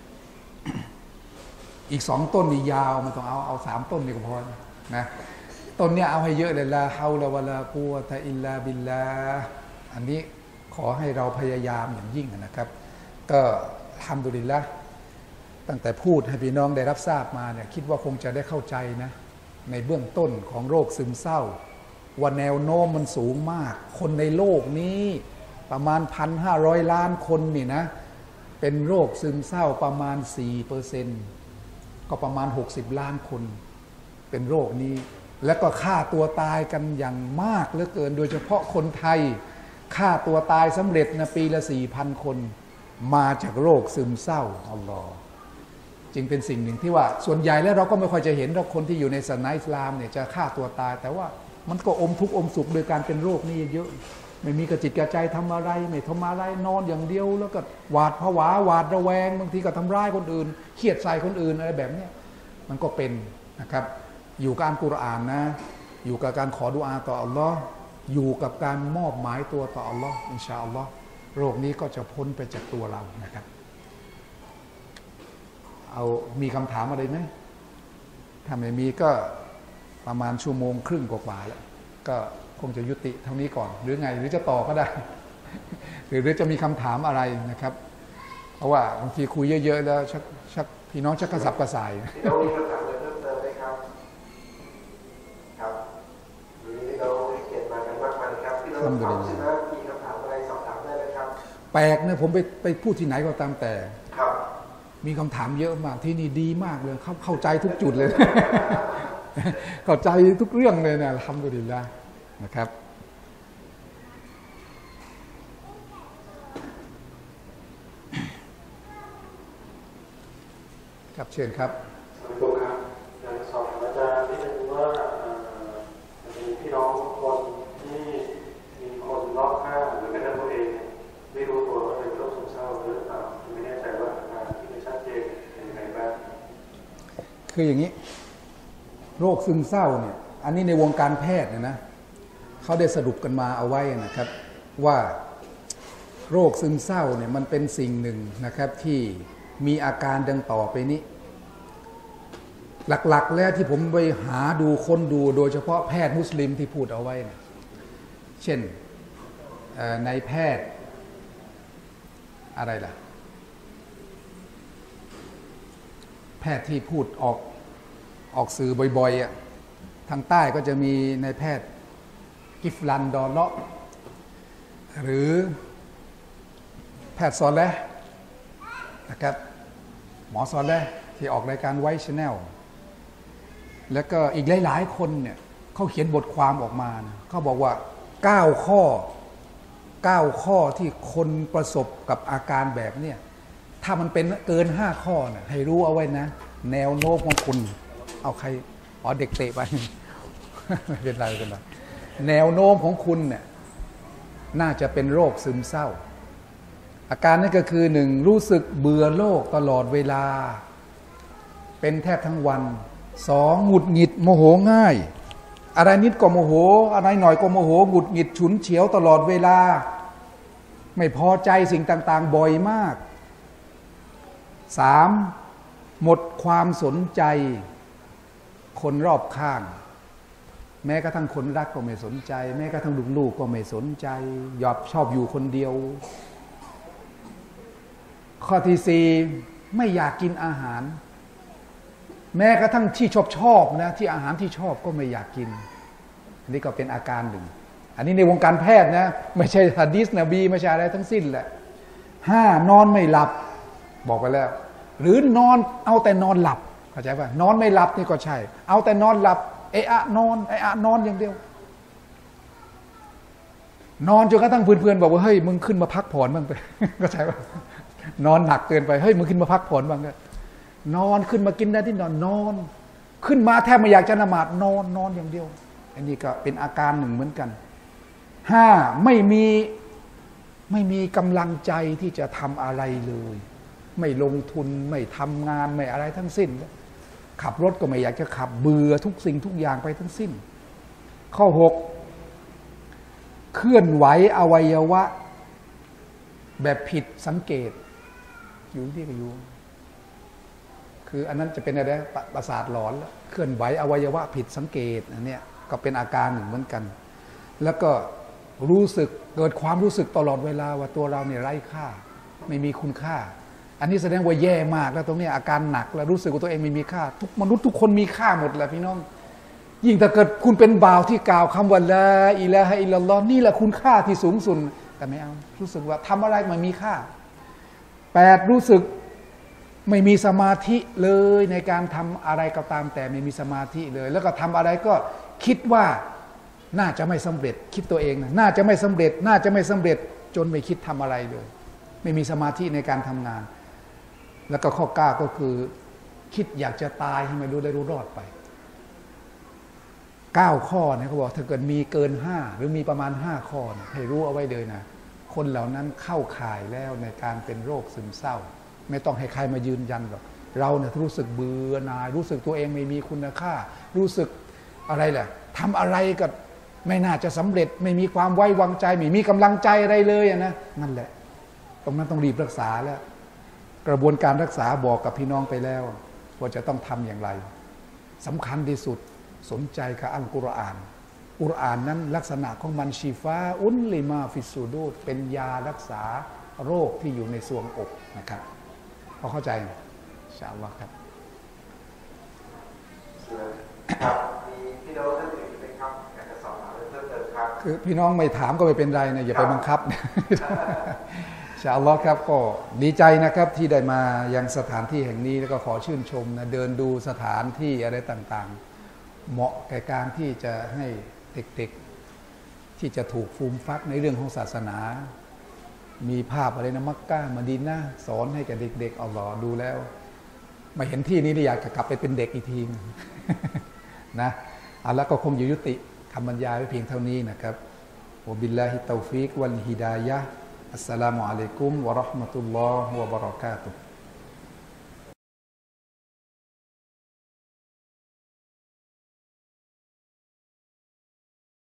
อีก2 ต้นนี่ยาวมันต้องเอา3 ต้นนี่ก็พอนะต้นเนี่ยเอาให้เยอะเลยลาฮาวลาวะลากุวะตะอิลลาบิลลาห์อันนี้ขอให้เราพยายามอย่างยิ่งนะครับก็อัลฮัมดุลิลละห์ตั้งแต่พูดให้พี่น้องได้รับทราบมาเนี่ยคิดว่าคงจะได้เข้าใจนะในเบื้องต้นของโรคซึมเศร้าว่าแนวโน้มมันสูงมากคนในโลกนี้ประมาณ 1,500 ล้านคนนี่นะเป็นโรคซึมเศร้าประมาณ 4%ก็ประมาณ60 ล้านคนเป็นโรคนี้และก็ฆ่าตัวตายกันอย่างมากเหลือเกินโดยเฉพาะคนไทยฆ่าตัวตายสำเร็จนะปีละ 4,000 คนมาจากโรคซึมเศร้าอัลลอฮ์จึงเป็นสิ่งหนึ่งที่ว่าส่วนใหญ่แล้วเราก็ไม่ค่อยจะเห็นเราคนที่อยู่ในศาสนาอิสลามเนี่ยจะฆ่าตัวตายแต่ว่ามันก็อมทุกข์อมสุขโดยการเป็นโรคนี้เยอะไม่มีกระจิตกระใจทำอะไรไม่ทำอะไรนอนอย่างเดียวแล้วก็หวาดผวาหวาดระแวงบางทีก็ทำร้ายคนอื่นเครียดใส่คนอื่นอะไรแบบนี้มันก็เป็นนะครับอยู่กับอัลกุรอานนะอยู่กับการขอดุอาต่ออัลลอฮ์อยู่กับการมอบหมายตัวต่ออัลลอฮ์อินชาอัลลอฮ์โรคนี้ก็จะพ้นไปจากตัวเรานะครับเอามีคำถามอะไรไหมถ้าไม่มีก็ประมาณ1.5 ชั่วโมงกว่าแล้วก็คงจะยุติเท่านี้ก่อนหรือไงหรือจะต่อก็ได้ หรือจะมีคำถามอะไรนะครับเพราะว่าบางทีคุยเยอะๆแล้วชักพี่น้องชักกระสับกระส่ายเรามีคำถามอะไรเพิ่มเติมไหมครับครับวันนี้เราให้เกียรติมากันมากมายครับที่เราถามใช่ไหมมีคำถามอะไรสอบถามได้เลยครับแปลกเนี่ยผมไปพูดที่ไหนก็ตามแต่ครับมีคำถามเยอะมากที่นี่ดีมากเลยเข้าใจทุกจุดเลย เข้าใจทุกเรื่องเลยนะอัลฮัมดุลิลละห์นะครับครับเชิญครับสวัสดีครับอยากจะสอบถามอาจารย์นิดนึงว่ามีพี่น้องคนที่มีคนรอบข้างหรือแม้แต่ตัวเองไม่รู้ตัวว่าเป็นโรคซึมเศร้าหรือเปล่าไม่แน่ใจว่าอาการที่ไม่ชัดเจนเป็นยังไงบ้างคืออย่างนี้โรคซึมเศร้าเนี่ยอันนี้ในวงการแพทย์นะเขาได้สรุปกันมาเอาไว้นะครับว่าโรคซึมเศร้าเนี่ยมันเป็นสิ่งหนึ่งนะครับที่มีอาการดังต่อไปนี้หลักๆแล้วที่ผมไปหาดูค้นดูโดยเฉพาะแพทย์มุสลิมที่พูดเอาไว้นะเช่นในแพทย์อะไรล่ะแพทย์ที่พูดออกสื่อบ่อยๆทางใต้ก็จะมีในแพทย์กิฟลันดอลเลาะหรือแพทย์ซอลและนะครับหมอซอลและที่ออกรายการไวท์ชาแนลแล้วก็อีกหลายๆคนเนี่ยเขาเขียนบทความออกมานะเขาบอกว่า9 ข้อที่คนประสบกับอาการแบบเนี้ยถ้ามันเป็นเกิน5 ข้อนะให้รู้เอาไว้นะแนวโน้มของคุณเอาใครเด็กเตะไป ไม่เป็นไรกันนะแนวโน้มของคุณเนี่ยน่าจะเป็นโรคซึมเศร้าอาการนั่นก็คือ1รู้สึกเบื่อโลกตลอดเวลาเป็นแทบทั้งวัน2หงุดหงิดโมโหง่ายอะไรนิดก็โมโหอะไรหน่อยก็โมโหหงุดหงิดฉุนเฉียวตลอดเวลาไม่พอใจสิ่งต่างๆบ่อยมาก3หมดความสนใจคนรอบข้างแม้กระทั่งคนรักก็ไม่สนใจแม้กระทั่งลูกๆก็ไม่สนใจชอบอยู่คนเดียวข้อที่4ไม่อยากกินอาหารแม้กระทั่งที่ชอบนะที่อาหารที่ชอบก็ไม่อยากกินอันนี้ก็เป็นอาการหนึ่งอันนี้ในวงการแพทย์นะไม่ใช่หะดีษนบีไม่ใช่อะไรทั้งสิ้นแหละ5นอนไม่หลับบอกไปแล้วหรือนอนเอาแต่นอนหลับเข้าใจป่ะนอนไม่หลับนี่ก็ใช่เอาแต่นอนหลับนอนอย่างเดียวนอนจนกระทั่งเพื่อนๆบอกว่าเฮ้ยมึงขึ้นมาพักผ่อนบ้างไปเข้าใจป่ะนอนหนักเกินไปเฮ้ยมึงขึ้นมาพักผ่อนบ้างก็นอนขึ้นมากินได้ที่นอนขึ้นมาแทบไม่อยากจะละหมาดนอนอย่างเดียวอันนี้ก็เป็นอาการหนึ่งเหมือนกัน5ไม่มีกำลังใจที่จะทำอะไรเลยไม่ลงทุนไม่ทำงานไม่อะไรทั้งสิ้นขับรถก็ไม่อยากจะขับเบื่อทุกสิ่งทุกอย่างไปทั้งสิ้นข้อ6เคลื่อนไหวอวัยวะแบบผิดสังเกตอยู่ที่ก็อยู่คืออันนั้นจะเป็นอะไรประสาทหลอนแล้วเคลื่อนไหวอวัยวะผิดสังเกตอันเนี้ยก็เป็นอาการหนึ่งเหมือนกัน แล้วก็รู้สึกเกิดความรู้สึกตลอดเวลาว่าตัวเราเนี่ยไร้ค่าไม่มีคุณค่า อันนี้แสดงว่าแย่มากแล้วตรงนี้อาการหนักแล้วรู้สึกว่าตัวเองไม่มีค่าทุกมนุษย์ทุกคนมีค่าหมดแหละพี่น้องยิ่งถ้าเกิดคุณเป็นบ่าวที่กล่าวคำว่าลาอิลาฮะอิลลัลลอฮ์นี่แหละคุณค่าที่สูงสุดแต่ไม่เอารู้สึกว่าทำอะไรมันมีค่า8รู้สึกไม่มีสมาธิเลยในการทำอะไรก็ตามแต่ไม่มีสมาธิเลยแล้วก็ทำอะไรก็คิดว่าน่าจะไม่สำเร็จคิดตัวเองนะน่าจะไม่สำเร็จน่าจะไม่สำเร็จจนไม่คิดทำอะไรเลยไม่มีสมาธิในการทำงานแล้วก็ข้อ9ก็คือคิดอยากจะตายให้ไม่รู้ได้รู้รอดไป9ข้อเนี่ยเขาบอกถ้าเกิดมีเกิน5หรือมีประมาณ5ข้อนะให้รู้เอาไว้เลยนะคนเหล่านั้นเข้าข่ายแล้วในการเป็นโรคซึมเศร้าไม่ต้องให้ใครมายืนยันหรอกเราเนี่ยรู้สึกเบื่อหน่ายรู้สึกตัวเองไม่มีคุณค่ารู้สึกอะไรแหละทำอะไรก็ไม่น่าจะสำเร็จไม่มีความไว้วางใจไม่มีกำลังใจอะไรเลยนะนั่นแหละตรงนั้นต้องรีบรักษาแล้วกระบวนการรักษาบอกกับพี่น้องไปแล้วว่าจะต้องทำอย่างไรสำคัญที่สุดสนใจกับอัลกุรอานอุรอานนั้นลักษณะของมันชีฟาอุนลิมาฟิสูดูดเป็นยารักษาโรคที่อยู่ในทรวงอกนะครับพอเข้าใจอินชาอัลลอฮ์ครับครับมีพี่น้องท่านอื่นไหมครับอยากจะสอบถามเพิ่มเติมครับคือพี่น้องไม่ถามก็ไม่เป็นไรนะอย่าไปบังคับอินชาอัลลอฮ์ครับก็ดีใจนะครับที่ได้มายังสถานที่แห่งนี้แล้วก็ขอชื่นชมนะเดินดูสถานที่อะไรต่างๆเหมาะแก่การที่จะให้เด็กๆที่จะถูกฟูมฟักในเรื่องของศาสนามีภาพอะไรนะมักกะห์มะดีนะห์สอนให้แก่เด็กๆอัลลอฮ์ดูแล้วมาเห็นที่นี้อยากจะกลับไปเป็นเด็กอีกทีนะแล้วก็คงยุติคำบรรยายไว้เพียงเท่านี้นะครับวะบิลลาฮิตตอฟิกวัลฮิดายะฮ์อัสสลามุอะลัยกุมวะเราะห์มะตุลลอฮ์วะบะเราะกาตุฮ์